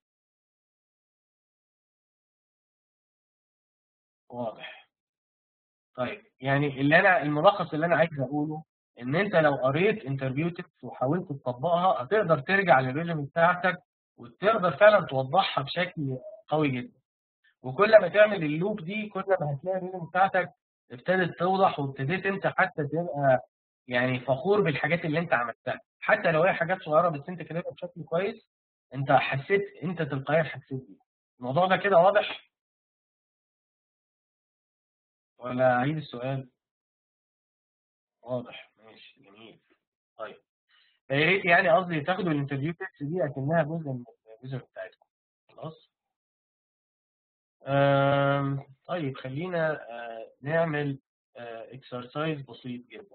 واضح. طيب يعني اللي انا الملخص اللي انا عايز اقوله ان انت لو قريت انترفيو تيبس وحاولت تطبقها هتقدر ترجع للريزومي بتاعتك وتقدر فعلا توضحها بشكل قوي جدا. وكل ما تعمل اللوب دي كل ما هتلاقي الريزومي بتاعتك ابتدت توضح، وابتديت انت حتى تبقى يعني فخور بالحاجات اللي انت عملتها، حتى لو هي حاجات صغيره بس انت كاتبها بشكل كويس. انت حسيت، انت تلقائيا حسيت بيه. الموضوع ده كده واضح ولا اعيد السؤال؟ واضح، ماشي، جميل. طيب، يا ريت يعني قصدي تاخدوا الانترفيو تيست دي اكنها جزء من الريزومي بتاعتكم. خلاص. آم، طيب خلينا آه، نعمل اكسرسايز بسيط جدا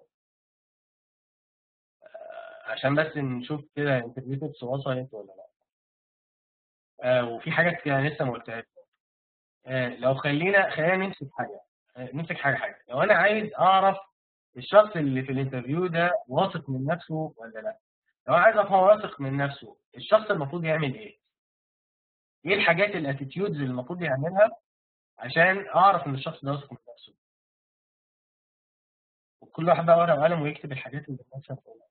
آه، عشان بس نشوف كده الانترفيو تيبس وصلت ولا لا. آه، وفي حاجات كده لسه ما قلتهاش. آه، لو خلينا خلينا نمسك حاجه آه، نمسك حاجه حاجه لو انا عايز اعرف الشخص اللي في الانترفيو ده واثق من نفسه ولا لا. لو انا عايز افهم هو واثق من نفسه، الشخص المفروض يعمل ايه؟ ايه الحاجات الاتيتيودز اللي المفروض يعملها عشان اعرف ان الشخص ده واثق من نفسه؟ وكل واحد بقى ورقه وقلم ويكتب الحاجات اللي الناس هتقولها.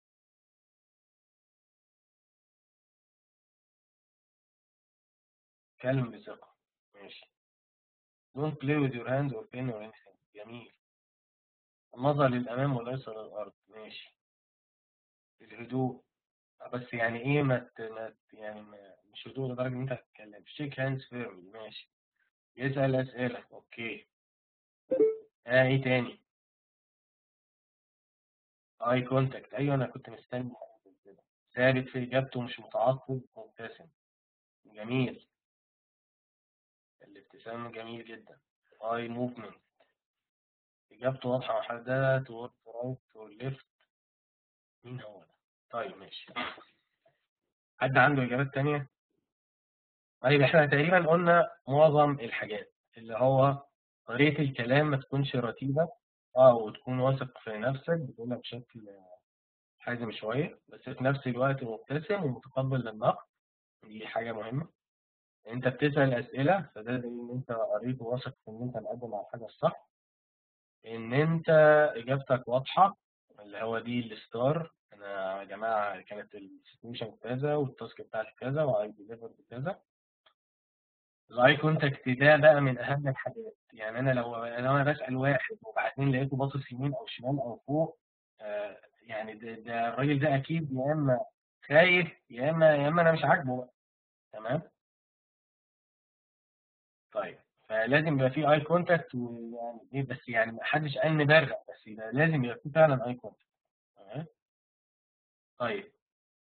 اتكلم بثقه، ماشي. don't play with your hands or pen or anything، جميل. النظر للامام وليس للارض، ماشي. الهدوء، بس يعني ايه ما ت- ما ت- يعني ما مش هدوء لدرجه ان انت تتكلم. shake hands firmly، ماشي. يسأل اسئله، اوكي. آه ايه تاني؟ اي كونتاكت، ايوه انا كنت مستني حاجه زي كده. ثابت في اجابته، مش متعصب، مبتسم، جميل. الابتسام جميل جدا. اي موفمنت، اجابته واضحه محدده، تورد رايت تو ليفت. مين هو ده؟ طيب ماشي. حد عنده اجابات تانية؟ طيب احنا تقريبا قلنا معظم الحاجات، اللي هو طريقه الكلام ما تكونش رتيبه، اه وتكون واثق في نفسك، بتقولها بشكل حازم شويه، بس في نفس الوقت مبتسم ومتقبل للنقد. دي حاجه مهمه. انت بتسأل اسئله، فده دليل ان انت قريت وواثق في ان انت مقدم على الحاجه الصح. ان انت اجابتك واضحه، اللي هو دي الستار. انا يا جماعه كانت السيتويشن كذا والتاسك بتاعتي كذا واي ديليفر كذا. الاي كونتاكت ده بقى من اهم الحاجات. يعني انا لو لو انا بسال واحد وبعدين لقيته باصص يمين او شمال او فوق، آه يعني ده, ده الراجل ده اكيد يا اما خايف يا اما يا اما انا مش عاجبه بقى. تمام. طيب، فلازم يبقى في اي كونتاكت، ويعني ايه بس يعني ما حدش قال نبرق، بس يبقى لازم يبقى في فعلا اي كونتاكت. تمام. طيب.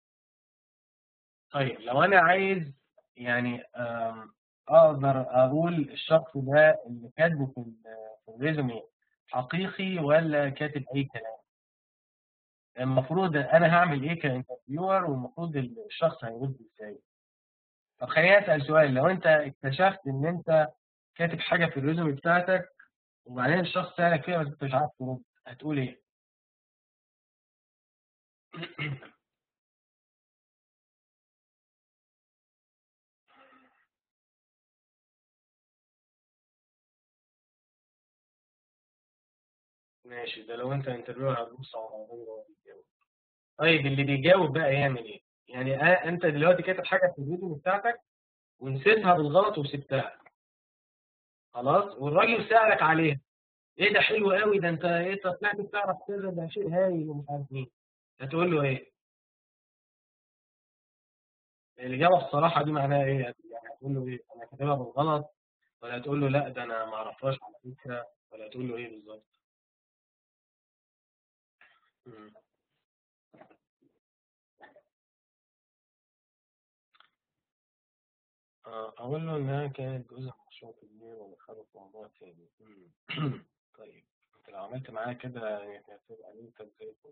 طيب لو انا عايز يعني آم، اقدر اقول الشخص ده اللي كاتبه في ال- في الريزومي حقيقي ولا كاتب اي كلام؟ المفروض انا هعمل ايه كانترفيور، والمفروض الشخص هيرد ازاي؟ طب خليني اسال سؤال. لو انت اكتشفت ان انت كاتب حاجه في الريزومي بتاعتك وبعدين الشخص سالك فيها بس انت مش عارف ترد، هتقول ايه؟ ماشي، ده لو انت انترفيور هتبص على الراجل وهو بيجاوب. طيب اللي بيجاوب بقى يعمل ايه؟ يعني آه انت دلوقتي كاتب حاجه في الفيديو بتاعتك ونسيتها بالغلط وسبتها، خلاص، والراجل سألك عليها. ايه ده حلو قوي، ده انت ايه طلعت بتعرف كذا، ده شيء هايل ومش عارف ايه. هتقول له ايه؟ الاجابه الصراحه دي معناها ايه؟ يعني هتقول له ايه؟ انا كاتبها بالغلط، ولا هتقول له لا ده انا ما اعرفهاش على فكره، ولا هتقول له ايه بالظبط؟ مم. آه، أقول له إنها كانت جزء من مشروع كبير ودخلت في موضوع تاني. مم. طيب، أنت لو عملت معايا كده يعني هتبقى أنت زي الفل.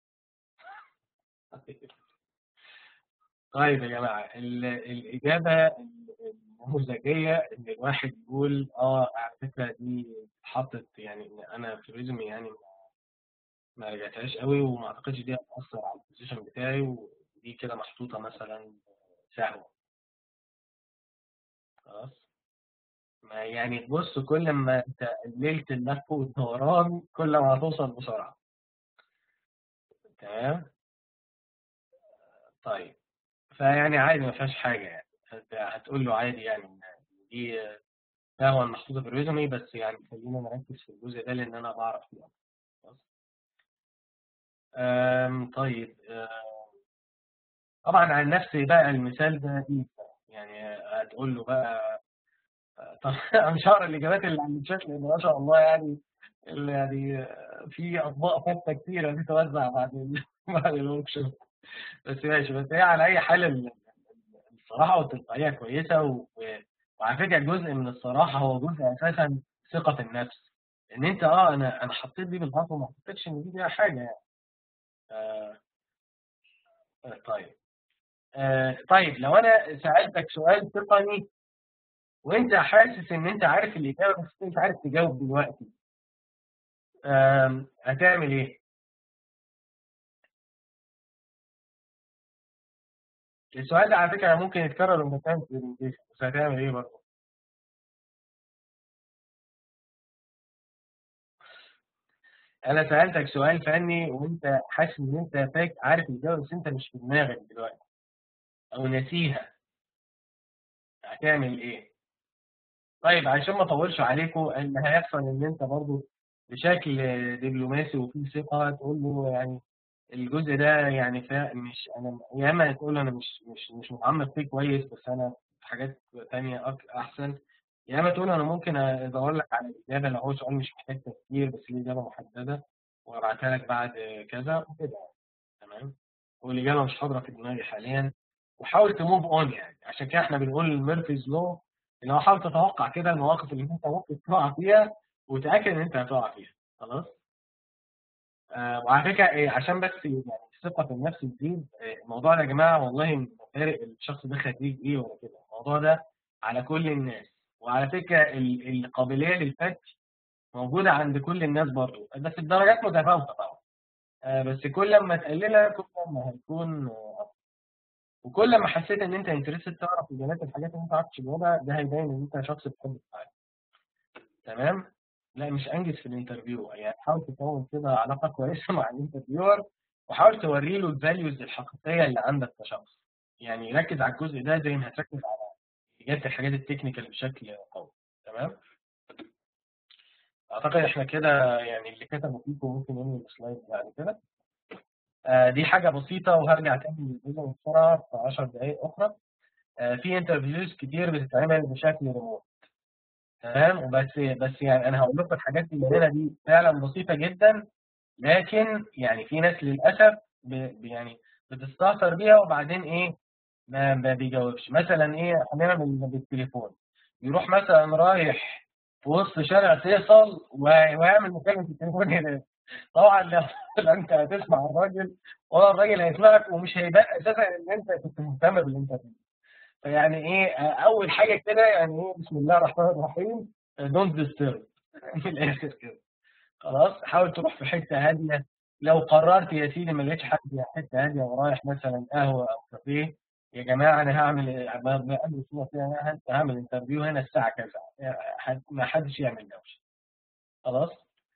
طيب يا جماعة، ال- الإجابة النموذجية إن الواحد يقول آه على فكرة دي اتحطت، يعني إن أنا في ريزومي يعني ما رجعتهاش قوي وما أعتقدش دي هتأثر على البوزيشن بتاعي، ودي كده محطوطة مثلا سهوة. خلاص. ما يعني بص، كل ما انت قللت اللف والدوران كل ما هتوصل بسرعه. تمام؟ طيب، فيعني عادي ما فيهاش حاجة يعني، هت هتقول له عادي يعني إن دي قهوة محطوطة في الريزومي، بس يعني خلّينا نركّز في الجزء ده لإن أنا باعرف فيه أكتر. خلاص؟ آمم طيب آآ طبعًا عن نفسي بقى المثال ده ليك بقى، يعني هتقول له بقى طبعًا أنا مش هاقرا الإجابات اللي على الchat لإن ما شاء الله يعني ال يعني في أطباق فتة كتيرة بتتوزع بعد ال بعد الworkshop. بس ماشي، بس هي على أي حال ال الصراحة والتلقائية كويسة، و وعلى فكرة جزء من الصراحة هو جزء أساسًا ثقة النفس، إن أنت آه أنا أنا حطيت دي بالغلط وما حطيتش إن دي فيها حاجة يعني. آآ طيب آآ طيب لو أنا سألتك سؤال تقني وأنت حاسس إن أنت عارف الإجابة بس أنت مش عارف تجاوب دلوقتي، آمم هتعمل إيه؟ السؤال ده على فكرة ممكن يتكرر وأنت بتعمل presentation، بس هتعمل إيه برضه؟ أنا سألتك سؤال فني وأنت حاسس إن أنت فاك عارف الإجابة بس أنت مش في دماغك دلوقتي أو ناسيها، هتعمل إيه؟ طيب عشان ما أطولش عليكم، اللي هيحصل إن أنت برضه بشكل دبلوماسي وفيه ثقة تقول له يعني الجزء ده يعني فا مش أنا، يا إما تقول له أنا مش مش مش متعمق فيه كويس بس أنا في حاجات تانية أك أحسن، يا إما تقول له أنا ممكن أدور لك على الإجابة لو هو سؤال مش محتاج تفكير بس ليه إجابة محددة وأبعتها لك بعد كذا وكده. تمام؟ والإجابة مش حاضرة في دماغي حاليًا، وحاول تmove on يعني، عشان كده إحنا بنقول Murphy's Law اللي هو حاول تتوقع كده المواقف اللي أنت ممكن تقع فيها وتأكد إن أنت هتقع فيها. خلاص؟ آآ وعلى فكرة آآ عشان بس يعني الثقة في النفس تزيد، آآ الموضوع ده يا جماعة والله مش فارق الشخص ده خريج إيه ولا كده، الموضوع ده على كل الناس، وعلى فكرة ال القابلية للفتح موجودة عند كل الناس برضه، بس بدرجات متفاوتة طبعًا. آآ بس كل أمّا تقللها كل ما هيكون، وكل ما حسيت ان انت انترستد تعرف اجابات الحاجات اللي انت ما عرفتش تجاوبها ده هيبين ان انت شخص بتحب تتعلم. تمام. لا مش انجز في الانترفيو، يعني حاول تكون كده علاقه كويسه مع الانترفيور وحاول توري له الفاليوز الحقيقيه اللي عندك كشخص، يعني ركز على الجزء ده زي ما هتركز على اجابه الحاجات التكنيكال بشكل قوي. تمام. اعتقد احنا كده يعني اللي كتبوا فيكم ممكن ينهي السلايد بعد كده. آه دي حاجه بسيطه وهرجع تاني للفيديو بسرعه في عشر دقائق اخرى. آه في انترفيوز كتير بتتعمل بشكل ريموت. تمام. وبس بس يعني انا هقول لكم الحاجات اللي هنا دي فعلا بسيطه جدا، لكن يعني في ناس للاسف ب ب- يعني بتستهتر بيها وبعدين ايه ما, ما بيجاوبش. مثلا ايه خلينا بال- بالتليفون، يروح مثلا رايح في وسط شارع فيصل و- ويعمل مكالمه التليفون هناك. طبعا لو لو انت هتسمع الراجل ولا الراجل هيسمعك ومش هيبان اساسا ان انت كنت مهتم بالانترفيو. فيعني ايه آه، اول حاجه كده يعني ايه بسم الله الرحمن الرحيم، دونت ديسترب من الاخر كده. خلاص حاول تروح في حته هاديه، لو قررت يا سيدي ما لقيتش حد في حته هاديه ورايح مثلا قهوه او كافيه، يا جماعه انا هعمل قبل كده فيها هعمل انترفيو هنا الساعه كذا، حد- ما حدش يعمل دوشه. خلاص.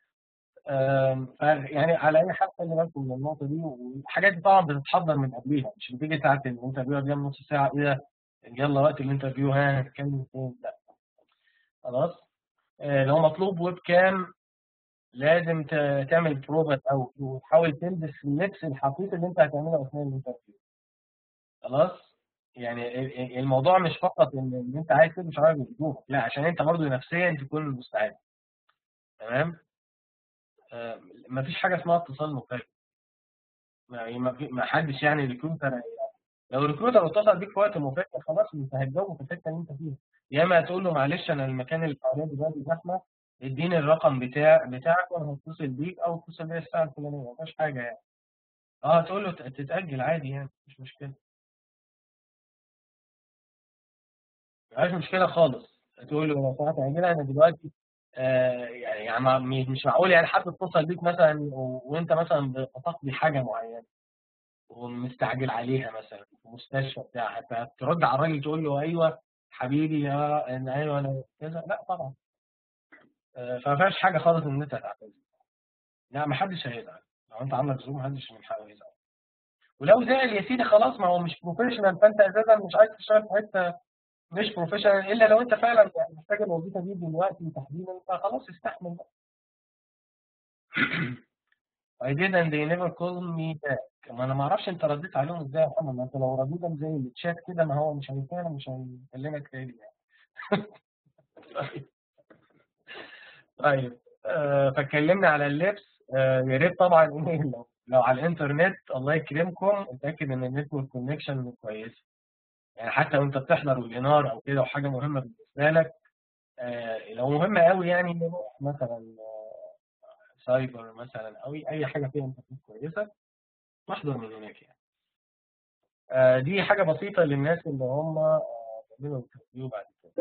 آم، ف- يعني على اي حال خلي بالكم من النقطه دي، والحاجات دي طبعا بتتحضر من قبليها، مش بتيجي ساعه الانترفيو قبلها نص ساعه ايه ده يلا وقت الانترفيو ها هنتكلم فين، لا. خلاص. آه، لو مطلوب ويب كام لازم ت- تعمل بروفات او وتحاول تلبس اللبس الحقيقي اللي انت هتعمله اثناء الانترفيو. خلاص. يعني ال- ال- الموضوع مش فقط ان إن انت عايز تلبس شعرك بهدوء، لا عشان انت برضه نفسيا تكون مستعد. تمام. آه، مفيش حاجه اسمها اتصال مفاجئ، يعني ما في- ما حدش يعني ريكروتر، لو الريكروتر اتصل بيك في وقت مفاجئ خلاص انت هتجاوبه في الحته اللي انت فيها، يا اما هتقول له معلش انا المكان اللي حواليا دلوقتي زحمه اديني الرقم بتاع بتاعك وانا هتصل بيك او اتصل بيا الساعه الفلانيه، ما فيهاش حاجه يعني. اه تقول له ت- تتاجل عادي يعني مش مشكله، مفيش مشكله خالص. تقول له لو سمحت اجلها انا دلوقتي آه يعني يعني ما- مش معقول يعني حد اتصل بيك مثلا و- وانت مثلا بتقضي حاجه معينه ومستعجل عليها مثلا في مستشفى بتاع، هترد على الراجل تقول له ايوه حبيبي يا ان ايوه انا كذا، لا طبعا. آه، فما فيهاش حاجه خالص ان انت تعتذر، لا ما حدش هيزعل. لو انت عندك زوم محدش من حقه يزعل. ولو زعل يا سيدي خلاص، ما هو مش بروفيشنال، فانت اساسا مش عايز تشتغل في حته مش بروفيشنال، الا لو انت فعلا يعني محتاج الوظيفه دي دلوقتي تحديدا، فخلاص استحمل بقى. I didn't they never call me back. ما انا ما اعرفش انت رديت عليهم ازاي يا محمد، ما انت لو رديتهم زي الشات كده ما هو مش هيفهم، مش هيكلمك تاني يعني. طيب طيب آه فاتكلمنا على اللبس. آه يا ريت طبعا ايه لو, لو على الانترنت الله يكرمكم اتاكد ان النتورك كونكشن كويسه، يعني حتى وانت بتحضر ويبينار او كده وحاجه مهمه بالنسبه لك، آه لو مهمه قوي يعني نروح مثلا سايبر مثلا او اي حاجه فيها انترنت كويسه واحضر من هناك يعني. آه دي حاجه بسيطه للناس اللي هم آه بيعملوا انترفيو بعد كده.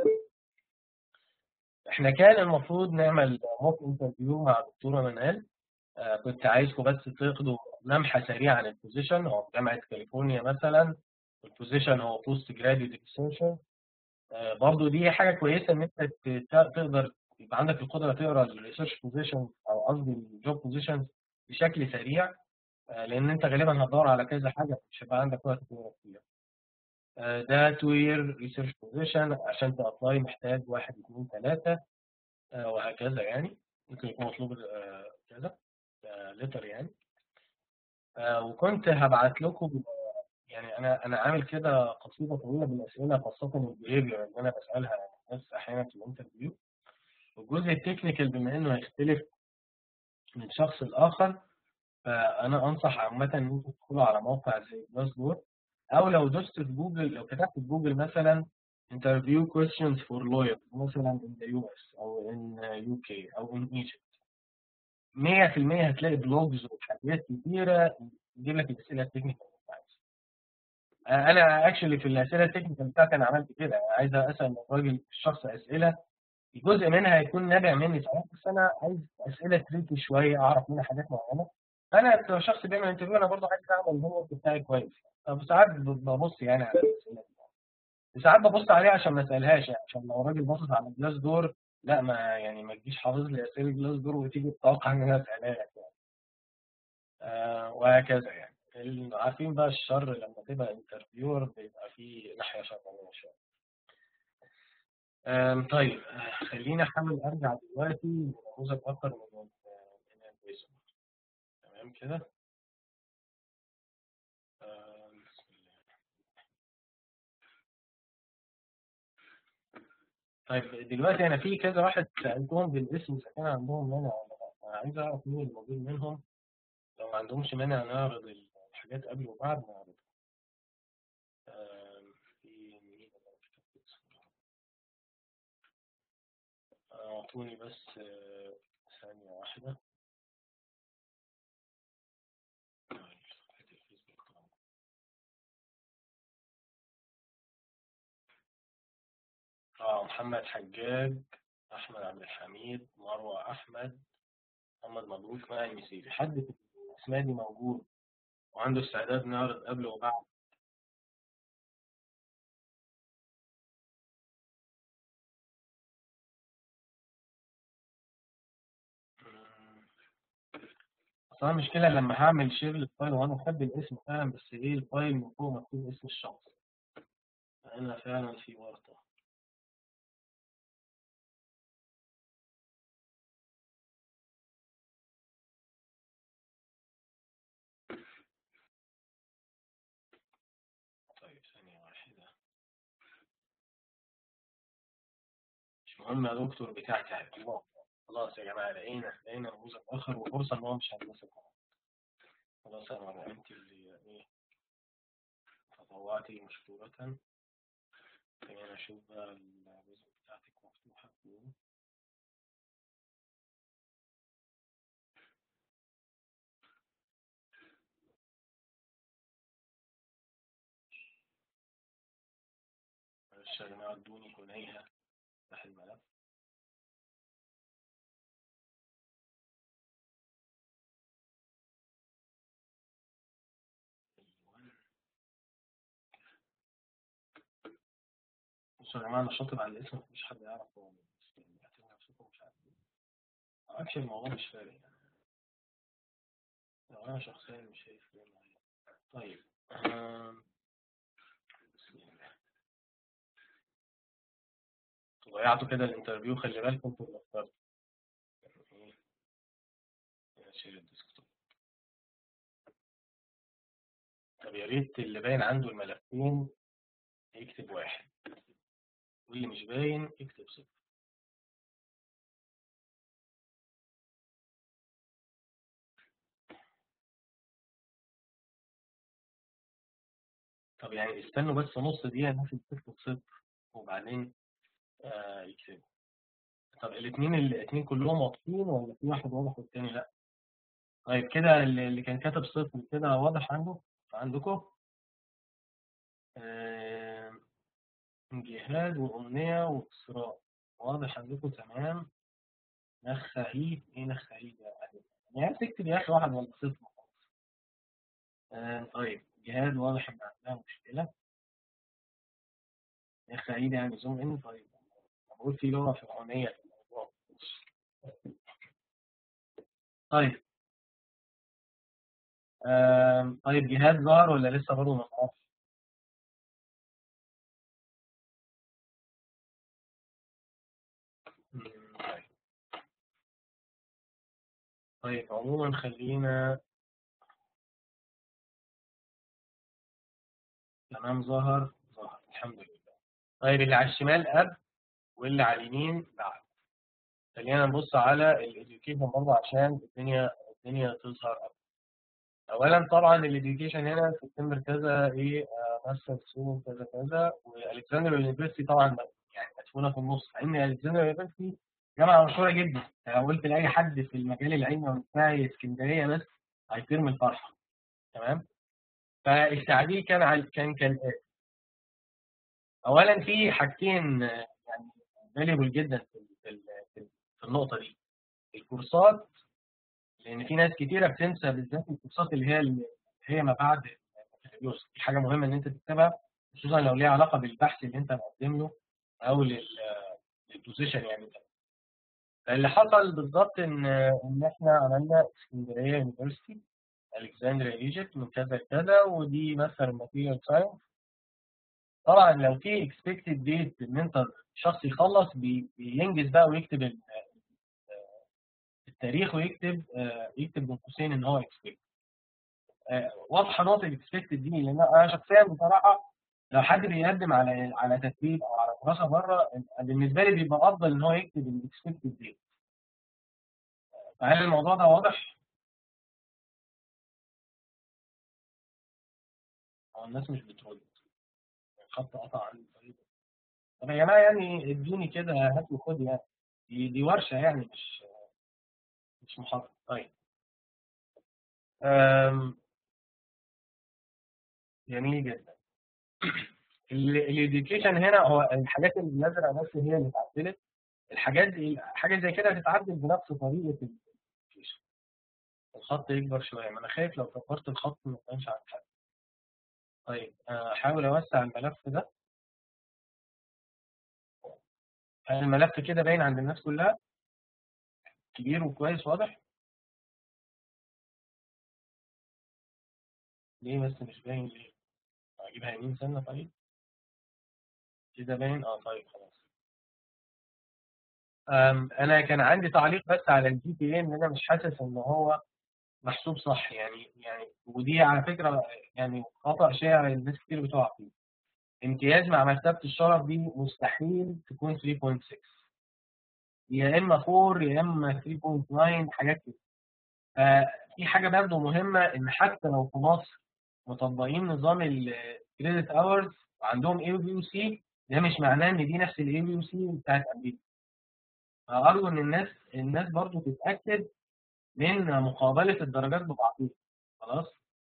احنا كان المفروض نعمل موك انترفيو مع دكتوره منال. آه كنت عايزكم بس تاخدوا لمحه سريعه عن البوزيشن. هو في جامعه كاليفورنيا مثلا، البوزيشن هو بوست جراديويت ريسيرشر. آه برضو دي حاجه كويسه ان انت تقدر يبقى عندك القدره تقرا الريسيرش بوزيشن او قصدي الجوب بوزيشن بشكل سريع، آه لان انت غالبا هتدور على كذا حاجه مش هيبقى عندك وقت تقرا فيها. آه ده تو يير ريسيرش بوزيشن، عشان تابلاي محتاج واحد اثنين ثلاثه آه وهكذا يعني. ممكن يكون مطلوب آه كذا لتر يعني. آه وكنت هبعت لكم يعني انا انا عامل كده قصيده طويله بالاسئله خاصه البيهيفير اللي انا بسالها الناس احيانا في الانترفيو. والجزء التكنيكال بما انه هيختلف من شخص لاخر، فانا انصح عامه ان انتوا تدخلوا على موقع زي جلاس دور، او لو دوست في جوجل، لو كتبت في جوجل مثلا interview questions for lawyers مثلا in the يو إس او in يو كي او in Egypt، مية في المية هتلاقي بلوجز وحاجات كتيره تجيب لك الاسئله التكنيكال بتاعتي. انا اكشلي في الاسئله التكنيكال بتاعتي انا عملت كده، عايز اسال الراجل الشخص اسئله جزء منها هيكون نابع مني ساعات، بس انا عايز اسئله تريكي شويه اعرف منها حاجات معينه. انا كشخص بيعمل انترفيو انا برضه عايز اعمل الهوم بتاعي كويس، طب ساعات ببص يعني على الاسئله دي، وساعات ببص عليها عشان ما اسالهاش، يعني عشان لو راجل باصص على جلاس دور لا ما يعني ما تجيش حافظ لي اسئله جلاس دور وتيجي تتوقع ان انا اسالها لك يعني. آه وهكذا يعني. عارفين بقى الشر لما تبقى انترفيور بيبقى فيه ناحيه شرانيه شويه. آم، طيب آه، خليني احاول ارجع دلوقتي لنموذج اكتر من ال- من الريزوم. تمام كده. آم، بسم الله. طيب دلوقتي انا في كذا واحد سالتهم بالاسم اذا كان عندهم مانع ولا لا، انا عايز اعرف مين الموجود منهم. لو ما عندهمش مانع نعرض الحاجات قبل وبعد نعرض. آم، في مين اللي أنا كتبت اسمه؟ آه، اعطوني بس آه، ثانيه واحده. اه محمد حجاج، احمد عبد الحميد، مروه احمد، محمد مبروك، ماء المسيري. حد في الاسماء دي موجود وعنده استعداد نعرض قبل وبعد؟ اصلا المشكله لما هعمل شير للفايل وانا بحب الاسم فعلا، بس ايه الفايل من فوق مكتوب اسم الشخص، انا فعلا في ورطه. طيب ثانيه واحده. مش مهم يا دكتور بتاعتي هتجيبها. خلاص يا جماعه لقينا لقينا نموذج اخر وفرصه ان هو مش هيتمسك. خلاص انا انت اللي ايه تطوعتي مشكورة. خلينا اشوف بقى الجزء بتاعتك مفتوحة فين. معلش يا جماعة ادوني هنيها افتح الملف. بصوا يا جماعة انا شاطر على الاسم مفيش حد يعرف هو مين، بس يعني اعتبروا نفسكم مش عارفين. اكشن الموضوع مش فارق يعني. لو انا شخصيا مش هيفرق معايا. طيب آم، بسم الله. ضيعتوا كده الانترفيو، خلي بالكم انتوا اللي اخترتوا. ايه شير الديسكتوب. طب يا ريت اللي باين عنده الملفين يكتب واحد، واللي مش باين يكتب صفر. طب يعني استنوا بس نص دقيقة الناس اللي تكتب صفر وبعدين آه يكتبوا. طب الاثنين الاثنين كلهم واضحين ولا في واحد واضح والتاني لا؟ طيب كده اللي اللي كان كاتب صفر كده واضح عنده عندكم؟ آه جهاد وأمنية وإسراء واضح عندكم تمام. نخ عيد، ايه نخ عيد يا أخي؟ يعني تكتب يا أخي واحد ولا صفر. آه طيب جهاد واضح إن عندها مشكلة. نخ عيد يعني زوم إن. طيب بقول في لغة فرعونية في الموضوع. طيب آه طيب جهاد ظهر ولا لسه برضه ما تعرفش؟ مم، طيب. طيب عموما خلينا. تمام ظهر ظهر الحمد لله. طيب اللي على الشمال قبل واللي على اليمين بعد. خلينا نبص على الإديوكيشن برضه عشان الدنيا الدنيا تظهر أكتر. أولا طبعا الإديوكيشن هنا سبتمبر كذا إيه ماستر سون كذا كذا، والكسندريا يونيفرستي طبعا يعني مدفونة في النص، لأن الكسندريا يونيفرستي جامعة مشهورة جدا. لو قلت لأي حد في المجال العلمي والبتاعي اسكندرية بس هيطير من الفرحة. تمام. فالتعديل كان على كان كالآتي. اولا في حاجتين آه، يعني فاليبل جدا في في في في النقطه دي. الكورسات، لان في ناس كتيره بتنسى بالذات الكورسات اللي هي اللي هي ما بعد البكالوريوس. دي حاجه مهمه ان انت تكتبها، خصوصا لو ليها علاقه بالبحث اللي انت مقدم له او لل- للبوزيشن يعني ده. اللي حصل بالظبط ان ان احنا عملنا اسكندريه يونيفرستي الكسندريا ايجيبت من كذا لكذا، ودي مثلا ماتيريال ساينس. طبعا لو في اكسبكتد ديت ان انت شخص يخلص بي- بينجز بقى ويكتب ال- التاريخ ويكتب آه، يكتب بين قوسين ان هو اكسبكت. واضحه نقطه الاكسبكتد دي، لان انا شخصيا بصراحه لو حد بيقدم على على تدريب او على دراسه بره، بالنسبه لي بيبقى افضل ان هو يكتب الاكسبكتد ديت. فهل الموضوع ده واضح؟ او الناس مش بترد؟ الخط قطع عندي. طيب طب يا جماعه يعني ادوني كده هات وخد يعني. دي, دي ورشه يعني مش مش محاضره. طيب آم، جميل جدا. الاديوكيشن هنا هو الحاجات اللي نازله بس هي اللي اتعدلت. الحاجات دي حاجه زي كده هتتعدل بنفس طريقه الاديوكيشن. الخط يكبر شويه، ما انا خايف لو كبرت الخط ما يبانش على حاجه. طيب آه، احاول اوسع الملف ده. هل الملف كده باين عند الناس كلها؟ كبير وكويس واضح؟ ليه بس مش باين ليه؟ اجيبها يمين سنه طيب. كده باين اه طيب خلاص. آم، انا كان عندي تعليق بس على الجي بي اي، ان انا مش حاسس ان هو محسوب صح يعني يعني ودي على فكره يعني خطأ شائع الناس كتير بتقع فيه. امتياز مع مرتبة الشرف دي مستحيل تكون ثلاثة فاصلة ستة، يا اما أربعة يا اما ثلاثة فاصلة تسعة حاجات كده. ففي حاجه برضه مهمه، ان حتى لو في مصر مطبقين نظام الكريدت اورز وعندهم اي بي وسي، ده مش معناه ان دي نفس الاي بي وسي بتاعت امريكا. فارجو ان الناس الناس برضه تتاكد من مقابله الدرجات ببعضها. خلاص.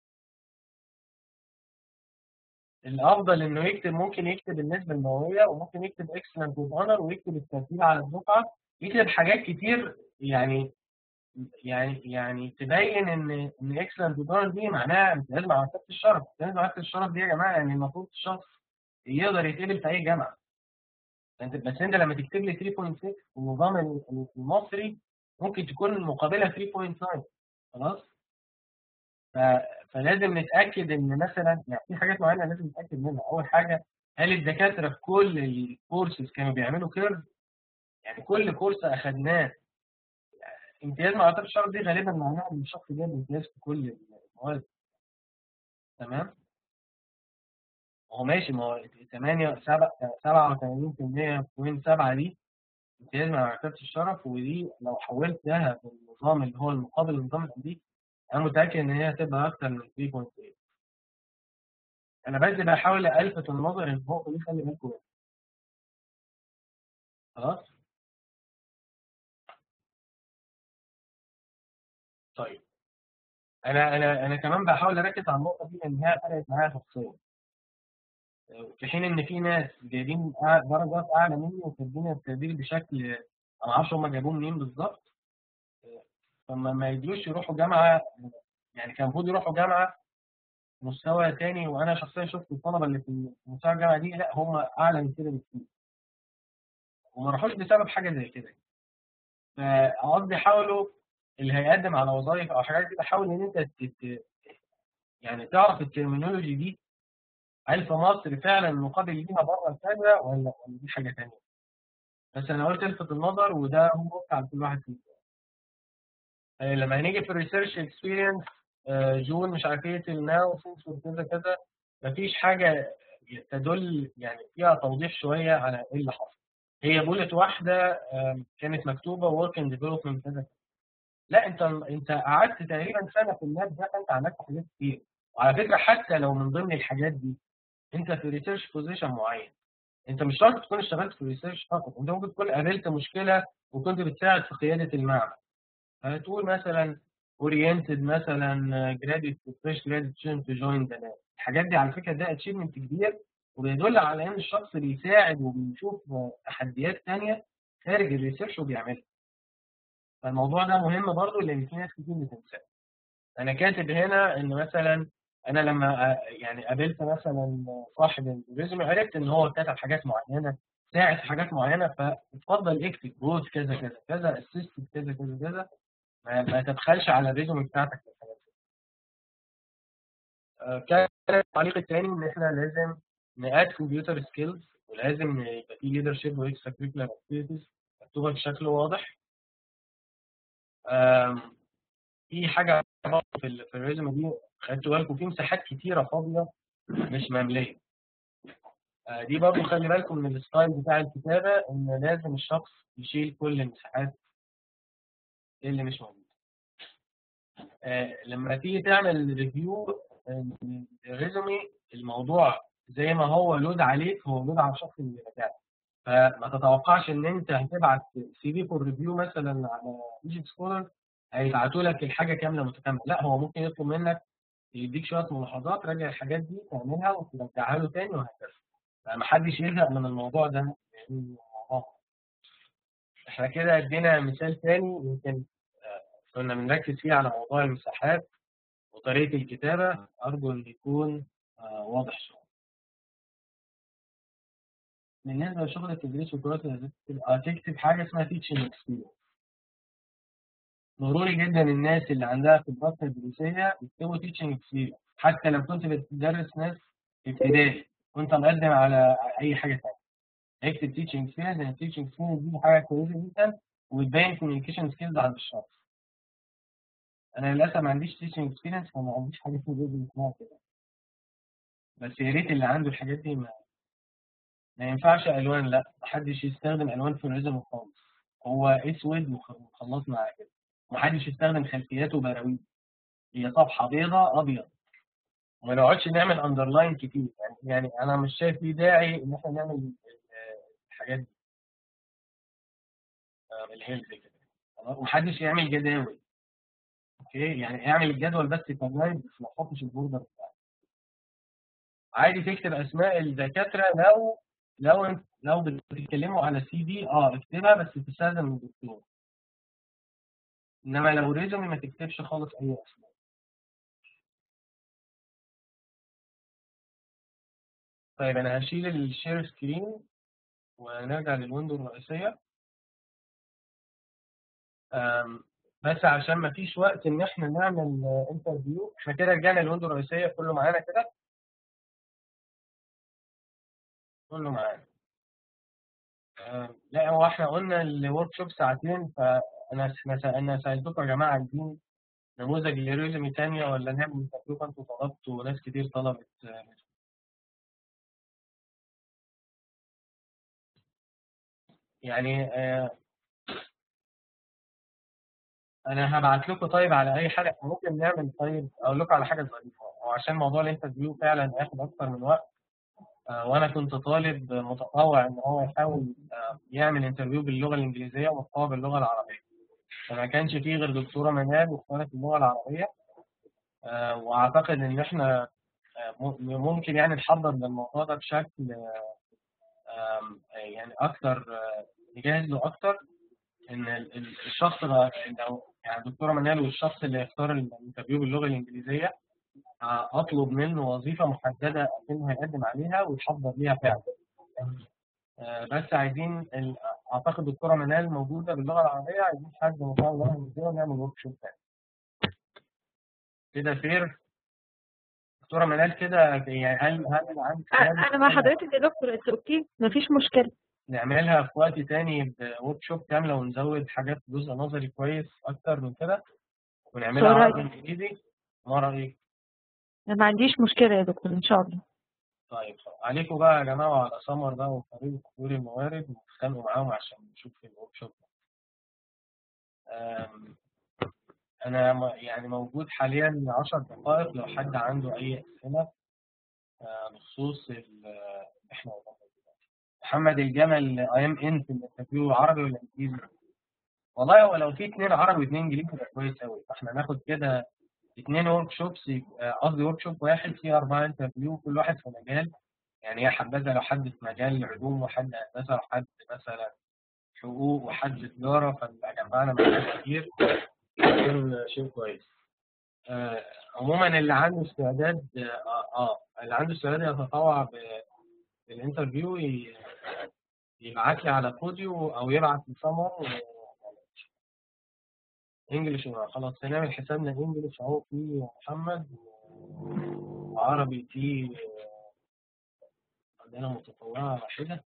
الافضل انه يكتب، ممكن يكتب النسبه المئويه وممكن يكتب اكسلنت وبانر ويكتب الترتيب على الدفعه. يكتب حاجات كتير يعني يعني يعني تبين ان ان اكسلنت وبانر دي معناها امتياز مع مرتبه الشرف. امتياز مع مرتبه الشرف دي يا جماعه يعني المفروض الشخص يقدر يتقبل في اي جامعه. انت بس انت لما تكتب لي ثلاثة فاصلة ستة في النظام المصري ممكن تكون مقابلها ثلاثة فاصلة تسعة. خلاص. ف... فلازم نتاكد ان مثلا يعني في حاجات معينه لازم نتاكد منها. اول حاجه، هل الدكاتره في كل الكورسز كانوا بيعملوا كيرف؟ يعني كل كورس اخدناه امتياز مع عطاء الشرف دي غالبا معناها ان الشخص جاب امتياز في كل المواد. تمام؟ هو ماشي، ما هو ثمانية سبعة وثمانين بالمية بوينت سبعة دي امتياز مع مرتبة الشرف، ودي لو حولتها بالنظام اللي هو المقابل للنظام الأمريكي أنا متأكد إن هي هتبقى أكتر من ثلاثة فاصلة ثمانية. أنا بس بحاول ألفت النظر إن النقطة دي خلي بالكم منها. خلاص؟ طيب أنا أنا أنا كمان بحاول أركز على النقطة دي لأن هي فرقت معايا شخصيا. في حين إن في ناس جايبين أع- درجات أعلى مني وكاتبين التقدير بشكل أنا معرفش هما جابوه منين بالظبط. فما ما يجوش يروحوا جامعة، يعني كان المفروض يروحوا جامعة مستوى تاني، وانا شخصيا شفت الطلبه اللي في مستوى الجامعه دي لا هم اعلى من كده بكتير وما راحوش بسبب حاجه زي كده. فقصدي حاولوا اللي هيقدم على وظائف او حاجات كده، حاول ان انت تت... يعني تعرف الترمينولوجي دي، هل في مصر فعلا مقابل ليها بره كذا ولا ولا دي حاجه ثانيه. بس انا قلت الفت النظر وده هو وقع على كل واحد فينا. آه، لما هنيجي في الريسيرش اكسبيرينس جون مش عارف ايه تل ناو كذا كذا، مفيش حاجه تدل يعني فيها توضيح شويه على ايه اللي حصل. هي بولت واحده آم، كانت مكتوبه ورك اند ديفلوبمنت كذا. لا انت انت قعدت تقريبا سنه في اللاب ده، فانت عملت حاجات كتير. وعلى فكره حتى لو من ضمن الحاجات دي انت في ريسيرش بوزيشن معين، انت مش شرط تكون اشتغلت في ريسيرش فقط، انت ممكن تكون قابلت مشكله وكنت بتساعد في قياده المعمل. هتقول مثلا اورينتد مثلا جراديوت فريش جراديوت ستودنت تو جوين ذا لاب. الحاجات دي على فكره ده اتشيفمنت كبير وبيدل على ان الشخص بيساعد وبيشوف تحديات ثانيه خارج الريسيرش وبيعملها. فالموضوع ده مهم برضو لان في ناس كتير بتنساه. انا كاتب هنا ان مثلا انا لما يعني قابلت مثلا صاحب الريزومي عرفت ان هو كتب حاجات معينه، ساعد في حاجات معينه، فاتفضل اكتب جوز كذا كذا كذا اسيست كذا كذا كذا. ما, ما تبخلش على الريزومي بتاعتك في الحاجات دي. آه، كان التعليق الثاني ان احنا لازم نقاد كمبيوتر سكيلز، ولازم يبقى في ليدرشيب واكسترا كريكولار اكتيفيتيز مكتوبه بشكل واضح. آم، في حاجه برضه في ال- في الريزومي دي خدتوا بالكم في مساحات كتيره فاضيه مش ممليه. آه، دي برضه خلي بالكم من الستايل بتاع الكتابه ان لازم الشخص يشيل كل المساحات اللي مش موجوده. آه، لما تيجي تعمل ريفيو الريزومي، الموضوع زي ما هو لود عليك هو لود على الشخص اللي بتاعك. فما تتوقعش ان انت هتبعت سي في فور ريفيو مثلا على ايجيبت سكولر هيبعتوا لك الحاجه كامله متكامله. لا هو ممكن يطلب منك يديك شويه ملاحظات، راجع الحاجات دي تعملها وترجعها له تاني وهكذا. فمحدش يزهق من الموضوع ده يعني الموضوع. احنا كده ادينا مثال تاني يمكن كنا بنركز فيه على موضوع المساحات وطريقة الكتابة. أرجو إن يكون آه، واضح شوية. بالنسبة لشغل التدريس والدراسة لازم تبقى تكتب حاجة اسمها teaching experience. ضروري جدا الناس اللي عندها خبرات تدريسية يكتبوا teaching experience حتى لو كنت بتدرس ناس في ابتدائي وأنت مقدم على أي حاجة تانية. اكتب teaching experience لأن teaching experience دي حاجة كويسة جدا وبتبين communication skills عند الشخص. أنا للأسف ما عنديش teaching experience فما عنديش حاجة اسمها كده، بس يا ريت اللي عنده الحاجات دي ما ما ينفعش الوان. لا محدش يستخدم الوان في الريزم خالص، هو اسود وخلصنا على كده. محدش يستخدم خلفيات وبراويز، هي صفحه بيضاء ابيض. وما نقعدش نعمل اندرلاين كتير يعني, يعني انا مش شايف ليه داعي ان احنا نعمل ال- الحاجات دي آه، اللي هي زي كده. خلاص؟ ومحدش يعمل جداول. اوكي يعني اعمل الجدول بس كجايد بس ما تحطش البوردر بتاعك. عادي تكتب اسماء الدكاتره لو لو انت لو بتتكلموا على سي في اه اكتبها بس تستخدم الدكتور. انما لو ريزومي ما تكتبش خالص اي اسماء. طيب انا هشيل الشير سكرين ونرجع للويندو الرئيسيه. أم، بس عشان ما فيش وقت ان احنا نعمل انترفيو، احنا كده رجعنا للويندو الرئيسيه، كله معانا كده، كله معانا. آه، لا هو احنا قلنا الورك شوب ساعتين، فانا انا انا سالتكم يا جماعه عايزين نموذج لريزومي تانية ولا نعمل انترفيو؟ فانتوا طلبتوا وناس كتير طلبت. آه، يعني آه، انا هبعت لكم طيب على اي حاجه ممكن نعمل. طيب اقول لكم على حاجه ظريفه، وعشان موضوع الانترفيو فعلا هياخد اكتر من وقت، آه، وانا كنت طالب متطوع ان هو يحاول آه، يعمل انترفيو باللغه الانجليزيه ومتطوع باللغه العربيه، فما كانش فيه غير دكتوره منال واختارت اللغه العربيه. آه، واعتقد ان احنا آه، م- ممكن يعني نحضر للموضوع ده بشكل آم، يعني اكتر، آه، نجهز له اكتر. ان ال- ال- الشخص ده لو يعني دكتوره منال والشخص اللي يختار الانترفيو باللغه الانجليزيه، آه، اطلب منه وظيفه محدده انه هيقدم عليها ويحضر ليها فعلا. آه، بس عايزين ال- اعتقد دكتوره منال موجوده باللغه العربيه، عايزين حد مطور باللغه الانجليزيه ونعمل ورك شوب تاني كده فير. دكتوره منال كده يعني هل هل عندك استعداد انا مع حضرتك يا دكتور، اتس اوكي، مفيش مشكله. نعملها في وقت تاني بورك شوب كامله ونزود حاجات جزء نظري كويس اكتر من كده، ونعملها سوري، عربي انجليزي مره ايه؟ ما عنديش مشكله يا دكتور ان شاء الله. طيب عليكم بقى يا جماعه وعلى سمر بقى وفريق تطوير الموارد، وتتخانقوا معاهم عشان نشوف في الورك شوب. آم، انا م- يعني موجود حاليا عشر دقائق لو حد عنده اي اسئله آه، بخصوص ال- اللي احنا قلناه دلوقتي. محمد الجمل، اي ام ان في الانترفيو عربي ولا انجليزي؟ والله هو لو في اثنين عربي واثنين انجليزي يبقى كويس قوي، فاحنا ناخد كده اثنين ورك شوبس، قصدي ورك شوب واحد فيه اربعه انترفيو كل واحد في مجال. يعني هي حبذا لو حد في مجال العلوم وحد هندسه وحد مثلا حقوق وحد تجاره، فنبقى جمعنا مجالات كتير، يكون شيء كويس. آه، عموما اللي عنده استعداد اه, آه اللي عنده استعداد يتطوع ب- بالانترفيو ي- يبعت لي على كوديو او يبعت لسمر. انجلش خلاص هنعمل حسابنا انجلش اهو في محمد، وعربي في عندنا متطوعة واحدة.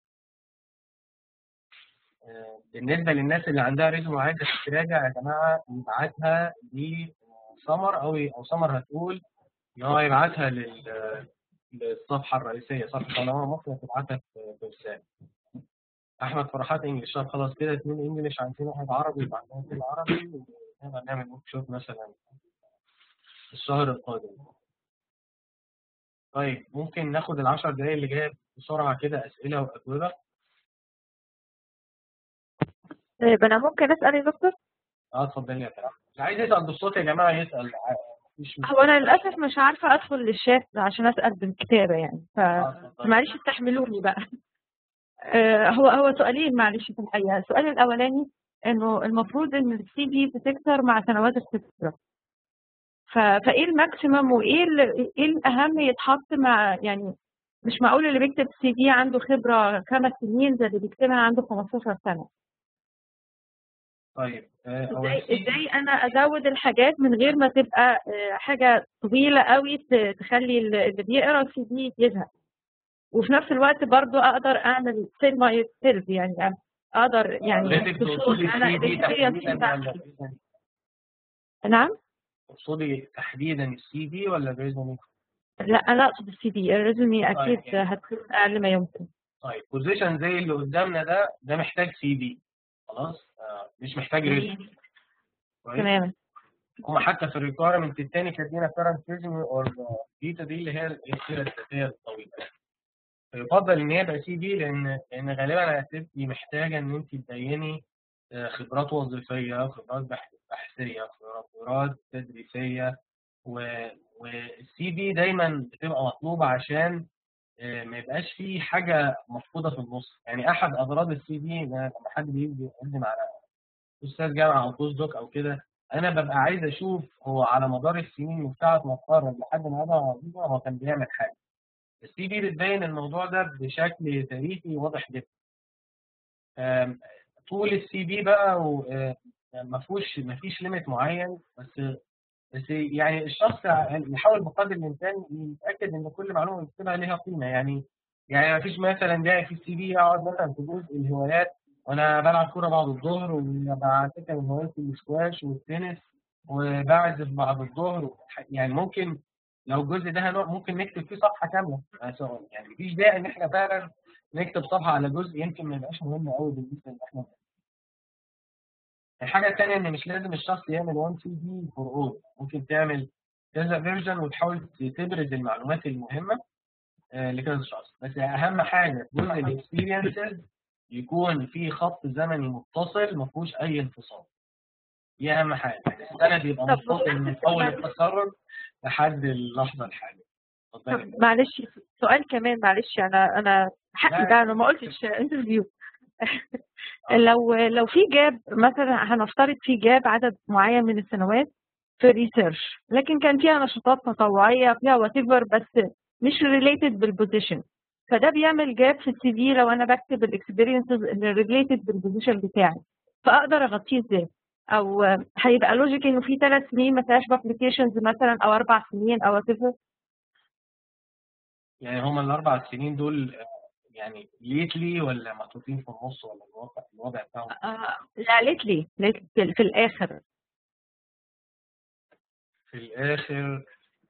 آه، بالنسبة للناس اللي عندها ريزوم وعايزة تراجع يا جماعة يبعتها لسمر، أو أو سمر هتقول إن هو يبعتها لل- للصفحة الرئيسية، صفحة قناة مصر، هتبعتها في في رسالة. أحمد فرحات إنجلش، طب خلاص كده اتنين إنجلش، عايزين واحد عربي يبعتها اتنين عربي، ونقدر نعمل ورك شوب مثلا الشهر القادم. طيب ممكن ناخد العشر دقايق اللي جاية بسرعة كده أسئلة وأجوبة. طيب انا ممكن اسال يا دكتور؟ اه اتفضلي يا فندم. اللي عايز يسأل بالصوت يا جماعة يسأل، مفيش هو مشكلة. انا للاسف مش عارفه ادخل للشات عشان اسال بالكتابه يعني، ف اه اتفضلي. معلش استحملوني بقى. آه، هو هو سؤالين معلش في الحقيقه. السؤال الاولاني انه المفروض ان السي في بتكتر مع سنوات الخبره، ف- فايه الماكسيمم وايه ال- ايه الاهم يتحط مع يعني. مش معقول اللي بيكتب سي في عنده خبره خمس سنين زي اللي بيكتبها عنده خمستاشر سنه. طيب آه، هو ازاي السي ازاي انا ازود الحاجات من غير ما تبقى آه، حاجه طويله قوي ت- تخلي ال- اللي بيقرا السي في يزهق، وفي نفس الوقت برضو اقدر اعمل سيل ماي سيلف يعني، اقدر يعني حضرتك بصوت تقصدي انا السي في الاكسبيرينس تحديدا ولا بتاعتي. الريزومي؟ نعم. تقصدي تحديدا السي في ولا الريزومي؟ لا انا اقصد السي في، الريزومي طيب اكيد يعني هتكون اقل ما يمكن. طيب بوزيشن زي اللي قدامنا ده ده محتاج سي في، خلاص آه مش محتاج ريزومي. كويس. تماما. هم حتى في الريكويرمنت الثاني كاتبين كارنت ريزومي اور ديتا، دي اللي هي السيره الذاتيه الطويله. فيفضل ان هي يبقى سي في، لان لان غالبا هتبقي محتاجه ان انت تبيني آه، خبرات وظيفيه، خبرات بحث- بحثيه، خبرات تدريسيه، والسي في دايما بتبقى مطلوبه عشان آه، ما يبقاش فيه حاجه مفقوده في النص. يعني احد اغراض السي في لما حد بيجي يقدم على استاذ جامعه او بوست دوك او كده، انا ببقى عايز اشوف هو على مدار السنين من ساعه ما اتخرج لحد ما بقى وظيفه هو كان بيعمل حاجه. السي في بتبين الموضوع ده بشكل تاريخي واضح جدا. آم، طول السي في بقى و- آه، ما فيهوش ما فيش ليميت معين، بس بس يعني الشخص يحاول بقدر الامكان يتاكد ان كل معلومه بيكتبها ليها قيمه. يعني يعني ما فيش مثلا داعي في السي في اقعد مثلا في جزء الهوايات وانا بلعب كوره بعد الظهر، وبعد كده هوايتي السكواش والتنس وبعزف بعد الظهر. يعني ممكن لو الجزء ده هنوع ممكن نكتب فيه صفحه كامله. يعني مفيش داعي ان احنا فعلا نكتب صفحه على جزء يمكن ما يبقاش مهم قوي بالنسبه ان احنا. الحاجة التانية إن مش لازم الشخص يعمل وان سي في فور اول، ممكن تعمل كذا فيرجن وتحاول تبرز المعلومات المهمة آه، لكذا شخص. بس أهم حاجة جزء الاكسبيرينسز يكون في خط زمني متصل ما فيهوش أي انفصال. دي أهم حاجة، يعني السند يبقى طب متصل من أول التخرج لحد اللحظة الحالية. اتفضلي. طب معلش سؤال كمان، معلش انا انا حقي لا. بقى، انا ما قلتش انترفيو. آه. لو لو في جاب مثلا، هنفترض في جاب عدد معين من السنوات في الريسيرش، لكن كان فيها نشاطات تطوعيه فيها وات ايفر، بس مش ريليتد بالبوزيشن، فده بيعمل جاب في السي في لو انا بكتب الاكسبيرينسز اللي ريليتد بالبوزيشن بتاعي، فاقدر اغطيه ازاي؟ او هيبقى لوجيك انه في ثلاث سنين ما فيهاش بابليكيشنز مثلا، او اربع سنين او وات ايفر. يعني هما الأربع سنين دول آه، يعني ليتلي ولا محطوطين في النص، ولا الوضع الوضع بتاعهم؟ آه لا، ليت لي ليت في, في الاخر. في الآخر.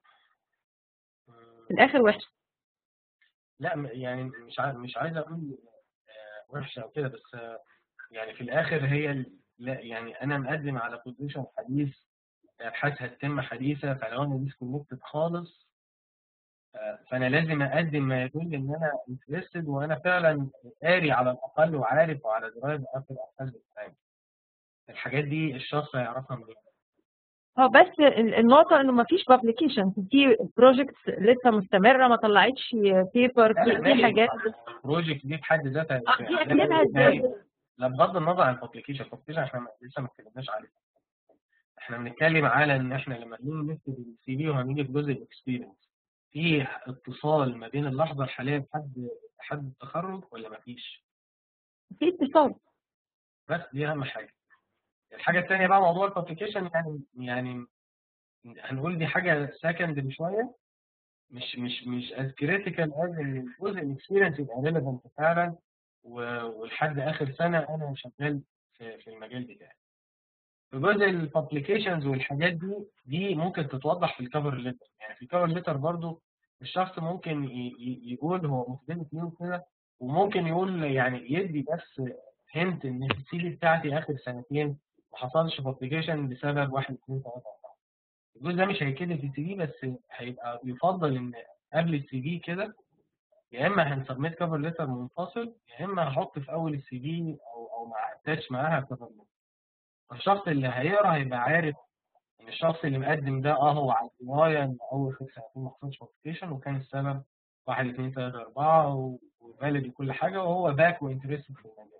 في الاخر وحش. لا م- يعني مش عايز مش عايز اقول آه، وحشه او كده، بس آه، يعني في الاخر هي ال- لا يعني انا مقدم على بوزيشن حديث، ابحاث هتتم حديثه، فلو انا ديسكونكتد خالص آه، فانا لازم اقدم ما يدل ان انا انترستد وانا فعلا قاري على الاقل وعارف وعلى درايه باخر الابحاث بتاعتي. الحاجات دي الشخص هيعرفها منين؟ هو بس ال- النقطة إنه ما فيش بابليكيشن، في بروجكتس لسه مستمرة، ما طلعتش بيبر لا لا في في ماشي. حاجات. البروجكت دي بحد ذاتها اه دي اكتبها ازاي؟ لا بغض النظر عن الابلكيشن، الابلكيشن احنا لسه ما اتكلمناش عليه. احنا بنتكلم على ان احنا لما نيجي نكتب السي في وهنيجي في جزء الاكسبيرينس، في اتصال ما بين اللحظه الحاليه لحد لحد التخرج ولا ما فيش؟ في اتصال. بس دي اهم حاجه. الحاجه الثانيه بقى موضوع الابلكيشن، يعني يعني هنقول دي حاجه سكند شويه، مش مش مش از كريتيكال از ان الجزء الاكسبيرينس يبقى ريليفنت فعلا و- ولحد اخر سنه انا شغال في في المجال بتاعي. في جزء البابليكيشنز والحاجات دي دي ممكن تتوضح في الكفر ليتر. يعني في الكفر ليتر برضو الشخص ممكن ي- ي- يقول هو مختلف فيه وكده، وممكن يقول يعني يدي بس هنت ان في السي في بتاعتي اخر سنتين ما حصلش بابليكيشن بسبب واحد اثنين ثلاثه اربعه. الجزء ده مش هيتكتب في السي في، بس هيبقى يفضل ان قبل السي في كده يا اما هنسبميت كفر ليتر منفصل، يا اما هحط في اول السي في او او مع اتاتش معاها كفر ليتر. الشخص اللي هيقرا هيبقى عارف ان الشخص اللي مقدم ده اه هو على الروايه ان اول خمس سنتين ما حصلش بابليكيشن، وكان السبب واحد اثنين ثلاثه اربعه وفالid وكل حاجه، وهو باك وانترستد في المجال.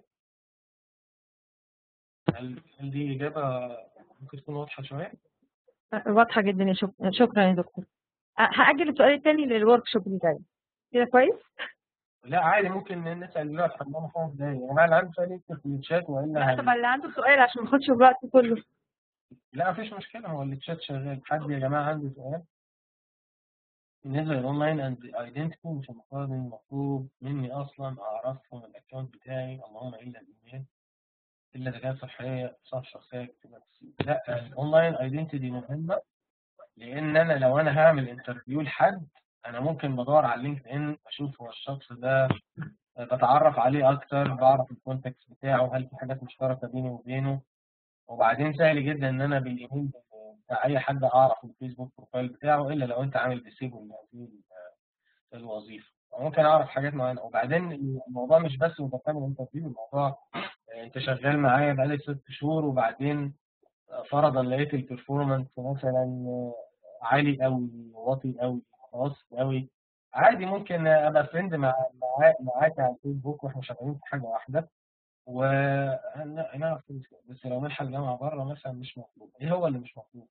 هل هل دي اجابه ممكن تكون واضحه شويه؟ واضحة جدا يا شك- شكرا يا دكتور. أ- هأجل السؤال الثاني للورك شوب اللي جاي. كده كويس؟ لا عادي، ممكن نسال دلوقتي حمام خمس دقايق. يعني اللي عنده سؤال يكتب في الشات والا لا هن... طب اللي عنده سؤال عشان ما اخدش الوقت كله. لا مفيش مشكله، هو الشات شغال. حد يا جماعه عنده سؤال؟ بالنسبه للاونلاين ايدنتيتي مش المفروض المطلوب مني اصلا اعرفهم الاكونت بتاعي، اللهم الا الايميل، الا اذا كانت صحيه صح شخصيه كتبها في السي في. لا الاونلاين ايدنتيتي مهمه، لان انا لو انا هعمل انترفيو لحد انا ممكن بدور على لينكد ان اشوف هو الشخص ده، بتعرف عليه اكتر، بعرف الكونتاكت بتاعه، هل في حاجات مشتركه بيني وبينه. وبعدين سهل جدا ان انا بالايميل بتاع اي حد اعرف الفيسبوك بروفايل بتاعه، الا لو انت عامل ديسيبل لهذه الوظيفه ممكن اعرف حاجات معينه. وبعدين الموضوع مش بس انت بتعمل انترفيو، الموضوع انت شغال معايا بقالك ست شهور وبعدين فرضا لقيت البرفورمانس مثلا عالي قوي واطي قوي خلاص قوي، عادي ممكن ابقى فريند مع مع- معاك على الفيسبوك واحنا شغالين في حاجه واحده ونعرف. بس لو نلحق الجامعه بره مثلا مش مطلوب. ايه هو اللي مش مطلوب؟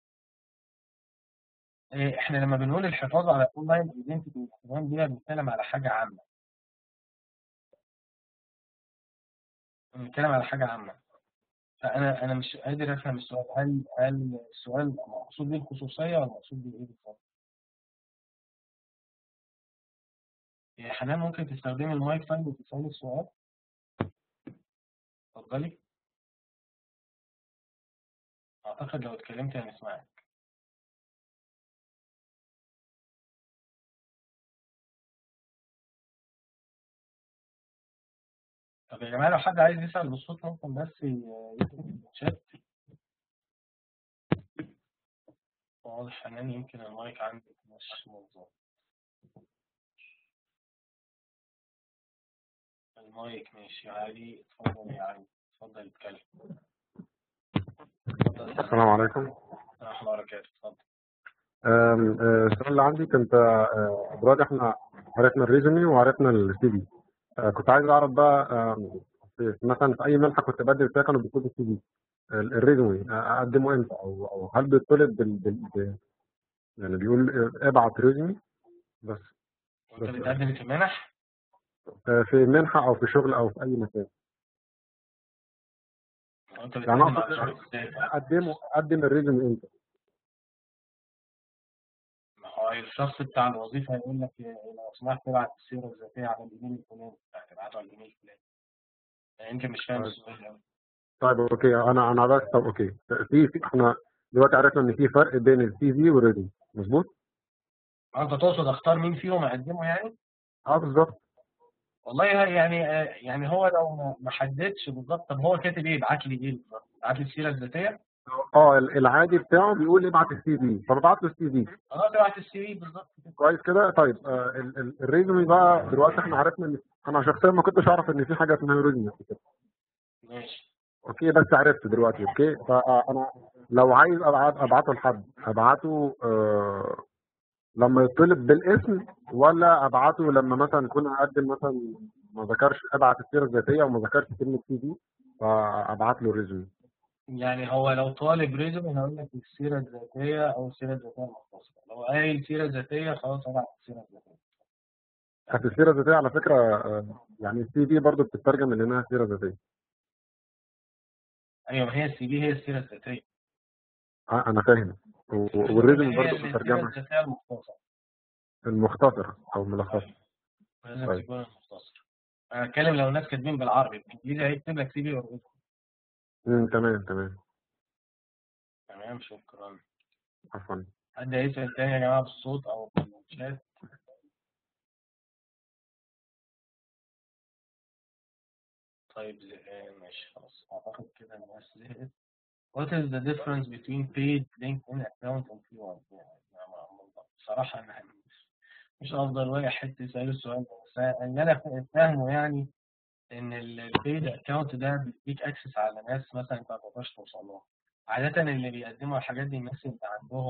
إيه، احنا لما بنقول الحفاظ على الاونلاين ايدنتيتي والاهتمام بيها بنتكلم على حاجه عامه، بنتكلم على حاجه عامه. فأنا أنا مش قادر أفهم السؤال، هل هل السؤال مقصود بيه الخصوصية ولا مقصود بيه إيه بالظبط؟ يا حنان ممكن تستخدمي المايك طيب وتسألي السؤال؟ اتفضلي. أعتقد لو اتكلمت هنسمعك. طب يا جماعة لو حد عايز يسأل بالصوت ممكن بس ي- يكتب في الشات. واضح حنان يمكن المايك عندك مش منظم. المايك ماشي عادي. اتفضل يا علي، اتفضل اتكلم. اتفضل حنان. السلام عليكم. ورحمة الله وبركاته. اتفضل. آم، آه، السؤال اللي عندي كنت آه، دلوقتي احنا عرفنا الريزومي وعرفنا السي في. آه، كنت عايز اعرف بقى آم، في- مثلا في اي منحه كنت بقدم فيها كانوا بيطلبوا السي في. ال- الريزومي آه، اقدمه امتى او او هل بيطلب بال بال ب- يعني بيقول آه، ابعت ريزومي بس. وانت بس بتقدم في منح؟ آه، في منحه او في شغل او في اي مكان. وانت يعني بتقدم اقصد على شغل ازاي طيب؟ اقدمه اقدم الريزومي امتى؟ ما هو الشخص بتاع الوظيفة هيقول لك لو سمحت ابعت السيرة الذاتية على الإيميل الفلاني، هتبعته على الإيميل الفلاني. يعني يمكن مش فاهم طيب السؤال أوي. طيب اوكي انا انا بس طب اوكي في في احنا دلوقتي عرفنا ان في فرق بين السي في والريزومي مظبوط؟ اه انت تقصد اختار مين فيهم اقدمه يعني؟ اه بالظبط. والله يعني آه، يعني هو لو ما ما حددش بالظبط، طب هو كاتب ايه؟ بعت لي ايه بالظبط؟ بعت لي السيرة الذاتية؟ اه ال- العادي بتاعه بيقول ابعت السي في فببعت له السي في. خلاص ابعت السي في بالظبط كده. كويس كده. طيب آه ال- ال- الريزومي بقى دلوقتي احنا عرفنا ان انا شخصيا ما كنتش اعرف ان في حاجه اسمها ريزومي كده. ماشي. اوكي بس عرفت دلوقتي. اوكي فانا لو عايز ابعت ابعته لحد ابعته آه لما يطلب بالاسم ولا ابعته لما مثلا اكون اقدم مثلا ما ذكرش ابعت السيره الذاتيه وما ذكرش كلمه سي في فابعت له ريزومي. يعني هو لو طالب ريزومي هقول لك السيرة الذاتية أو السيرة الذاتية المختصرة، لو قايل سيرة ذاتية خلاص ابعت السيرة الذاتية. بس السيره الذاتيه على فكره آه يعني السي في برضه بتترجم من انها سيره ذاتيه. أيوه، ما هي السي في هي السيرة الذاتية. آه انا فاهم. و- الريزومي والريزومي هي برضه السيرة بتترجمها الذاتية المختصرة. المختصر او الملخص. أيوه، لازم طيب تكون المختصر. أنا بتكلم لو الناس كاتبين بالعربي، بالإنجليزي هيكتب لك سي في والريزومي. امم تمام تمام. تمام، شكرا. عفوا. حد هيسأل تاني يا جماعة بالصوت أو بالشات؟ طيب زهقان، ماشي خلاص، أعتقد كده الناس زهقت. What is the difference between paid LinkedIn account and free one؟ يعني بصراحة أنا مش مش أفضل واحد تسأله السؤال ده، بس اللي أنا فاهمه يعني إن البيد أكونت ده بيديك أكسس على ناس مثلا أنت ما تقدرش توصل لهم. عادة اللي بيقدموا الحاجات دي الناس اللي عندهم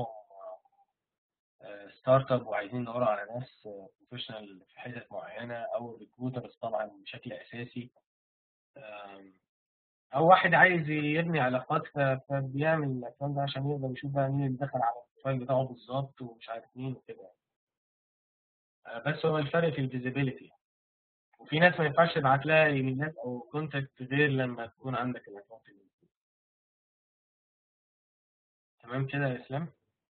ستارت اب وعايزين يدوروا على ناس بروفيشنال في حتت معينة، أو الريكروترز طبعا بشكل أساسي، آم، أو واحد عايز يبني علاقات ف- فبيعمل الأكونت ده عشان يقدر يشوف بقى مين اللي دخل على البروفايل بتاعه بالظبط ومش عارف مين وكده. آه، بس هو الفرق في الفيزيبيليتي. وفي ناس ما ينفعش تبعت لها ايميلات او كونتاكت غير لما تكون عندك الاكونت. تمام كده يا اسلام؟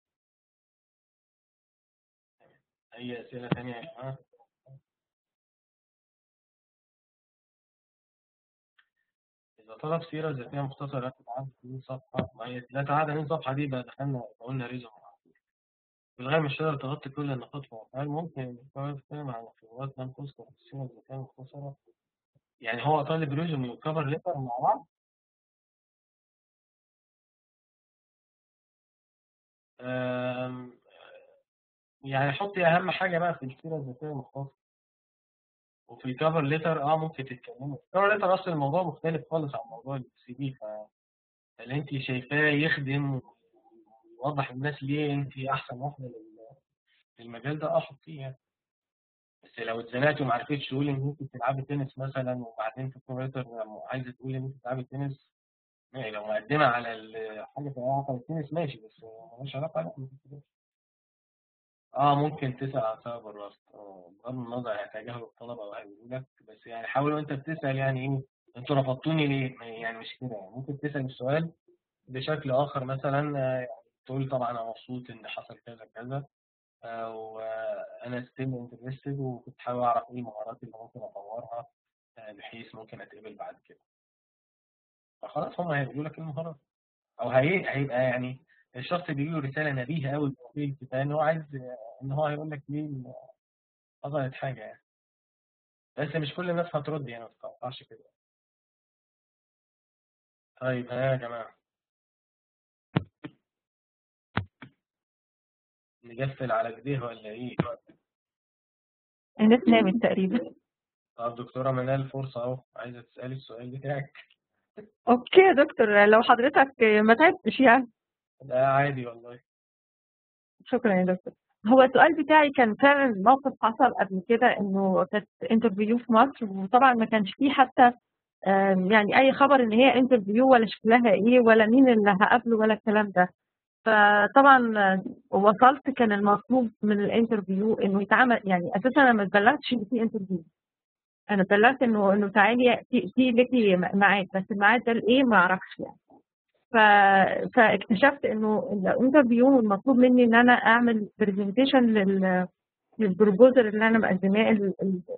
اي اسئله تانية يا جماعه؟ اذا طلب سيره ذاتيه مختصره لا تتعدى ثمانين صفحه، ما هي لا تتعدى ثمانين صفحه دي بقى دخلنا قلنا ريزوم. بالغالب مش هتقدر تغطي كل النقاط فوق. هل ممكن نتكلم عن خبرات لم تذكر في السيره الذاتيه المختصره؟ يعني هو طالب ريزوم وكفر ليتر مع بعض؟ آم، يعني حطي اهم حاجه بقى في السيره الذاتيه المختصره، وفي الكفر ليتر اه ممكن تتكلموا. الكفر ليتر اصلا الموضوع مختلف خالص عن موضوع السي في، فاللي انت شايفاه يخدم ويوضح للناس ليه انت احسن واحده لل- للمجال ده، اه حطيه يعني. بس لو اتزنقتي وما عرفتيش تقولي ان انت بتلعبي تنس مثلا، وبعدين في الكفر ليتر عايزه تقولي ان انت بتلعبي تنس، يعني لو مقدمه على ال- حاجه في علاقه بالتنس ماشي، بس مالهاش علاقه، لا ما تكتبهاش. اه ممكن تسأل عن سبب الرفض، اه بغض النظر هيتجاهلوا الطلبة او هيقولوا لك، بس يعني حاول وانت بتسأل يعني ايه انتوا رفضتوني ليه؟ يعني مش كده، يعني ممكن تسأل السؤال بشكل آخر مثلا، آه، تقول طبعا أنا مبسوط إن حصل كذا كذا، وأنا ستيل انترستد، وكنت حابب أعرف إيه المهارات اللي ممكن أطورها آه، بحيث ممكن أتقبل بعد كده. فخلاص هم هيقولوا لك إيه المهارات، أو هي هيبقى يعني الشخص بيجي له رسالة نبيهة أوي في الكتاب إن هو عايز آه، إن هو هيقول لك ليه حصلت حاجة يعني. بس مش كل الناس هترد، يعني ما تتوقعش كده. طيب ها يا جماعة، نقفل على كده ولا إيه؟ الناس نامت تقريبا. طب دكتورة منال، فرصة أهو، عايزة تسألي السؤال بتاعك. اوكي يا دكتور، لو حضرتك ما تعبتش يعني. لا عادي والله. شكرا يا دكتور. هو السؤال بتاعي كان فعلا موقف حصل قبل كده، انه كانت انترفيو في مصر، وطبعا ما كانش فيه حتى آم، يعني اي خبر ان هي انترفيو، ولا شكلها ايه، ولا مين اللي هقابله، ولا الكلام ده. فطبعا آه، وصلت، كان المطلوب من الانترفيو انه يتعمل، يعني اساسا انا ما اتبلغتش ان في انترفيو. انا اتبلغت انه انه تعالي في في ليكي ميعاد، بس الميعاد ده الايه ما اعرفش يعني. ف... فاكتشفت انه الانترفيو المطلوب مني ان انا اعمل برزنتيشن لل للبروبوزل اللي انا مقدماه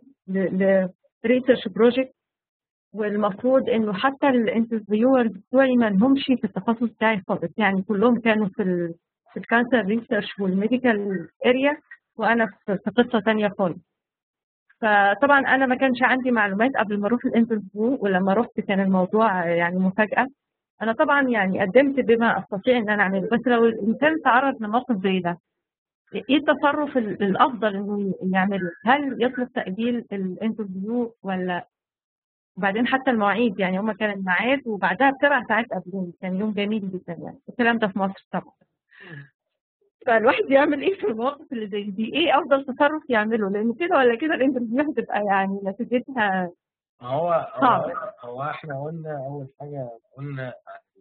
لريسيرش بروجكت. والمفروض انه حتى الانترفيور بتوعي ما لهمش في التخصص بتاعي خالص، يعني كلهم كانوا في ال في الكانسر ريسيرش والميديكال اريا، وانا في في قصه ثانيه خالص. فطبعا انا ما كانش عندي معلومات قبل ما اروح الانترفيو، ولما رحت كان الموضوع يعني مفاجاه. انا طبعا يعني قدمت بما استطيع ان انا اعمله، بس لو الانسان تعرض لموقف زي ده، ايه التصرف ال- الافضل انه يعمله؟ هل يطلب تاجيل الانترفيو ولا؟ وبعدين حتى المواعيد، يعني هما كان الميعاد وبعدها بسبع ساعات قبلوني، كان يوم جميل جدا يعني، الكلام ده في مصر طبعا. فالواحد يعمل ايه في المواقف اللي زي دي؟ ايه افضل تصرف يعمله؟ لان كده ولا كده الانترفيو هتبقى يعني نتيجتها هو هو صعبه. هو احنا قلنا أول حاجة، قلنا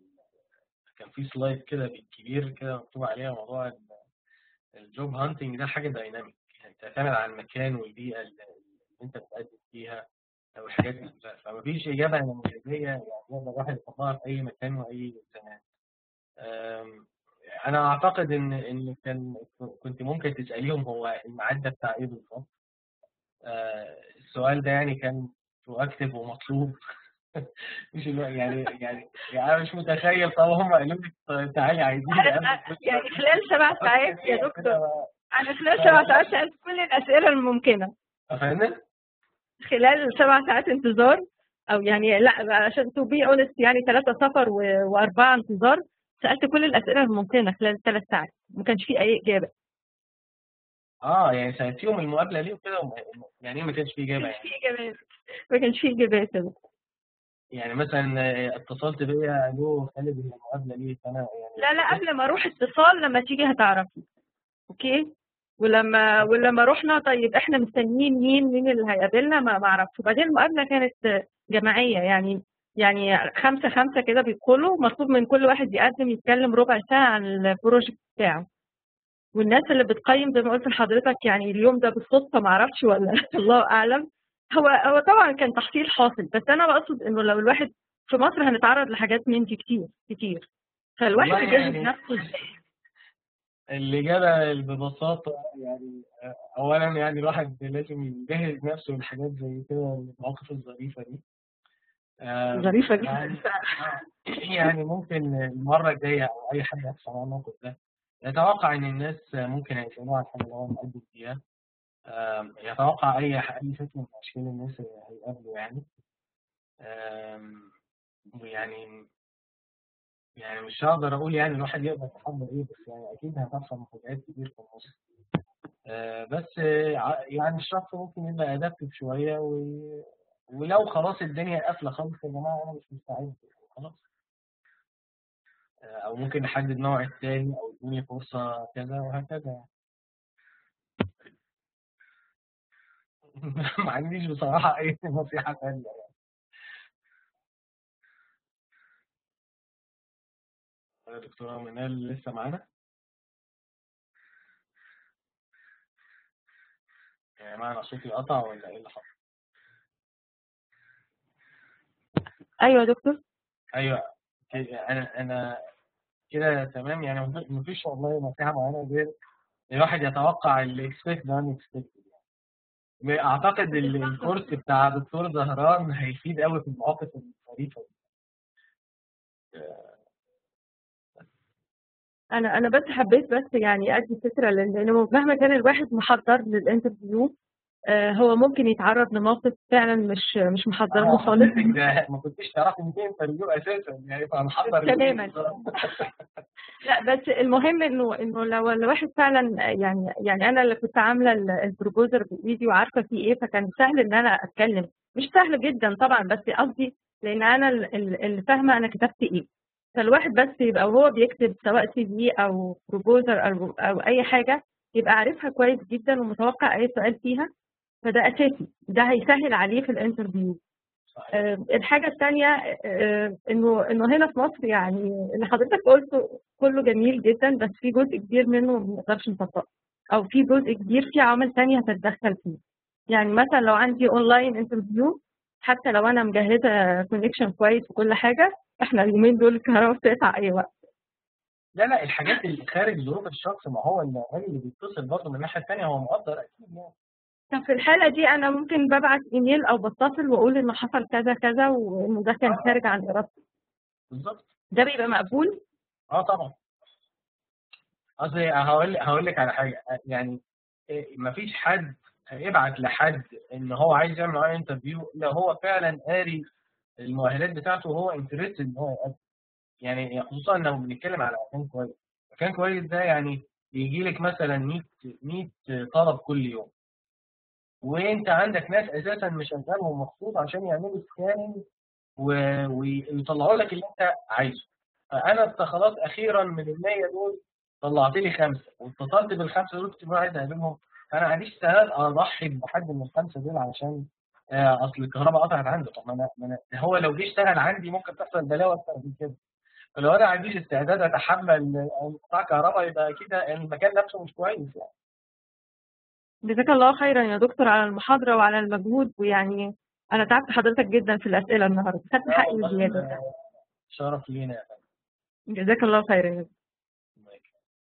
كان في سلايد كده بالكبير كده مكتوب عليها موضوع الجوب هانتنج، ده حاجة دايناميك، يعني تعتمد على المكان والبيئة اللي أنت بتقدم فيها أو الحاجات دي. فما فيش إجابة نموذجية يعني يقدر الواحد يحطها في أي مكان وأي زمان. أم، أنا أعتقد إن إن كان كنت ممكن تسأليهم هو الميعاد ده بتاع إيه بالظبط. آه، السؤال ده يعني كان مؤكد ومطلوب. مش الو... يعني يعني يعني انا مش متخيل، طب هم قالوا لك تعالي عايزين نقابل يعني خلال سبع ساعات يا دكتور، كده. انا خلال سبع ساعات سالت كل الاسئله الممكنه. فاهمني؟ خلال سبع ساعات انتظار، او يعني لا، عشان تو بي اونست، يعني ثلاثه سفر و- واربعه انتظار. سالت كل الاسئله الممكنه خلال ثلاث ساعات، ما كانش في اي اجابه. اه يعني سالتيهم المقابله ليه وكده، وم- يعني إيه ما كانش في ما اجابه كانش يعني؟ في اجابات، ما كانش في اجابات يا دكتور. يعني مثلا آه، اتصلت بيا قالوا خالد هي المقابله ليه، فانا يعني لا لا، رديت. قبل ما اروح اتصال، لما تيجي هتعرفي. اوكي. ولما ولما رحنا، طيب احنا مستنيين مين مين اللي هيقابلنا، ما ما اعرفش. وبعدين المقابله كانت جماعيه، يعني يعني خمسه خمسه كده بيدخلوا، مطلوب من كل واحد يقدم يتكلم ربع ساعه عن البروجكت بتاعه. والناس اللي بتقيم زي ما قلت لحضرتك، يعني اليوم ده بالصدفه ما اعرفش ولا الله اعلم. هو هو طبعا كان تحصيل حاصل، بس انا بقصد انه لو الواحد في مصر هنتعرض لحاجات من دي كتير كتير، فالواحد والله يجهز يعني نفسه ازاي؟ الاجابه ببساطه يعني آه، اولا يعني الواحد لازم يجهز نفسه للحاجات زي كده، المواقف الظريفه دي. آم، ظريفه جدا. يعني آه، يعني ممكن المرة الجاية أو أي حد يحصل معاه الموقف ده يتوقع إن الناس ممكن هيسألوه عن الحاجة اللي هو مقدم فيها. آم، يتوقع أي أي شكل من أشكال الناس اللي هيقابله يعني. آم، يعني يعني مش هقدر أقول يعني الواحد يقدر يتحمل إيه، بس يعني أكيد هتحصل مفاجآت كتير في النص. آه، بس آه، ع- يعني الشخص ممكن يبقى أدابتف شوية و- ولو خلاص الدنيا قافلة خالص يا جماعة أنا مش مستعد خلاص. او ممكن نحدد نوع التاني او ادوني فرصة كذا وهكذا. ما عنديش بصراحة اي نصيحة تانية. يا دكتورة منال لسه معانا؟ يعني معنى صوتي قطع ولا ايه اللي حصل؟ ايوه يا دكتور. ايوه كده، انا انا كده تمام. يعني مفيش مفيش والله نصيحه معينه غير الواحد يتوقع الاكسبكت ده unexpected. يعني اعتقد ال- الكورس بتاع دكتور زهران هيفيد قوي في المواقف الظريفه دي. انا انا بس حبيت بس يعني ادي فكره، لان لأنه مهما كان الواحد محضر للانترفيو آه، هو ممكن يتعرض لموقف فعلا مش مش محضر له اه خالص. حضرتك ده ما كنتش تعرفي ان في انترفيو اساسا، يعني فهنحضر تماما. لا بس المهم انه انه لو الواحد فعلا يعني يعني انا اللي كنت عامله ال- البروبوزر بايدي وعارفه فيه ايه، فكان سهل ان انا اتكلم. مش سهل جدا طبعا، بس قصدي لان انا ال- ال- اللي فاهمه انا كتبت ايه. فالواحد بس يبقى وهو بيكتب سواء سي في او بروبوزر او او اي حاجه، يبقى عارفها كويس جدا ومتوقع اي سؤال فيها. فده اساسي، ده هيسهل عليه في الانترفيو. آه، الحاجة الثانية آه، إنه إنه هنا في مصر، يعني اللي حضرتك قلته كله جميل جدا، بس في جزء كبير منه ما نقدرش نطبقه، أو في جزء كبير في عوامل تانية هتتدخل فيه. يعني مثلا لو عندي أونلاين انترفيو، حتى لو أنا مجهزة كونكشن كويس وكل حاجة، إحنا اليومين دول الكهرباء بتقطع أي وقت. لا لا، الحاجات اللي خارج ظروف الشخص، ما هو الراجل اللي بيتصل برضه من الناحيه الثانيه هو مقدر اكيد يعني. طب في الحالة دي أنا ممكن ببعت إيميل أو بتصل وأقول إنه حصل كذا كذا وإنه ده كان خارج عن إرادتي. بالظبط. ده بيبقى مقبول؟ اه طبعا. قصدي هقول هقول لك على حاجه، يعني ما فيش حد هيبعت لحد ان هو عايز يعمل معاه انترفيو لو هو فعلا قاري المؤهلات بتاعته وهو انترستد ان هو يقدم. يعني خصوصا لو بنتكلم على مكان كويس. مكان كويس ده يعني بيجي لك مثلا مية مية طلب كل يوم، وانت عندك ناس اساسا مشغلهم مخصوص عشان يعملوا سكاننج ويطلعوا لك اللي انت عايزه. فانا خلاص اخيرا من المية دول طلعت لي خمسه، واتصلت بالخمسه دول كنت بقى عايز اقابلهم. فانا ما عنديش استعداد اضحي بحد من الخمسه دول علشان آه، اصل الكهرباء قطعت عنده. طب ما انا ما أنا- هو لو جه اشتغل عندي ممكن تحصل بلاوي اكتر من كده. فلو انا ما عنديش استعداد اتحمل قطاع كهرباء يبقى كده المكان نفسه مش كويس يعني. جزاك الله خيرا يا دكتور على المحاضرة وعلى المجهود، ويعني أنا تعبت حضرتك جدا في الأسئلة النهاردة، خدت لا حقي والله وزيادة. ده شرف لينا يا جزاك الله خيرا يا دكتور. فندم.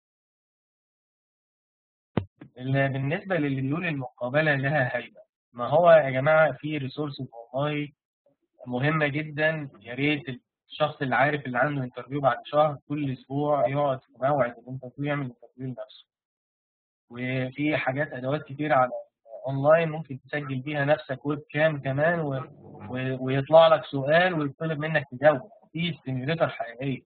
ال- بالنسبة للي بيقول المقابلة لها هيبة، ما هو يا جماعة في ريسورسز والله مهمة جدا. يا ريت الشخص اللي عارف اللي عنده انترفيو بعد شهر كل أسبوع يقعد في موعد الانترفيو يعمل انترفيو لنفسه. وفي حاجات أدوات كتير على أونلاين ممكن تسجل بيها نفسك ويب كام كمان و... و... ويطلع لك سؤال ويطلب منك تجاوب في سيميوليتر حقيقية.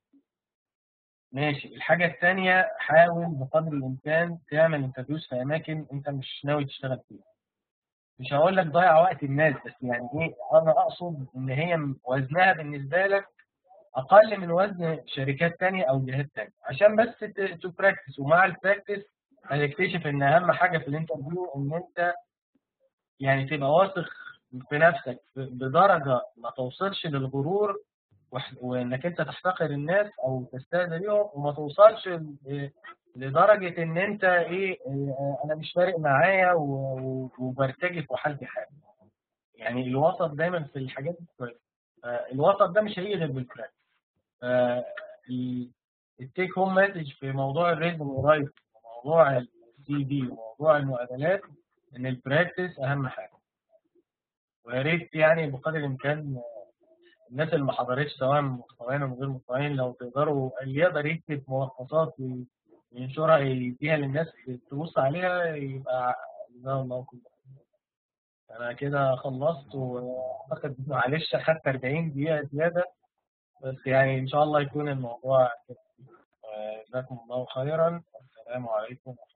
ماشي. الحاجة الثانية، حاول بقدر الإمكان تعمل انترفيوز في أماكن أنت مش ناوي تشتغل فيها. مش هقول لك ضيع وقت الناس، بس يعني ايه، انا اقصد ان هي وزنها بالنسبه لك اقل من وزن شركات تانية او جهات تانية، عشان بس تبراكتس. ومع البراكتس هتكتشف ان اهم حاجه في الانترفيو ان انت يعني تبقى واثق في نفسك بدرجه ما توصلش للغرور وح- وانك انت تحتقر الناس او تستهزئ بيهم، وما توصلش ل- لدرجه ان انت ايه إيه، انا مش فارق معايا و- و- وبرتجف وحالتي حال. يعني الوسط دايما في الحاجات دي كويس. آه، الوسط ده مش هيجي غير بالبراكتس. آه، ال- التيك هوم مسج في موضوع الريزم ورايت وموضوع السي في وموضوع المقابلات ان البراكتس اهم حاجه. ويا ريت يعني بقدر الامكان الناس اللي ما حضرتش سواء مستويين او غير مستويين لو تقدروا، اللي يقدر يكتب ملخصات وينشرها يديها للناس تبص عليها يبقى جزاه الله كل خير. انا كده خلصت، واعتقد معلش اخدت أربعين دقيقة زيادة، بس يعني ان شاء الله يكون الموضوع كده. آه، جزاكم الله خيرا، والسلام عليكم.